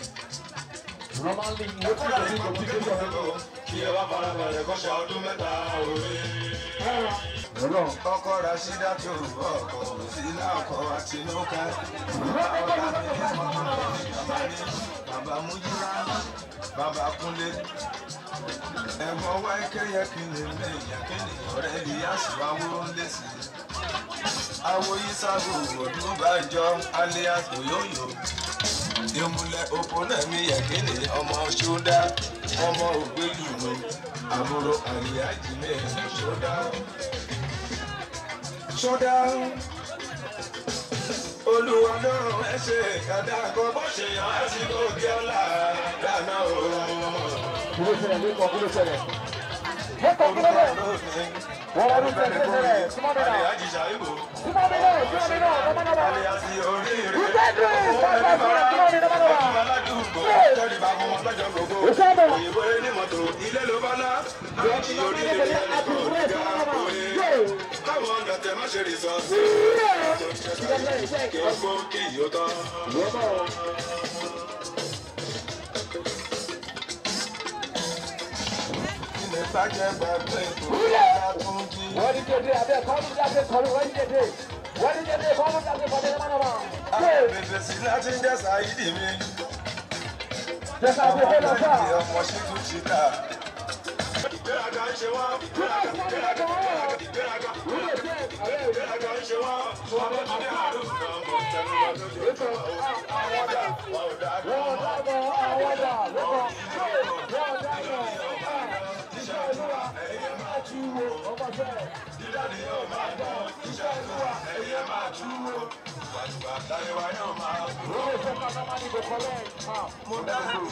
kí ẹ wá farabalẹ̀ kọ́ṣẹ́ ọdún mẹ́ta òwe. ọkọ rasida tó ọkọ òsínà ọkọ àtinúkà. bàbá mújúra bàbá kúnlé ẹ̀gbọ́n wá kẹyẹ kí lè lè yẹ kí lè ọ̀rẹ́ lè yá síwáwó lẹsí. awoyi sábò ọdún bàjọ alias oyoyo ìmùlẹ̀ òpó náà mi yẹ kí lè ọmọ ṣódá ọmọ ògbélùmí àbúrò àríyájì mẹ́rin ṣódá. ṣódá olúwa lọ́rùn ẹ ṣe kàdá kan bó ṣe yàn á sí lóògì ọ̀la dáná o. kí ló ṣẹlẹ̀ lẹ́kọ̀ọ́ kí ló ṣẹlẹ̀. lẹ́kọ̀ọ́ kí ló ṣẹlẹ̀. wọ́n wá ní ṣẹlẹ̀ súnmọ́ mi náà. súnmọ́ mi náà súnmọ́ mi náà lọ́mọ náà. àlìyàsí oríire. ìgbẹ́dùn ìgbàgbọ́ súnmọ́ mi náà lọ́mọ náà. aládùúgbò tẹ́lẹ̀ bá fún wọn lọ́jọ́ gbogbo. òyìnbó ní mọ́tò ilé ló bá ná. àti oríire àti oríga òye. káwọn ọ̀dọ̀tẹ̀ má ṣe rí sọ́ọ̀sì. kí ó gbó kí yóò tán. Bàjẹ́ gbàgbé ìgbòho tún jí. wọ́n ní kéde abẹ́ kọ́lù jáde kọ́lù wọ́n ní kéde kọ́lù jáde kọ́lù ẹ̀ máa wà. bèbè sí láti ń jẹ́sà ìdí mi. jẹ́sà bí ó lọ sá. ọmọ ṣíkú ṣíta. ìgbéraga ń ṣe wọ́n. ìgbéraga ń ṣe wọ́n. ọmọ tó ní àrùn náà mọ̀ tẹnu lọ lójú. àwọn dà wọ́n dà àwọn dà lọ́kọ̀. ẹ̀yẹ máa tú wo ọmọ bẹ́ẹ̀ dídáni yóò máa dán iṣẹ́ olúwa ẹ̀yẹ máa tú wo wàtúwà táyéwá yóò máa dúró. ó lè fẹ́ ká máa ní gbogbo lẹ́yìn. mo dá lóko.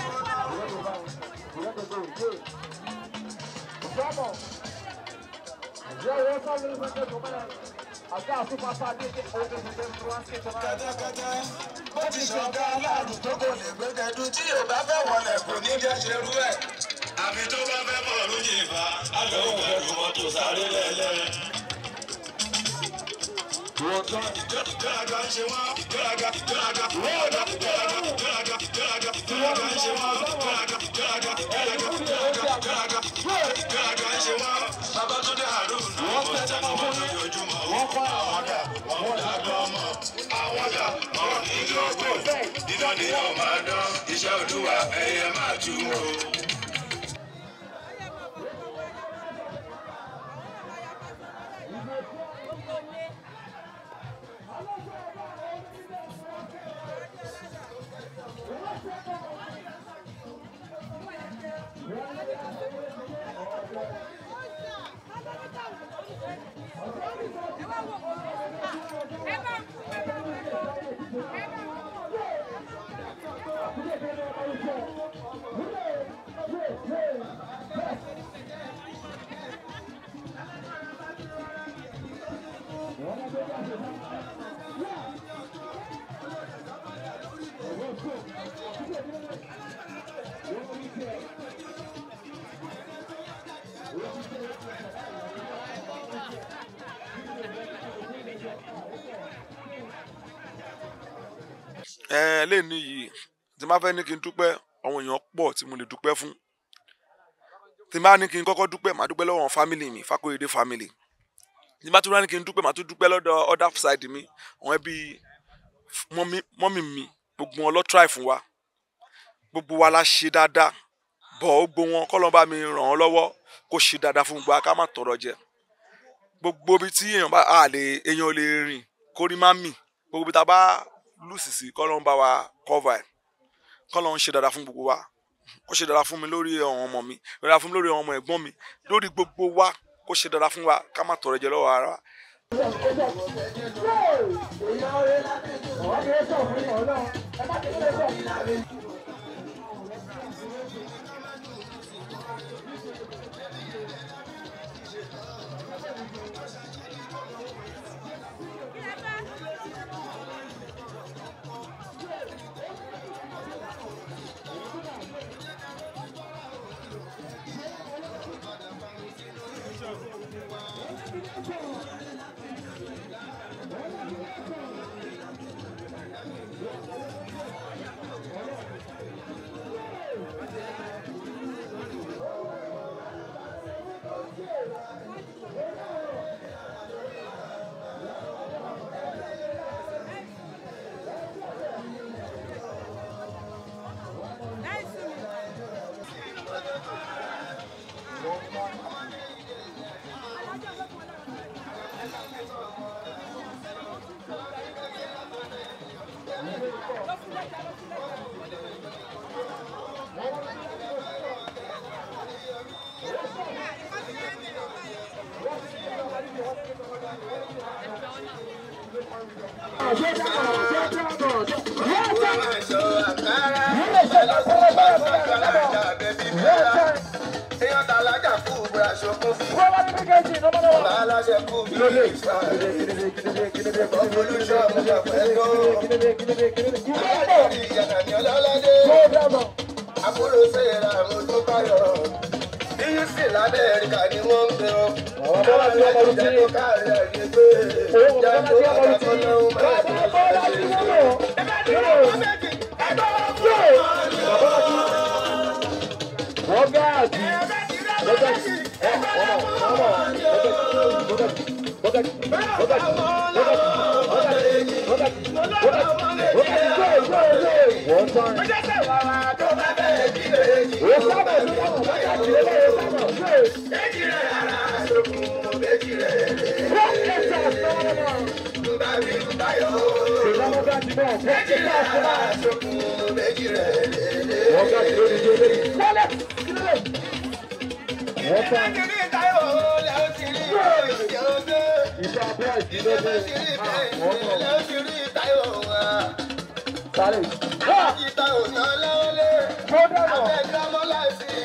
ìjọba ìjọba yóò sọ lórí pẹ̀lú tó mẹ́rin àga àtúpàṣà dédé ọdún ìdílé tó wá sí ìjọba. kẹ́tẹ́kẹ́tẹ́ bó ti ṣọ̀gá aláàrùn tó kò lè gbẹ́gẹ́dú tí yóò bá fẹ́ wọlé kò ní jẹ́ ṣerú ẹ̀. àfi tó bá fẹ́ bọ̀ ló yè bá àlọ́ ìgbẹ́rù mọ́tò sáré lẹ́lẹ́. ìgbéraga ń ṣe wọ́n ìgbéraga ń ṣe wọ́n ìgbéraga ń ṣe wọ́n Babátúndé Haruna ọmọ tẹnu mọ́ lójoojúmọ́ àwọn dà wọ́n dà gbọ́mọ àwọn dà wọ́n ní lóko iná ni yóò máa dán iṣẹ́ Olúwa ẹ̀yẹ máa tú o. lẹ́ni yìí tí máa fẹ́ ní kí n dúpẹ́ àwọn èèyàn pọ̀ tí mo lè dúpẹ́ fún tí máa ní kí n kọ́kọ́ dúpẹ́ màá dúpẹ́ lọ́wọ́ fámìlì mi Fakorede family tí máa tún rá ní kí n dúpẹ́ màá tún dúpẹ́ lọ́dọ̀ other side mi àwọn ẹbí mọ́mì mi gbogbo wọn lọ try fún wa gbogbo wa la ṣe dáadáa bọ̀ ó gbó wọn kọ́ ló bá mi ràn án lọ́wọ́ kó ṣe dáadáa fún gbogbo wa ká má tọrọ jẹ gbogbo ibi tí èèyàn ò lè rìn kórí má mì gbogbo ibi tá a bá lùsìsì kọ́ ló ń bá wa cover ẹ̀ kọ́ ló ń ṣe dáadáa fún gbogbo wa kó ṣe dáadáa fún mi lórí àwọn ọmọ mi dáadáa fún mi lórí àwọn ọmọ ẹ̀gbọ́n mi lórí gbogbo wa kó ṣe dáadáa fún wa ká má tọrọ jẹ lọ́wọ́ ara wa.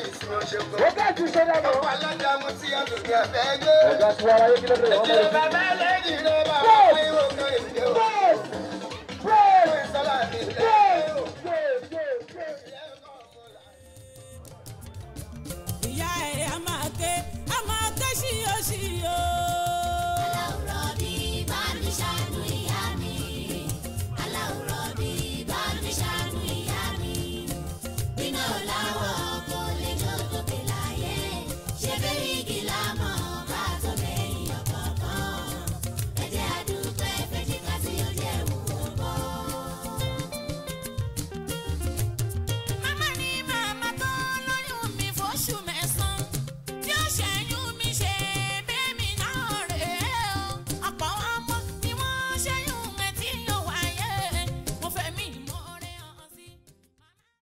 Bye.